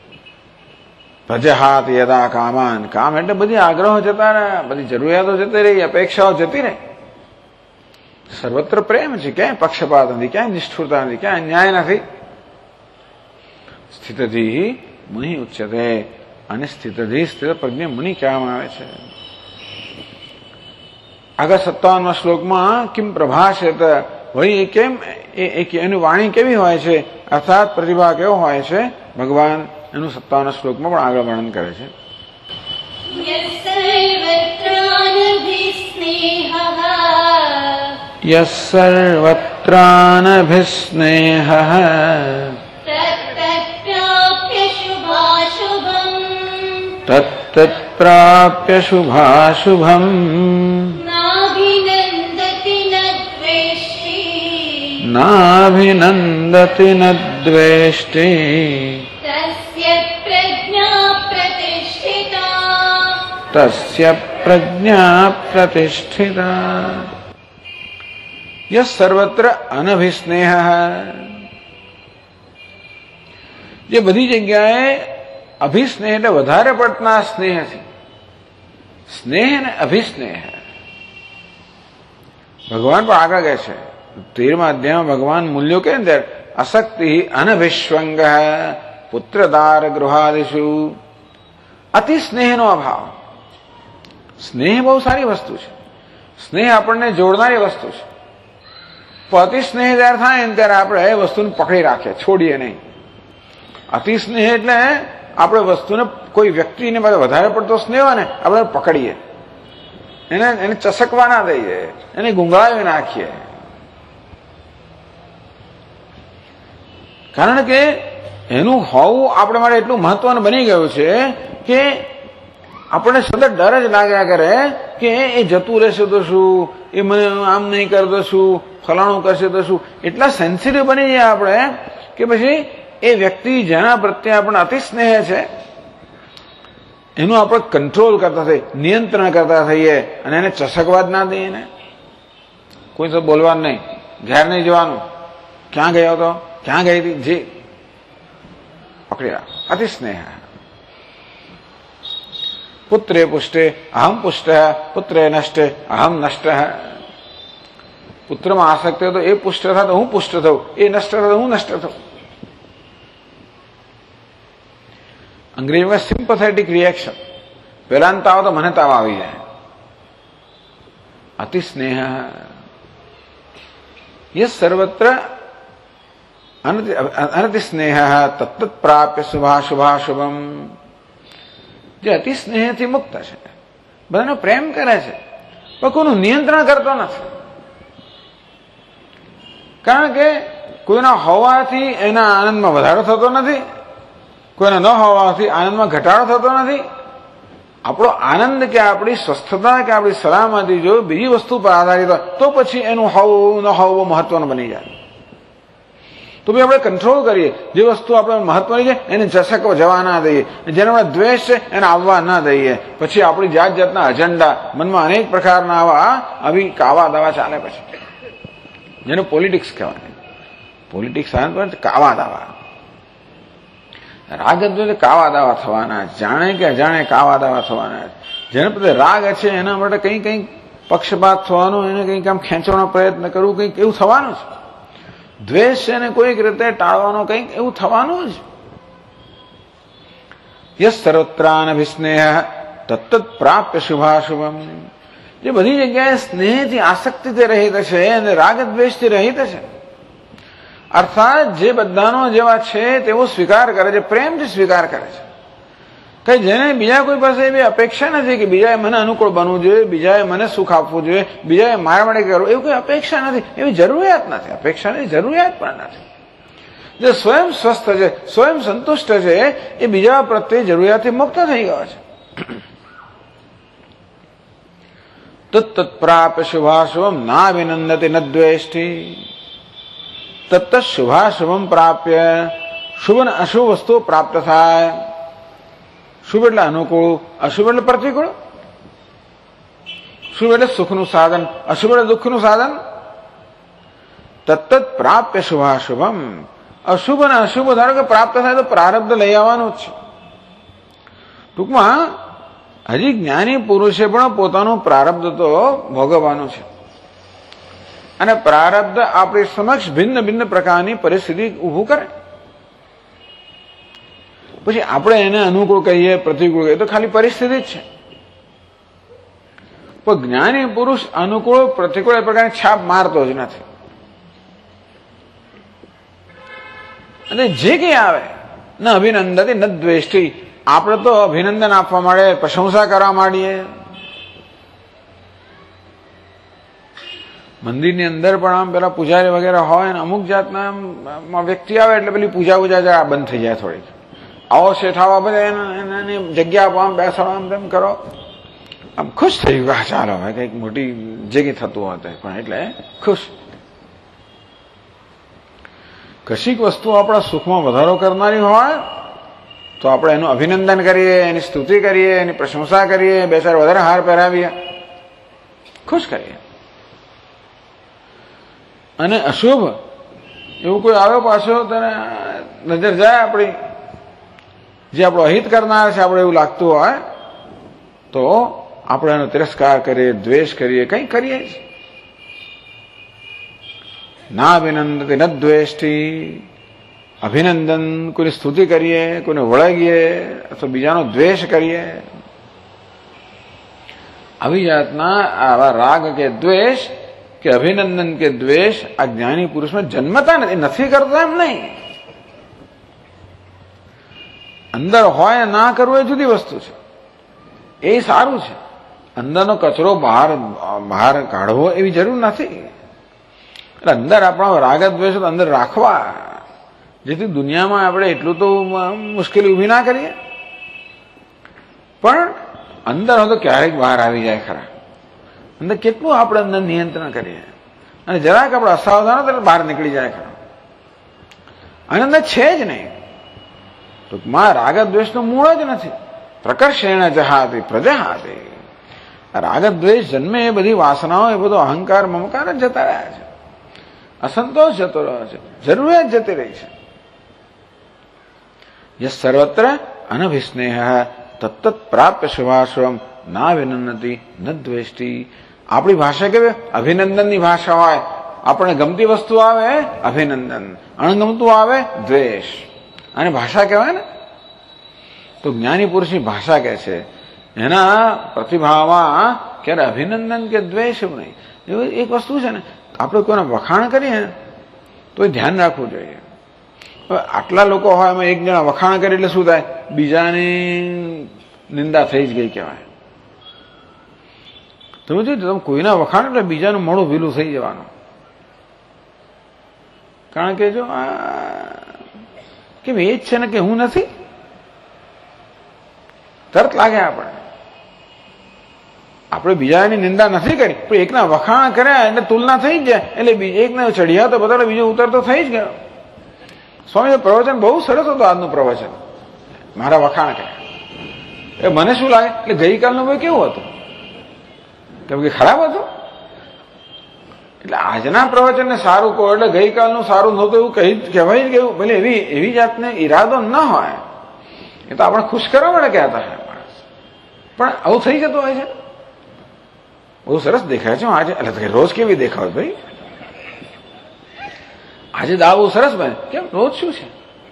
પ્રજહાત યદા કામાન, કામ એટલે બધી આગ્રહો જતા રહે, બધી જરૂરિયાતો જતી રહી, અપેક્ષાઓ જતી રહી. સર્વત્ર પ્રેમ છે, ક્યાંય પક્ષપાત નથી, ક્યાંય નિષ્ઠુરતા નથી, ક્યાંય અન્યાય નથી. સ્થિતધિ મુનિ ઉચ્યતે, અને સ્થિતધિ સ્થિત પ્રજ્ઞ મુનિ કહેવામાં આવે છે. આગળ 57મા શ્લોકમાં કિમ પ્રભાષેત, વળી કેમ એની વાણી કેવી હોય છે, અર્થાત પ્રતિભા કેવો હોય છે ભગવાન, એનું 57મા શ્લોકમાં પણ આગળ વર્ણન કરે છે. યસર્વત્રાનભિસ્નેહઃ તત્તત્પ્રાપ્ય શુભાશુભમ નાભિનંદતિ ન દ્વેષ્ટિ તસ્ય પ્રજ્ઞા પ્રતિષ્ઠિતા. યસ સર્વત્ર અનભિસ્નેહ, જે બધી જગ્યાએ અભિસ્નેહ એટલે વધારે પડતા સ્નેહ છે. સ્નેહ ને અભિસ્નેહ ભગવાન પણ આગળ કહે છે 13મા અધ્યાયમાં. ભગવાન મૂલ્યો કે અંદર અશક્તિ અનભિસ્વંગ પુત્રદાર ગૃહાદિશુ, અતિ સ્નેહનો અભાવ. સ્નેહ બહુ સારી વસ્તુ છે, સ્નેહ આપણને જોડનારી વસ્તુ છે. પણ અતિ સ્નેહ જયારે થાય ને ત્યારે આપણે એ વસ્તુને પકડી રાખીએ, છોડીએ નહીં. અતિ સ્નેહ એટલે આપણે વસ્તુને, કોઈ વ્યક્તિને વધારે પડતો સ્નેહ હોય ને આપણે પકડીએ, એને ચસકવા ના દઈએ, એને ગુંગળાવી નાખીએ. કારણ કે એનું હોવું આપણે માટે એટલું મહત્વનું બની ગયું છે કે આપણને સતત ડર જ લાગ્યા કરે કે એ જતું રહેશે તો શું, એ મને આમ નહીં કરતો શું, ફલાણું કરશે તો શું. એટલા સેન્સિટિવ બની જાય આપણે કે પછી એ વ્યક્તિ જેના પ્રત્યે આપણને અતિ સ્નેહ છે એનું આપણે કંટ્રોલ કરતા થઈએ, નિયંત્રણ કરતા થઈએ, અને એને ચસકવા જ ના દઈએ. ને કોઈ તો બોલવાનું નહીં, ઘેર નહીં જવાનું, ક્યાં ગયો હતો, ક્યાં ગઈ હતી, જે પકડ્યા. અતિ સ્નેહ. પુત્રે પુષ્ટે અહમ પુષ્ટ, પુત્રે નષ્ટે અહમ નષ્ટ. પુત્રમાં આસક્તિ હતો, એ પુષ્ટ થાય તો હું પુષ્ટ થઉં, એ નષ્ટ થાય તો હું નષ્ટ થઉં. અંગ્રેજીમાં સિમ્પથેટિક રિએક્શન. પેલાને તાવ તો મને તાવ આવી જાય. અતિ સ્નેહ. યસ સર્વત્ર અનતિ સ્નેહ તત્ત પ્રાપ્ય શુભાશુભમ. જે અતિ સ્નેહથી મુક્ત છે, બધાનો પ્રેમ કરે છે, પણ કોઈનું નિયંત્રણ કરતો નથી. કારણ કે કોઈના હોવાથી એના આનંદમાં વધારો થતો નથી, કોઈના ન હોવાથી આનંદમાં ઘટાડો થતો નથી. આપણો આનંદ કે આપણી સ્વસ્થતા કે આપણી સલામતી જો બીજી વસ્તુ પર આધારિત હોય તો પછી એનું હોવું ન હોવું મહત્વનું બની જાય. તો બી આપણે કંટ્રોલ કરીએ. જે વસ્તુ આપણે મહત્વની છે એને ચસકવા જવા ના દઈએ, જેને આપણે દ્વેષ છે એને આવવા ના દઈએ. પછી આપણી જાત જાતના અજંડા, મનમાં અનેક પ્રકારના આવી કાવા દાવા ચાલે. પછી જેને પોલિટિક્સ કહેવાય. પોલિટિક્સ કાવા દાવા, રાગ દ્વેષ કાવા દાવા થવાના, જાણે કે અજાણે કાવા દાવા થવાના. જેને પ્રત્યે રાગ છે એના માટે કંઈ કંઈક પક્ષપાત થવાનો, એને કંઈક આમ ખેંચવાનો પ્રયત્ન કરવું, કંઈક એવું થવાનું છે. દ્વેષ છે એને કોઈક રીતે ટાળવાનો, કંઈક એવું થવાનું જ. યસ સર્વત્રાનભિસ્નેહ તત્ત પ્રાપ્ય શુભાશુભમ. જે બધી જગ્યાએ સ્નેહથી આસક્તિથી રહિત છે અને રાગ દ્વેષથી રહિત છે, અર્થાત જે બધાનો જેવા છે તેવો સ્વીકાર કરે છે, પ્રેમથી સ્વીકાર કરે છે. કઈ જેને બીજા કોઈ પાસે એવી અપેક્ષા નથી કે બીજાએ મને અનુકૂળ બનવું જોઈએ, બીજાએ મને સુખ આપવું જોઈએ, બીજાએ મારા માટે કરવું, એવું કોઈ અપેક્ષા નથી, એવી જરૂરિયાત નથી. અપેક્ષાની જરૂરિયાત પણ નથી. જે સ્વયં સ્વસ્થ છે, સ્વયં સંતુષ્ટ છે, એ બીજા પ્રત્યે જરૂરિયાતથી મુક્ત થઈ ગયો છે. તત્પ્રાપ્ય શુભાશુભમ ના વિનંદતી ન દ્વેષ્ટિ. તત્ત શુભાશુભમ પ્રાપ્ય. શુભ અને અશુભ વસ્તુઓ પ્રાપ્ત થાય. શુભ એટલે અનુકૂળ, અશુભ એટલે પ્રતિકૂળ. શુભ એટલે સુખનું સાધન, અશુભ એટલે દુઃખનું સાધન. તત્ત પ્રાપ્ય શુભાશુભમ. અશુભ અને અશુભ ધારો કે પ્રાપ્ત થાય તો પ્રારબ્ધ લઈ આવવાનું જ છે. ટૂંકમાં હજી જ્ઞાની પુરુષે પણ પોતાનું પ્રારબ્ધ તો ભોગવવાનું છે. અને પ્રારબ્ધ આપણી સમક્ષ ભિન્ન ભિન્ન પ્રકારની પરિસ્થિતિ ઊભું કરે. પછી આપણે એને અનુકૂળ કહીએ, પ્રતિકૂળ કહીએ તો ખાલી પરિસ્થિતિ જ છે. પણ જ્ઞાની પુરુષ અનુકૂળ પ્રતિકૂળ એ પ્રકારની છાપ મારતો જ નથી. અને જે કંઈ આવે ન અભિનંદતી ન દ્વેષ્ટિ. આપણે તો અભિનંદન આપવા માંડે, પ્રશંસા કરવા માંડીએ. મંદિરની અંદર પણ આમ પેલા પૂજારી વગેરે હોય ને અમુક જાતના વ્યક્તિ આવે એટલે પેલી પૂજા જરા બંધ થઈ જાય થોડીક. આવો શેઠ આવા બધા એની જગ્યા આપો, આમ બેસાડો, આમ તેમ કરો, આમ ખુશ થઈ ગયું. ચાલો હવે કંઈક મોટી જગ્યા થતું હતું પણ એટલે ખુશ. કશીક વસ્તુ આપણા સુખમાં વધારો કરનારી હોય તો આપણે એનું અભિનંદન કરીએ, એની સ્તુતિ કરીએ, એની પ્રશંસા કરીએ, બે ચાર વધારે હાર પહેરાવીએ, ખુશ કરીએ. અને અશુભ એવું કોઈ આવ્યો પાછો તેને નજર જાય આપણી, જે આપણો અહિત કરનાર છે, આપણે એવું લાગતું હોય તો આપણે એનો તિરસ્કાર કરીએ, દ્વેષ કરીએ, કંઈ કરીએ જ. ના અભિનંદતી ન દ્વેષ્ટિ. અભિનંદન, કોઈની સ્તુતિ કરીએ, કોઈને વળગીએ અથવા બીજાનો દ્વેષ કરીએ, આવી જાતના આવા રાગ કે દ્વેષ કે અભિનંદન કે દ્વેષ આ જ્ઞાની પુરુષમાં જન્મતા નથી કરતા એમ નહીં. અંદર હોય ના કરવું એ જુદી વસ્તુ છે, એ સારું છે. અંદરનો કચરો બહાર કાઢવો એવી જરૂર નથી. એટલે અંદર આપણો રાગ દ્વેષ અંદર રાખવા, જેથી દુનિયામાં આપણે એટલું તો મુશ્કેલી ઊભી ના કરીએ. પણ અંદર હોય તો ક્યારેક બહાર આવી જાય ખરા. અંદર કેટલું આપણે અંદર નિયંત્રણ કરીએ અને જરાક આપણે અસાવધાન તો બહાર નીકળી જાય ખરા. અને અંદર છે જ નહીં. ટૂંકમાં રાગ દ્વેષનું મૂળ જ નથી. પ્રકર્ષેણ જહાતી પ્રજહાતી. રાગ દ્વેષ જન્મે એ બધી વાસનાઓ, એ બધો અહંકાર મમકાર જ જતા રહ્યા છે. અસંતોષ જતો રહ્યો છે, જરૂરિયાત જતી રહી છે. યસ સર્વત્ર અનભિસ્નેહ તત્ત પ્રાપ્ય શુભાશુભમ ના વિનંદતી ન દ્વેષ્ટિ. આપણી ભાષા કેવી? અભિનંદનની ભાષા હોય. આપણને ગમતી વસ્તુ આવે અભિનંદન, અણગમતું આવે દ્વેષ. અને ભાષા કહેવાય ને. તો જ્ઞાની પુરુષની ભાષા કહે છે, એના પ્રતિભાવમાં ક્યારે અભિનંદન કે દ્વેષ એવું નહીં. એવું એક વસ્તુ છે ને, આપણે કોઈને વખાણ કરીએ તો એ ધ્યાન રાખવું જોઈએ. હવે આટલા લોકો હોય એમાં એક જણા વખાણ કરે એટલે શું થાય? બીજાની નિંદા થઈ જ ગઈ કહેવાય. તમે જોયું, તમે કોઈના વખાણ એટલે બીજાનું મોડું ભીલું થઈ જવાનું. કારણ કે જો કે એ જ છે ને કે હું નથી, તરત લાગે આપણે. આપણે બીજાની નિંદા નથી કરી, પણ એકના વખાણ કર્યા એટલે તુલના થઈ જ જાય. એટલે એકને ચઢ્યા તો બધા બીજો ઉતરતો થઈ જ ગયો. સ્વામી પ્રવચન બહુ સરસ હતું આજનું પ્રવચન, મારા વખાણ કર્યા. એ મને શું લાગે એટલે ગઈકાલનું ભાઈ કેવું હતું, કેમ કે ખરાબ હતું. એટલે આજના પ્રવચનને સારું કહો એટલે ગઈકાલનું સારું નહોતું એવું કહેવાય જ કેવું, ભલે એવી જાતને ઈરાદો ન હોય, એ તો આપણે ખુશ કરવા માટે કહેતા હોય માણસ, પણ આવું થઈ જતું હોય છે. બહુ સરસ દેખાય છે આજે, એટલે રોજ કેવી દેખાવ ભાઈ, આજે દાવ બહુ સરસ બને, કેમ રોજ શું છે?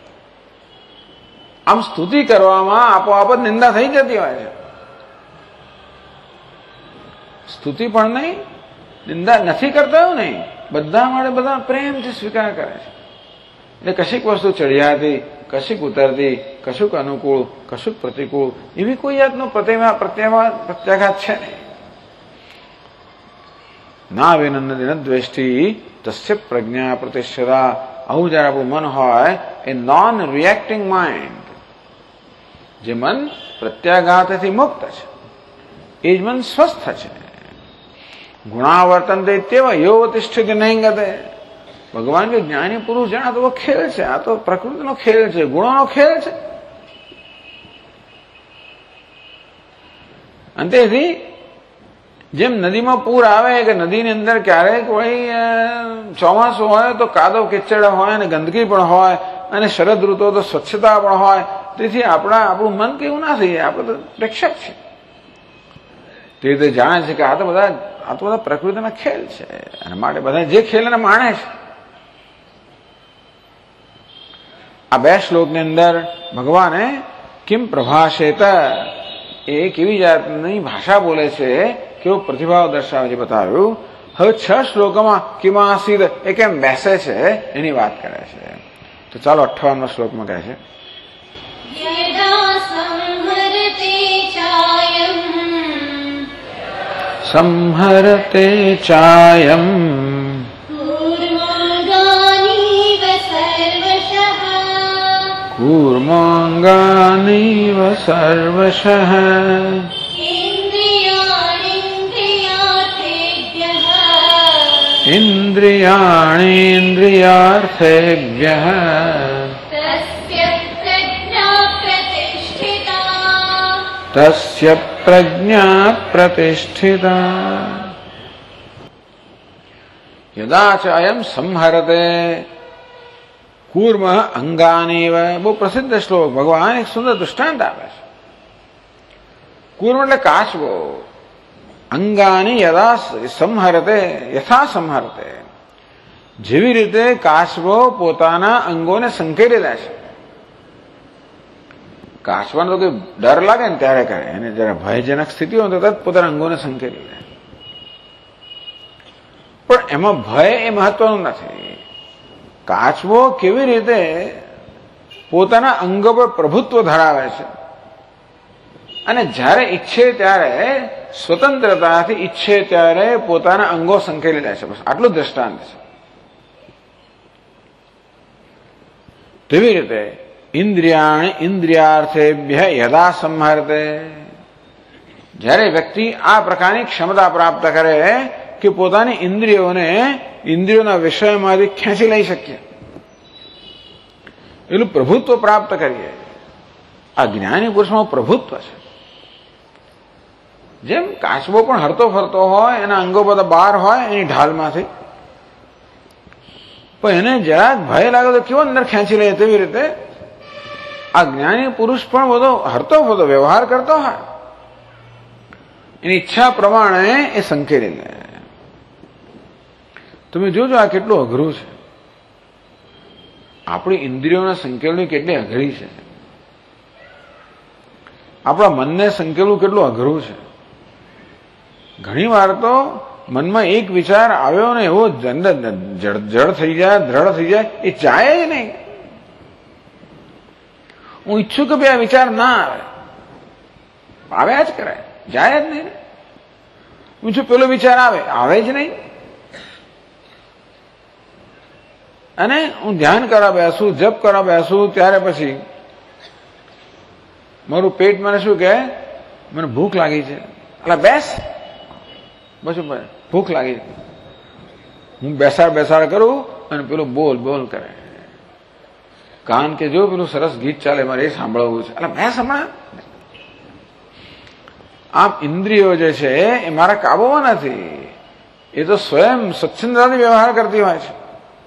આમ સ્તુતિ કરવામાં આપોઆપ જ નિંદા થઈ જતી હોય છે. સ્તુતિ પણ નહીં, નિંદા નથી કરતા એવું નહીં, બધા માટે બધા પ્રેમથી સ્વીકાર કરે છે. એટલે કશીક વસ્તુ ચડિયાતી, કશીક ઉતરતી, કશુંક અનુકૂળ, કશુંક પ્રતિકૂળ, એવી કોઈ જાતનો પ્રત્યાઘાત છે નહીં. ના વિનંદતી ન દ્વેષ્ટી તસ્ય પ્રજ્ઞા પ્રતિષ્ઠતા. આવું જયારે આપણું મન હોય એ નોન રિએક્ટિંગ માઇન્ડ, જે મન પ્રત્યાઘાતથી મુક્ત છે, એ જ મન સ્વસ્થ છે. ગુણાવર્તન તેવ યો તિષ્ઠિત નહીં ગતે. ભગવાન કે જ્ઞાની પુરુષ જાણે તો ખેલ છે, આ તો પ્રકૃતિનો ખેલ છે, ગુણોનો ખેલ છે. અને તેથી જેમ નદીમાં પૂર આવે કે નદીની અંદર ક્યારેક કોઈ ચોમાસું હોય તો કાદવ કિચડ હોય અને ગંદકી પણ હોય, અને શરદ ઋતુ તો સ્વચ્છતા પણ હોય. તેથી આપણું મન કેવું ના થઈ જાય, આપણે તો પ્રેક્ષક છે. તે રીતે જાણે છે કે આ તો બધા પ્રકૃતિના ખેલ છે, અને માટે બધા જે ખેલ એને માણે છે. આ બે શ્લોકની અંદર ભગવાને કિમ પ્રભાષેત, એ કેવી જાતની ભાષા બોલે છે, કેવો પ્રતિભાવ દર્શાવે છે બતાવ્યું. હવે 6 શ્લોકોમાં કિમાસીદ એ કેમ બેસે છે એની વાત કરે છે. તો ચાલો 58 શ્લોકમાં કહે છે, યદા સંહરતે ચાયમ સંહરતે ચાયમ કૂર્માંગાનીવ સર્વશઃ કૂર્માંગાનીવ સર્વશઃ ઇન્દ્રિયાણીન્દ્રિયાર્થેભ્યઃ તસ્ય પ્રજ્ઞા પ્રતિષ્ઠિતા. યદા ચ અયમ સંહરતે કૂર્મ અંગાનીવ. બહુ પ્રસિદ્ધ શ્લોક, ભગવાન એક સુંદર દૃષ્ટાંત આપે છે. કૂર્મ એટલે કાચબો, અંગાની યદા સંહરતે યથા સંહરતે. જેવી રીતે કાચબો પોતાના અંગોને સંકેલી લે છે. કાચબાને તો કોઈ ડર લાગે ને ત્યારે કરે, એને જયારે ભયજનક સ્થિતિ હોય તો તરત પોતાના અંગોને સંકેલી લે. પણ એમાં ભય એ મહત્વનું નથી. કાચબો કેવી રીતે પોતાના અંગો પર પ્રભુત્વ ધરાવે છે, અને જ્યારે ઈચ્છે ત્યારે સ્વતંત્રતાથી ઈચ્છે ત્યારે પોતાના અંગો સંકેલી લે છે. બસ આટલું દ્રષ્ટાંત છે. તેવી રીતે ઇન્દ્રિયાણી ઇન્દ્રિયાર્થેભ્ય યદા સંહરતે. જ્યારે વ્યક્તિ આ પ્રકારની ક્ષમતા પ્રાપ્ત કરે કે પોતાની ઇન્દ્રિયોના વિષયમાંથી ખેંચી લઈ શકીએ, એટલું પ્રભુત્વ પ્રાપ્ત કરીએ. આ જ્ઞાની પુરુષમાં પ્રભુત્વ છે. જેમ કાચબો પણ હરતો ફરતો હોય, એના અંગો બધા બહાર હોય એની ઢાલમાંથી, પણ એને જરાક ભય લાગે તો કેવો અંદર ખેંચી લે, તેવી રીતે આ જ્ઞાની પુરુષ પણ બધો હરતો ફરતો વ્યવહાર કરતો હોય, એની ઈચ્છા પ્રમાણે એ સંકેલી લે. તમે જોજો આ કેટલું અઘરું છે. આપણી ઇન્દ્રિયોને સંકેલવી કેટલી અઘરી છે. આપણા મનને સંકેલવું કેટલું અઘરું છે. ઘણી વાર તો મનમાં એક વિચાર આવ્યો ને એવો જડ થઈ જાય, દ્રઢ થઈ જાય, એ જાય જ નહીં. હું ઈચ્છું કે ભાઈ આ વિચાર ના આવે, આવ્યા જ કરે, જાય જ નહીં. હું છું પેલો વિચાર આવે જ નહીં. અને હું ધ્યાન કરવા બેસું, જપ કરવા બેસું, ત્યારે પછી મારું પેટ મને શું કહે, મને ભૂખ લાગી છે, એટલે બેસ, પછી ભૂખ લાગી. હું બેસાડ કરું અને પેલું બોલ કરે. કાન કે જો પેલું સરસ ગીત ચાલે મારે એ સાંભળવું છે, એટલે મેં સાંભળ્યા. આમ ઇન્દ્રિયો જે છે એ મારા કાબુમાં નથી, એ તો સ્વયં સ્વચ્છંદતાથી વ્યવહાર કરતી હોય છે.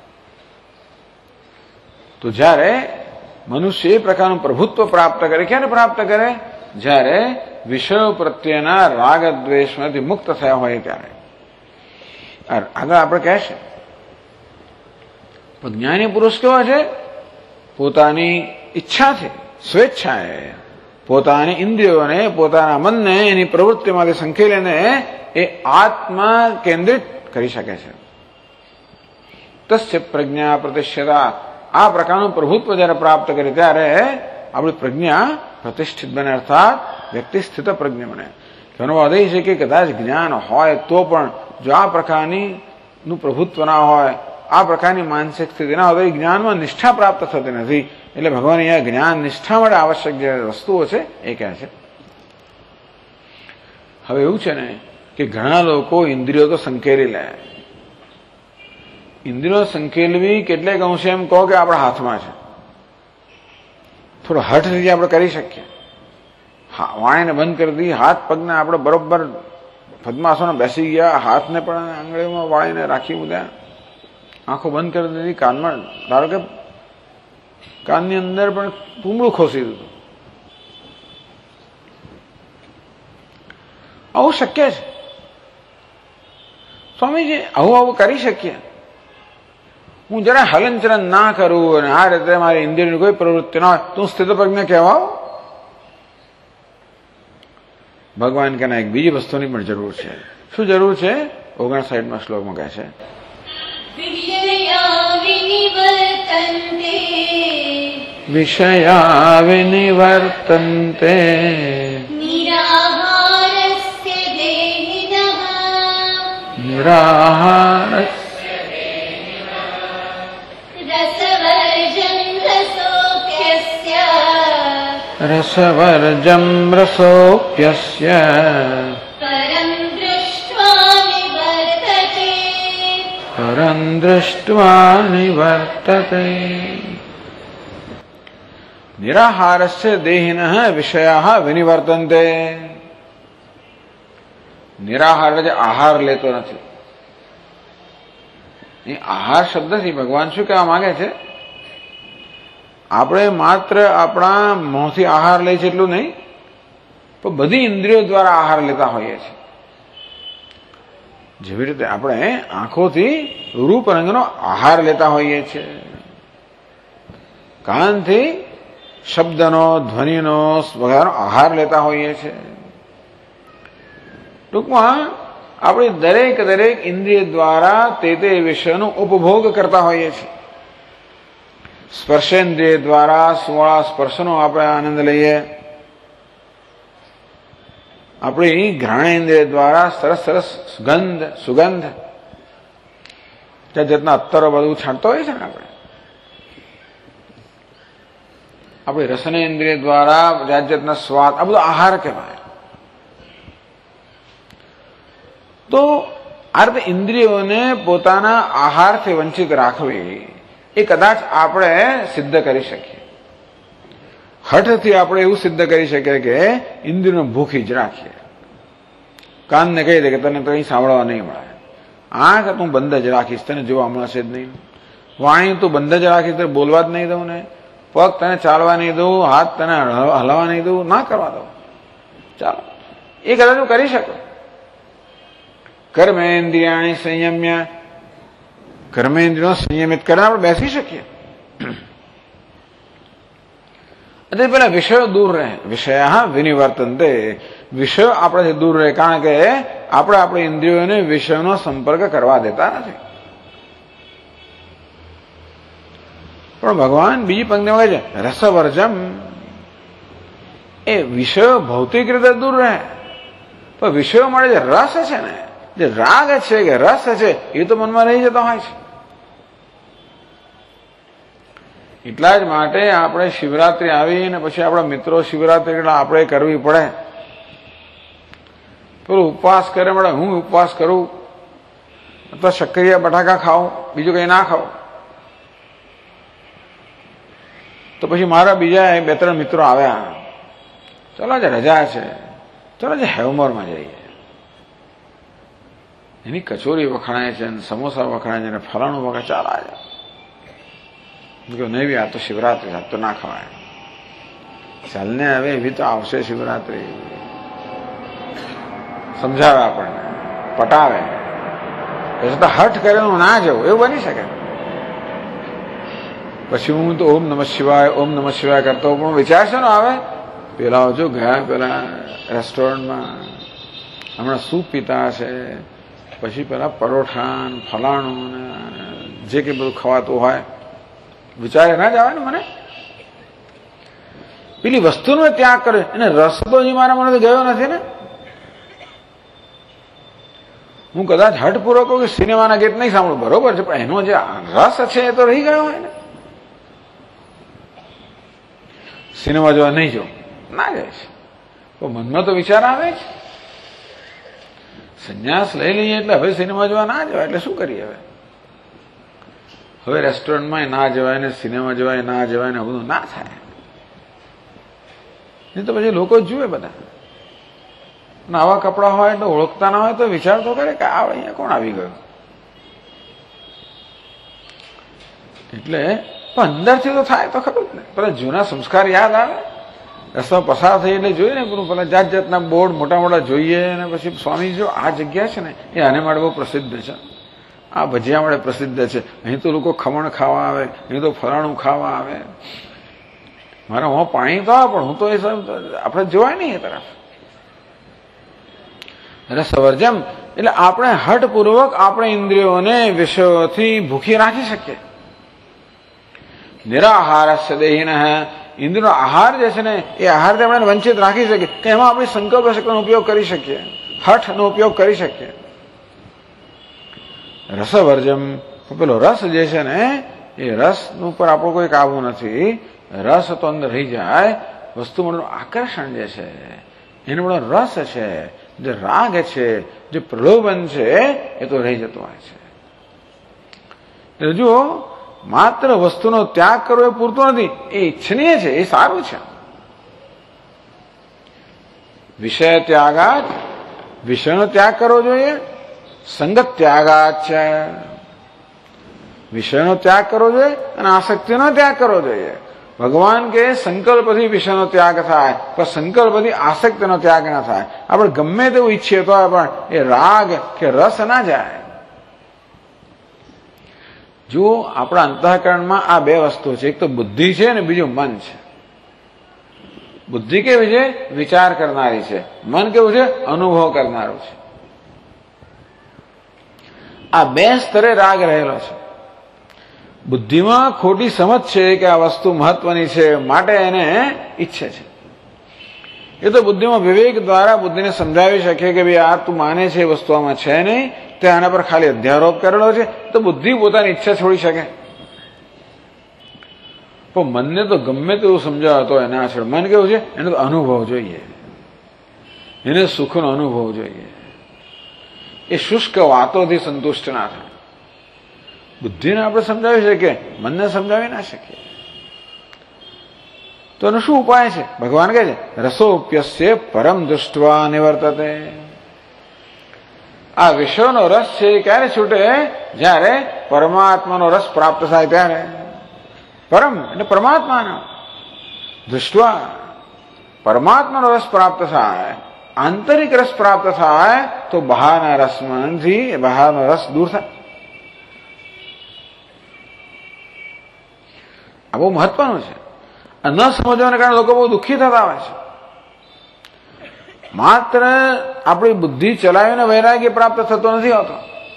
તો જ્યારે મનુષ્ય એ પ્રકારનું પ્રભુત્વ પ્રાપ્ત કરે, ક્યારે પ્રાપ્ત કરે? જ્યારે વિષયો પ્રત્યેના રાગ દ્વેષમાંથી મુક્ત થયા હોય ત્યારે. આગળ આપણે કહેશે જ્ઞાની પુરુષ કેવો છે? પોતાની ઈચ્છાથી, સ્વેચ્છાએ પોતાની ઇન્દ્રિયોને, પોતાના મનને એની પ્રવૃત્તિમાંથી સંકેલીને એ આત્મા કેન્દ્રિત કરી શકે છે. તસ્ય પ્રજ્ઞા પ્રતિષ્ઠિતા. આ પ્રકારનું પ્રભુત્વ જ્યારે પ્રાપ્ત કરે ત્યારે આપણી પ્રજ્ઞા પ્રતિષ્ઠિત બને, અર્થાત વ્યક્તિ સ્થિત પ્રજ્ઞ બને. એનો અર્થ એ છે કે કદાચ જ્ઞાન હોય તો પણ જો આ પ્રકારની નું પ્રભુત્વ ના હોય, આ પ્રકારની માનસિક સ્થિતિ ના હોય, જ્ઞાનમાં નિષ્ઠા પ્રાપ્ત થતી નથી. એટલે ભગવાન અહીંયા જ્ઞાન નિષ્ઠા માટે આવશ્યક જે વસ્તુઓ છે એ કહે છે. હવે એવું છે ને કે ઘણા લોકો ઇન્દ્રિયો તો સંકેલી લે. ઇન્દ્રિયો સંકેલવી કેટલેક અંશે એમ કહો કે આપણા હાથમાં છે, થોડો હઠથી આપણે કરી શકીએ. વાણીને બંધ કરી દઈએ, હાથ પગને આપણે બરોબર પદ્માસન બેસી ગયા, હાથને પણ આંગળીમાં વાળીને રાખી મૂક્યા, આંખો બંધ કરી દીધી, કાનમાં ધારો કે કાનની અંદર પણ પૂમડું ખોસી દીધું. આવું શક્ય છે સ્વામીજી? આવું કરી શકીએ? હું જરા હલનચલન ના કરું અને આ રીતે મારી ઇન્દ્રિયની કોઈ પ્રવૃત્તિ ના હોય તો હું સ્થિત પ્રજ્ઞ કહેવાઓ? ભગવાન કે એક બીજી વસ્તુની પણ જરૂર છે. શું જરૂર છે? 59માં શ્લોકમાં કહે છે વિષયા વિનિવર્તન્તે નિરાહારસ્ય રસવર્જમ રસોપ્યસ્ય પરં દૃષ્ટ્વા નિવર્તતે. નિરાહારસ્ય દેહિનઃ વિષયા વિનિવર્તન્તે. નિરાહાર જે આહાર લેતો નથી. એ આહાર શબ્દથી ભગવાન શું કહેવા માંગે છે? આપણે માત્ર આપણા મોંથી આહાર લઈએ છીએ એટલું નહીં, પણ બધી ઇન્દ્રિયો દ્વારા આહાર લેતા હોઈએ છીએ. જેવી રીતે આપણે આંખોથી રૂપ રંગનો આહાર લેતા હોઈએ છીએ, કાનથી શબ્દનો, ધ્વનિનો, વગેરેનો આહાર લેતા હોઈએ છીએ. ટૂંકમાં આપણે દરેક ઇન્દ્રિય દ્વારા તે વિષયનો ઉપભોગ કરતા હોઈએ છીએ. સ્પર્શેન્દ્રિય દ્વારા 16 સ્પર્શનો આપણે આનંદ લઈએ. આપણી ઘ્રાણેન્દ્રિય દ્વારા સરસ સુગંધ જાતના અત્તરો બધું છાંટતો હોય છે ને આપણી રસનેન્દ્રિય દ્વારા જાતના સ્વાદ, આ બધો આહાર કહેવાય. તો આ રીતે ઇન્દ્રિયોને પોતાના આહારથી વંચિત રાખવી એ કદાચ આપણે સિદ્ધ કરી શકીએ. હઠથી આપણે એવું સિદ્ધ કરી શકીએ કે ઇન્દ્રિયોને ભૂખી જ રાખીએ. કાનને કહી દે કે તને તો અહીં સાંભળવા નહીં મળે, આંખ તું બંધ જ રાખીશ, તને જોવા મળશે જ નહીં, વાણી તું બંધ જ રાખીશ, તને બોલવા જ નહીં દઉં ને, પગ તને ચાલવા નહીં દઉં, હાથ તને હલાવવા નહીં દઉં, ના કરવા દઉં. ચાલો, એ કદાચ તું કરી શકો. કર્મેન્દ્રિયાણી સંયમ્ય, કર્મેન્દ્રિયો સંયમિત કરીને આપણે બેસી શકીએ. અને પેલા વિષયો દૂર રહે. વિષયા વિનિવર્તનતે. વિષયો આપણાથી દૂર રહે, કારણ કે આપણે આપણી ઇન્દ્રિયોને વિષયોનો સંપર્ક કરવા દેતા નથી. પણ ભગવાન બીજી પંક્તિમાં કહે છે રસવર્જમ. એ વિષયો ભૌતિક રીતે દૂર રહે, પણ વિષયો માટે જે રસ છે ને, જે રાગ છે કે રસ છે, એ તો મનમાં રહી જતો હોય છે. એટલા જ માટે આપણે શિવરાત્રી આવી ને પછી આપણા મિત્રો શિવરાત્રી આપણે કરવી પડે. પેલું ઉપવાસ કરે મળે, હું ઉપવાસ કરું અથવા શક્કરિયા બટાકા ખાઉં, બીજું કઈ ના ખાઉં. તો પછી મારા બીજા 2-3 મિત્રો આવ્યા, ચલો આજે રજા છે, ચલો આજે હેવમોરમાં જઈએ, એની કચોરી વખણાય છે ને સમોસા વખણાય છે ને ફલાણું વખણાય, ચાલ આજે. નહીં બી આ તો શિવરાત્રી, આ તો ના ખવાય. ચાલને હવે એવી તો આવશે શિવરાત્રી, સમજાવે આપણને, પટાવે, પછી તો હઠ કરે હું ના જવું, એવું બની શકે. પછી હું તો ઓમ નમઃ શિવાય કરતો પણ વિચાર છે ને આવે, પેલા જો ગયા પેલા રેસ્ટોરન્ટમાં હમણાં સૂપ પીતા હશે, પછી પેલા પરોઠા ફલાણું ને જે કંઈ બધું ખવાતું હોય, વિચારે ના જ આવે ને મને. પેલી વસ્તુનો ત્યાગ કરે, એને રસ તો હજી મારા મને ગયો નથી ને. હું કદાચ હઠપૂર્વક કે સિનેમાના ગીત નહીં સાંભળું, બરોબર છે, પણ એનો જે રસ છે એ તો રહી ગયો હોય ને. સિનેમા જોવા નહીં જો ના જાય છે, તો મનમાં તો વિચાર આવે જ. સંન્યાસ લઈ લઈએ એટલે હવે સિનેમા જોવા ના જવાય, એટલે શું કરીએ હવે રેસ્ટોરન્ટમાં ના જવાય ને સિનેમા જવાય ના જવાય ને બધું ના થાય. નહીં તો પછી લોકો જુએ બધા, આવા કપડા હોય એટલે ઓળખતા ના હોય તો વિચાર તો કરે કે આ અહીંયા કોણ આવી ગયું. એટલે પણ અંદરથી તો થાય તો ખરું જ ને. પેલા જૂના સંસ્કાર યાદ આવે, રસ્તા પસાર થઈ એટલે જોઈએ ને પેલા જાત જાતના બોર્ડ મોટા મોટા જોઈએ, અને પછી સ્વામી જો આ જગ્યા છે ને એ આને માટે બહુ પ્રસિદ્ધ છે, આ ભજીયા માટે પ્રસિદ્ધ છે, અહીં તો લોકો ખમણ ખાવા આવે, અહીં તો ફરાણું ખાવા આવે. મારા હું પાણી તો આવે પણ હું તો એ આપણે જોવાય નહીં એ તરફ. રસવર્જમ એટલે આપણે હઠપૂર્વક આપણે ઇન્દ્રિયોને વિષયોથી ભૂખી રાખી શકીએ. નિરાહારસ્ય દેહિનઃ ઇન્દ્રિયનો આહાર જે છે ને એ આહારથી આપણે વંચિત રાખી શકીએ કે એમાં આપણે સંકલ્પ શક્તિનો ઉપયોગ કરી શકીએ, હઠનો ઉપયોગ કરી શકીએ. રસવર્જમ પેલો રસ જે છે ને એ રસ ઉપર આપણો કોઈ કાબુ નથી. રસ તો અંદર રહી જાય, વસ્તુ મળવાનું આકર્ષણ જે છે એનો બધો રસ છે, જે રાગ છે, જે પ્રલોભન છે એ તો રહી જતો હોય છે. એટલે જો માત્ર વસ્તુનો ત્યાગ કરવો એ પૂરતો નથી, એ ઈચ્છનીય છે, એ સારું છે. વિષય ત્યાગાત વિષયનો ત્યાગ કરવો જોઈએ, સંગત ત્યાગાત છે વિષયનો ત્યાગ કરવો જોઈએ અને આસક્તિનો ત્યાગ કરવો જોઈએ. ભગવાન કે સંકલ્પથી વિષયનો ત્યાગ થાય પણ સંકલ્પથી આસક્તિનો ત્યાગ ના થાય. આપણે ગમે તેવું ઈચ્છીએ તો પણ એ રાગ કે રસ ના જાય. જો આપણા અંતઃકરણમાં આ બે વસ્તુ છે, એક તો બુદ્ધિ છે ને બીજું મન છે. બુદ્ધિ કેવી છે? વિચાર કરનારી છે. મન કેવું છે? અનુભવ કરનારું છે. આ બે સ્તરે રાગ રહેલો છે. બુદ્ધિમાં ખોટી સમજ છે કે આ વસ્તુ મહત્વની છે માટે એને ઈચ્છે છે. એ તો બુદ્ધિમાં વિવેક દ્વારા બુદ્ધિને સમજાવી શકે કે ભાઈ આ તું માને છે એ વસ્તુ આમાં છે નહીં, તે આના પર ખાલી અધ્યારોપ કરેલો છે, તો બુદ્ધિ પોતાની ઈચ્છા છોડી શકે. પણ મનને તો ગમે તેવું સમજાવતો એના આગળ મન કેવું છે? એને તો અનુભવ જોઈએ, એને સુખનો અનુભવ જોઈએ. એ શુષ્ક વાતોથી સંતુષ્ટ ના થાય. બુદ્ધિને આપણે સમજાવી શકીએ, મનને સમજાવી ના શકીએ. તો એનો શું ઉપાય છે? ભગવાન કહે છે રસોપ્યસ્ય પરમ દૃષ્ટવા નિવર્તતે. આ વિષયનો રસ છે ક્યારે છૂટે? જ્યારે પરમાત્માનો રસ પ્રાપ્ત થાય ત્યારે. પરમ એટલે પરમાત્માનો દૃષ્ટવા, પરમાત્માનો રસ પ્રાપ્ત થાય, આંતરિક રસ પ્રાપ્ત થાય તો બહારના રસમાંથી બહારનો રસ દૂર થાય. આ બહુ મહત્વનું છે. ન સમજવાને કારણે લોકો બહુ દુઃખી થતા હોય છે. માત્ર આપણી બુદ્ધિ ચલાવીને વૈરાગ્ય પ્રાપ્ત થતો નથી હોતો.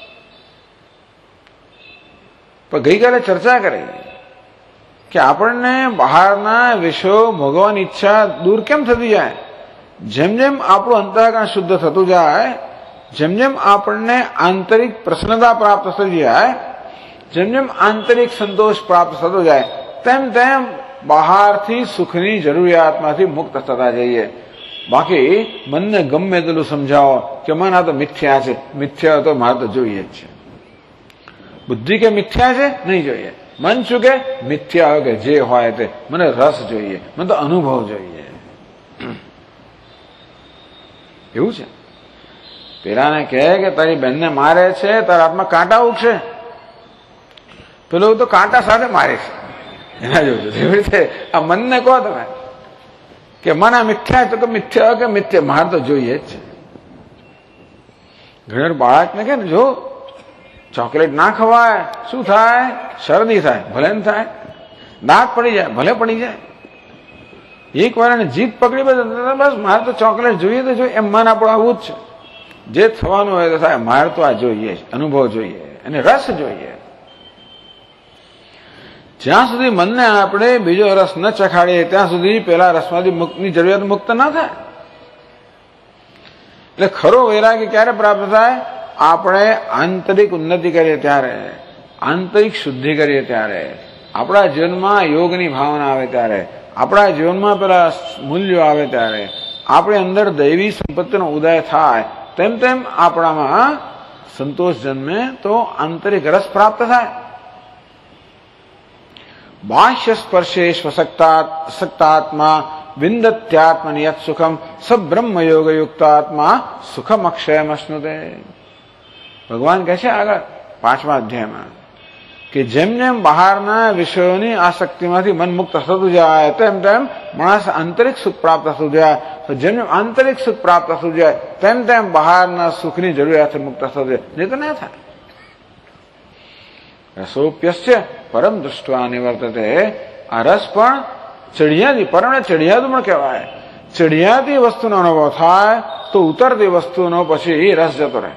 પણ ગઈકાલે ચર્ચા કરી કે આપણને બહારના વિષયો ભોગવવાની ઈચ્છા દૂર કેમ થતી જાય? જેમ જેમ આપણું અંતઃકરણ શુદ્ધ થતું જાય, જેમ જેમ આપણને આંતરિક પ્રસન્નતા પ્રાપ્ત થતી જાય, જેમ જેમ આંતરિક સંતોષ પ્રાપ્ત થતો જાય, તેમ તેમ બહારથી સુખની જરૂરિયાતમાંથી મુક્ત થતા જઈએ. બાકી મનને ગમે તેટલું સમજાવો કે મન આ તો મિથ્યા છે, મિથ્યા તો મારે તો જોઈએ જ છે. બુદ્ધિ કે મિથ્યા છે નહીં જોઈએ. મન શું કે મિથ્યા હોય કે જે હોય તે, મને રસ જોઈએ, મને તો અનુભવ જોઈએ. એવું છે. પેલાને કહે કે તારી બેનને મારે છે, તારા હાથમાં કાંટા ઉગશે, પેલો તો કાંટા સાથે મારે છે. એના જેવું છે. એવી રીતે આ મનને કહો તમે કે મન આ મિથ્યા, તો કે મિથ્યા કે મિથ્યા, મારે તો જોઈએ જ છે. ઘણી વાર બાળકને કે જો ચોકલેટ ના ખવાય શું થાય? શરદી થાય, ભલે ને થાય. દાંત પડી જાય, ભલે પડી જાય. એક વાર એને જીદ પકડી બસ મારે તો ચોકલેટ જોઈએ તો જોઈએ, એમ મન આપણું આવું જ છે. જે થવાનું હોય તો થાય, મારે તો આ જોઈએ, અનુભવ જોઈએ, અને રસ જોઈએ. જ્યાં સુધી મનને આપણે બીજો રસ ન ચખાડીએ ત્યાં સુધી પેલા રસમાંથી મુક્તની જરૂરિયાત મુક્ત ના થાય. એટલે ખરો વૈરાગ્ય ક્યારે પ્રાપ્ત થાય? આપણે આંતરિક ઉન્નતિ કરીએ ત્યારે, આંતરિક શુદ્ધિ કરીએ ત્યારે, આપણા જીવનમાં યોગની ભાવના આવે ત્યારે, આપણા જીવનમાં પેલા મૂલ્યો આવે ત્યારે, આપણી અંદર દૈવી સંપત્તિનો ઉદય થાય, તેમ તેમ આપણામાં સંતોષ જન્મે, તો આંતરિક રસ પ્રાપ્ત થાય. બાહ્ય સ્પર્શે સક્તાત્મા વિંદત્યાત્મનિ યત સુખમ સ બ્રહ્મ યોગ યુક્તાત્મા સુખમ અક્ષયમ અશ્નુતે. ભગવાન કહે છે આગળ 5મા અધ્યાયમાં કે જેમ જેમ બહારના વિષયોની આસક્તિમાંથી મન મુક્ત થતું જાય, તેમ તેમ માણસ આંતરિક સુખ પ્રાપ્ત થતું જાય. તો જેમ જેમ આંતરિક સુખ પ્રાપ્ત થતું જાય, તેમ તેમ બહારના સુખની જરૂરિયાતથી મુક્ત થતું જાય. નહીં તો ના થાય. રસોપ્યસ્ય પરમ દૃષ્ટવા નિવર્તતે. આ રસ પણ ચડિયાતી, પરમને ચડિયાતું પણ કહેવાય. ચડિયાતી વસ્તુનો અનુભવ થાય તો ઉતરતી વસ્તુનો પછી રસ જતો રહે.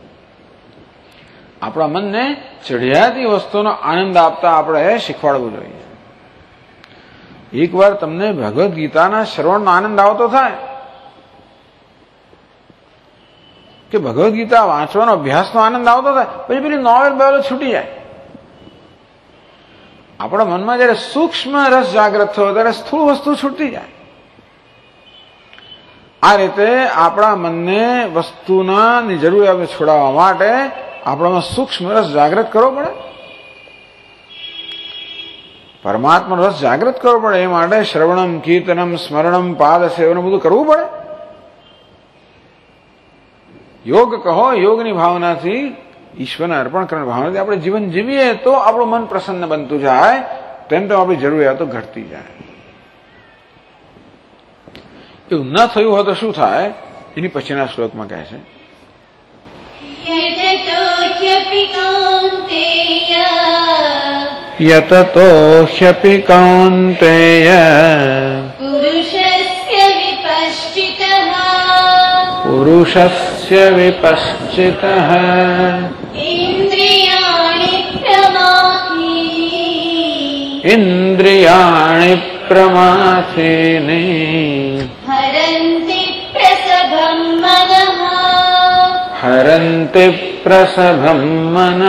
આપણા મનને ચડિયાતી વસ્તુનો આનંદ આપતા આપણે શીખવાડવું જોઈએ. એકવાર તમને ભગવદ્ ગીતાના શ્રવણનો આનંદ આવતો થાય કે ભગવદ્ ગીતા વાંચવાનો અભ્યાસનો આનંદ આવતો થાય, પછી પેલી નોવેલ બેલો છૂટી જાય. આપણા મનમાં જયારે સૂક્ષ્મ રસ જાગ્રત થયો ત્યારે સ્થૂળ વસ્તુ છૂટતી જાય. આ રીતે આપણા મનને વસ્તુની જરૂરિયાત છોડાવવા માટે આપણામાં સૂક્ષ્મ રસ જાગ્રત કરવો પડે, પરમાત્મા રસ જાગ્રત કરવો પડે. એ માટે શ્રવણમ, કીર્તનમ, સ્મરણમ, પાદ સેવન બધું કરવું પડે. યોગ કહો, યોગની ભાવનાથી, ઈશ્વરને અર્પણ કરવાની ભાવનાથી આપણે જીવન જીવીએ તો આપણું મન પ્રસન્ન બનતું જાય, તેમ તેમ આપણી જરૂરિયાતો ઘટતી જાય. એવું ન થયું હોય તો શું થાય? એની પછીના શ્લોકમાં કહે છે યતતો હ્યપિ કૌન્તેય પુરુષસ્ય વિપશ્ચિતઃ ઇન્દ્રિયાણિ પ્રમાથિને હરન્તિ પ્રસભં મનઃ.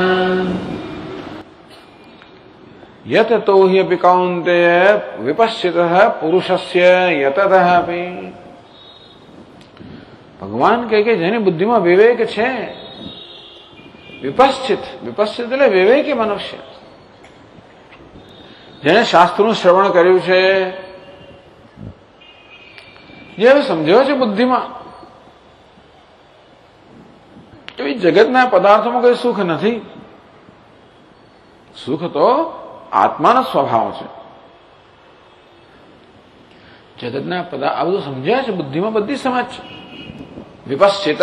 યતતો હ્યપિ કૌન્તેય વિપશ્ચિતઃ પુરુષસ્ય યતતઃ અપિ. ભગવાન કહે કે જેની બુદ્ધિમાં વિવેક છે, વિપશ્ચિત, વિપશ્ચિત એટલે વિવેકી મનુષ્ય, જેને શાસ્ત્રનું શ્રવણ કર્યું છે, જે સમજ્યો છે બુદ્ધિમાં, એવી જગતના પદાર્થોમાં કોઈ સુખ નથી. સુખ તો આત્માનો સ્વભાવ છે. જગતના પદાર્થ આ બધું સમજ્યા છે, બુદ્ધિમાં બધી સમજ છે. વિપશ્ચિત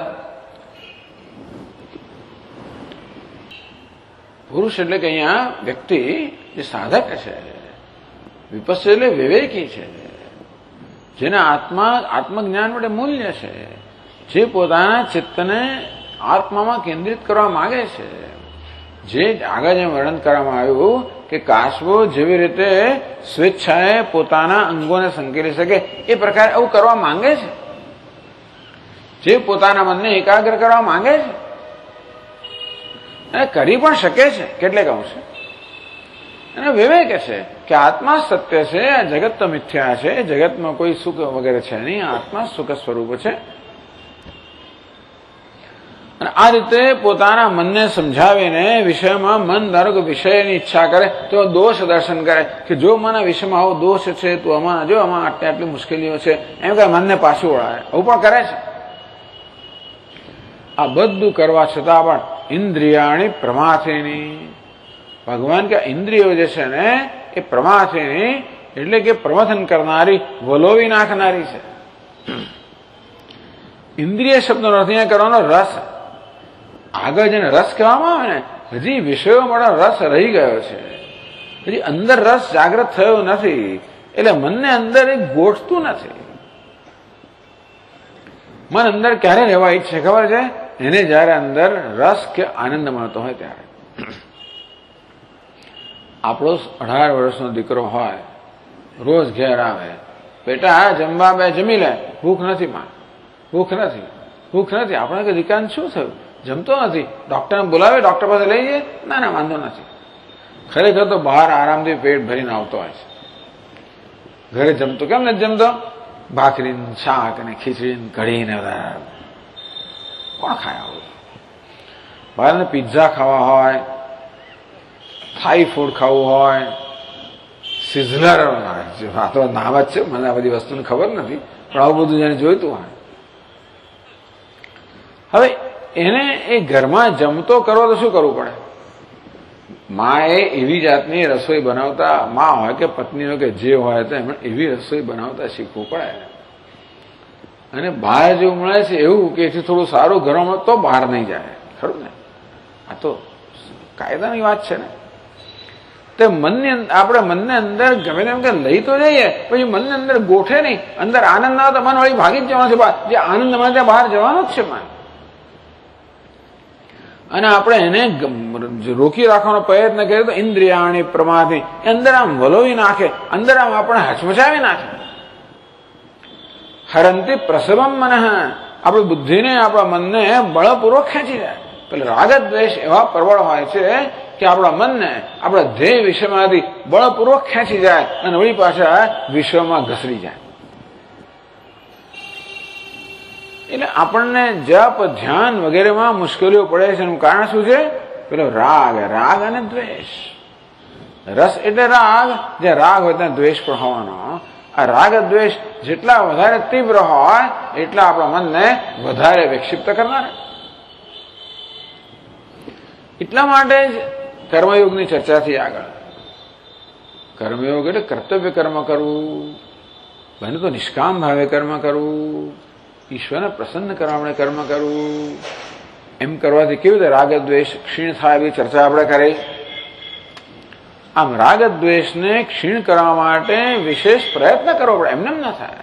પુરુષ એટલે કે અહીંયા વ્યક્તિ જે સાધક છે, વિપશ્ચિત એટલે વિવેકી છે, જેને આત્મજ્ઞાન માટે મૂલ્ય છે, જે પોતાના ચિત્તને આત્મામાં કેન્દ્રિત કરવા માંગે છે. જે આગળ જેમ વર્ણન કરવામાં આવ્યું કે કાચબો જેવી રીતે સ્વેચ્છાએ પોતાના અંગોને સંકેલી શકે, એ પ્રકારે આવું કરવા માંગે છે. જે પોતાના મનને એકાગ્ર કરવા માંગે છે અને કરી પણ શકે છે કેટલેક અંશે. અને વિવેક છે કે આત્મા સત્ય છે, આ જગત તો મિથ્યા છે, જગતમાં કોઈ સુખ વગેરે છે નહીં, આત્મા સુખ સ્વરૂપ છે. અને આ રીતે પોતાના મનને સમજાવીને વિષયમાં મન ધારો કે વિષયની ઈચ્છા કરે તો દોષ દર્શન કરે કે જો મને વિષયમાં આવો દોષ છે તો આમાં જો આમાં આટલી મુશ્કેલીઓ છે એમ કે મનને પાછું વળાવે, આવું પણ કરે છે. આ બધું કરવા છતાં પણ ઇન્દ્રિયાણી પ્રમાથિની, ભગવાન કે ઇન્દ્રિયો જે છે ને એ પ્રમાથિની એટલે કે પ્રમથન કરનારી, વલોવી નાખનારી છે. ઇન્દ્રિય શબ્દનો અર્થ અહીંયા કરવાનો રસ. આગળ જેને રસ કહેવામાં આવે ને હજી વિષયોમાં રસ રહી ગયો છે, હજી અંદર રસ જાગૃત થયો નથી, એટલે મનને અંદર એ ગોઠતું નથી. મન અંદર ક્યારે રહેવા ઈચ્છે ખબર છે? એને જયારે અંદર રસ કે આનંદ મળતો હોય ત્યારે. આપણો 18 વર્ષનો દીકરો હોય, રોજ ઘેર આવે, બેટા જમવા બે, જમી લે, ભૂખ નથી માં, ભૂખ નથી, ભૂખ નથી. આપણે કે દીકરાને શું થયું? જમતો નથી, ડોક્ટરને બોલાવે, ડોક્ટર પાસે લઈ જઈએ, ના ના વાંધો નથી. ખરેખર તો બહાર આરામથી પેટ ભરીને આવતો હોય છે. ઘરે જમતો કેમ નથી જમતો? ભાખરી શાક અને ખીચડી કઢી ને કોણ ખાય આવું? બહારને પિઝા ખાવા હોય, થાઈ ફૂડ ખાવું હોય, સિઝલર, આ તો નામ જ છે, મને આ બધી વસ્તુની ખબર નથી, પણ આવું બધું જેને જોઈતું હોય. હવે એને એ ઘરમાં જમતો કરવો તો શું કરવું પડે? મા એ એવી જાતની રસોઈ બનાવતા, મા હોય કે પત્ની હોય કે જે હોય તો એમણે એવી રસોઈ બનાવતા શીખવું પડે. અને બહાર જેવું મળે છે એવું કે એથી થોડું સારું ઘરમાં તો બહાર નહીં જાય, ખરું ને? આ તો કાયદાની વાત છે ને. તે મનની આપણે મનને અંદર ગમે તેમ કે લઈ તો જઈએ, પછી મનને અંદર ગોઠે નહીં. અંદર આનંદ ના હોય તો મન વળી ભાગી જ જવાનું છે બહાર. જે આનંદ મળે ત્યાં બહાર જવાનો જ છે મન. અને આપણે એને રોકી રાખવાનો પ્રયત્ન કરીએ તો ઇન્દ્રિયાણી પ્રમાથી અંદર આમ વલોવી નાખે, અંદર આમ આપણે હચમચાવી નાખે. હરંતી પ્રસવમ મન, આપણી બુદ્ધિને આપણા મનને બળપૂર્વક ખેંચી જાય. પેલે રાગ દ્વેષ એવા પ્રબળ હોય છે કે આપણા મનને આપણા ધ્યેય વિષયમાંથી બળપૂર્વક ખેંચી જાય અને વળી પાછા વિશ્વમાં ઘસડી જાય. એટલે આપણને જપ ધ્યાન વગેરેમાં મુશ્કેલીઓ પડે છે. એનું કારણ શું છે? પેલો રાગ, રાગ અને દ્વેષ. રસ એટલે રાગ, જે રાગ હોય ત્યાં દ્વેષ પણ હોવાનો. આ રાગ દ્વેષ જેટલા વધારે તીવ્ર હોય એટલા આપણા મનને વધારે વિક્ષિપ્ત કરનાર. એટલા માટે જ કર્મયોગની ચર્ચાથી આગળ, કર્મયોગ એટલે કર્તવ્ય કર્મ કરવું, બને તો નિષ્કામ ભાવે કર્મ કરવું, ઈશ્વરને પ્રસન્ન કરવા આપણે કર્મ કરવું. એમ કરવાથી કેવી રીતે રાગ દ્વેષ ક્ષીણ થાય એવી ચર્ચા આપણે કરી. આમ રાગ દ્વેષને ક્ષીણ કરવા માટે વિશેષ પ્રયત્ન કરવો પડે, એમને ના થાય.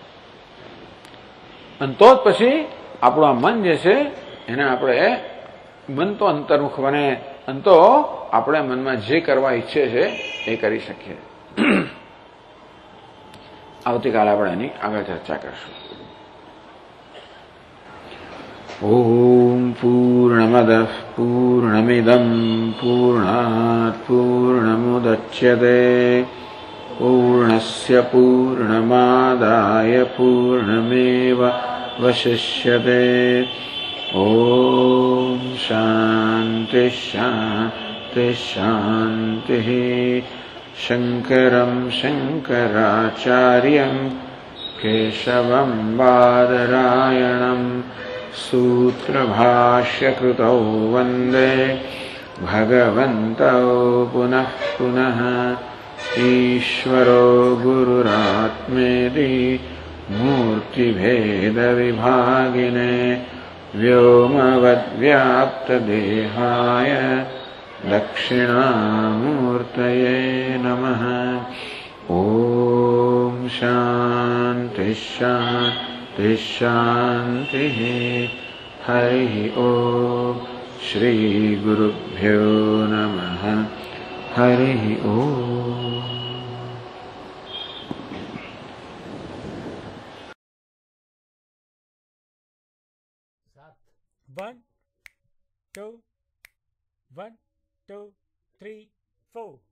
અને તો જ પછી આપણું આ મન જે છે એને આપણે, મન તો અંતર્મુખ બને અને તો આપણે મનમાં જે કરવા ઈચ્છે છે એ કરી શકીએ. આવતીકાલે આપણે એની આગળ ચર્ચા કરશું. ઓમ પૂર્ણમદઃ પૂર્ણમિદં પૂર્ણાત પૂર્ણમુદચ્યતે પૂર્ણસ્ય પૂર્ણમાદાય પૂર્ણમેવાવશિષ્યતે. ઓમ શાંતિ શાંતિ શાંતિ. શંકરં શંકરાચાર્યં કેશવં બાદરાયણં सूत्रभाष्यकृतौ वन्दे भगवन्तौ पुनः पुनः. ईश्वरो गुरुरात्मेति मूर्तिभेदविभागिने व्योमवद्व्याप्तदेहाय दक्षिणामूर्तये नमः. ॐ शान्तिः शान्तिः शान्तिः. हरिः ॐ श्रीगुरुभ्यो नमः. हरिः ॐ. 1 2 1 2 3 4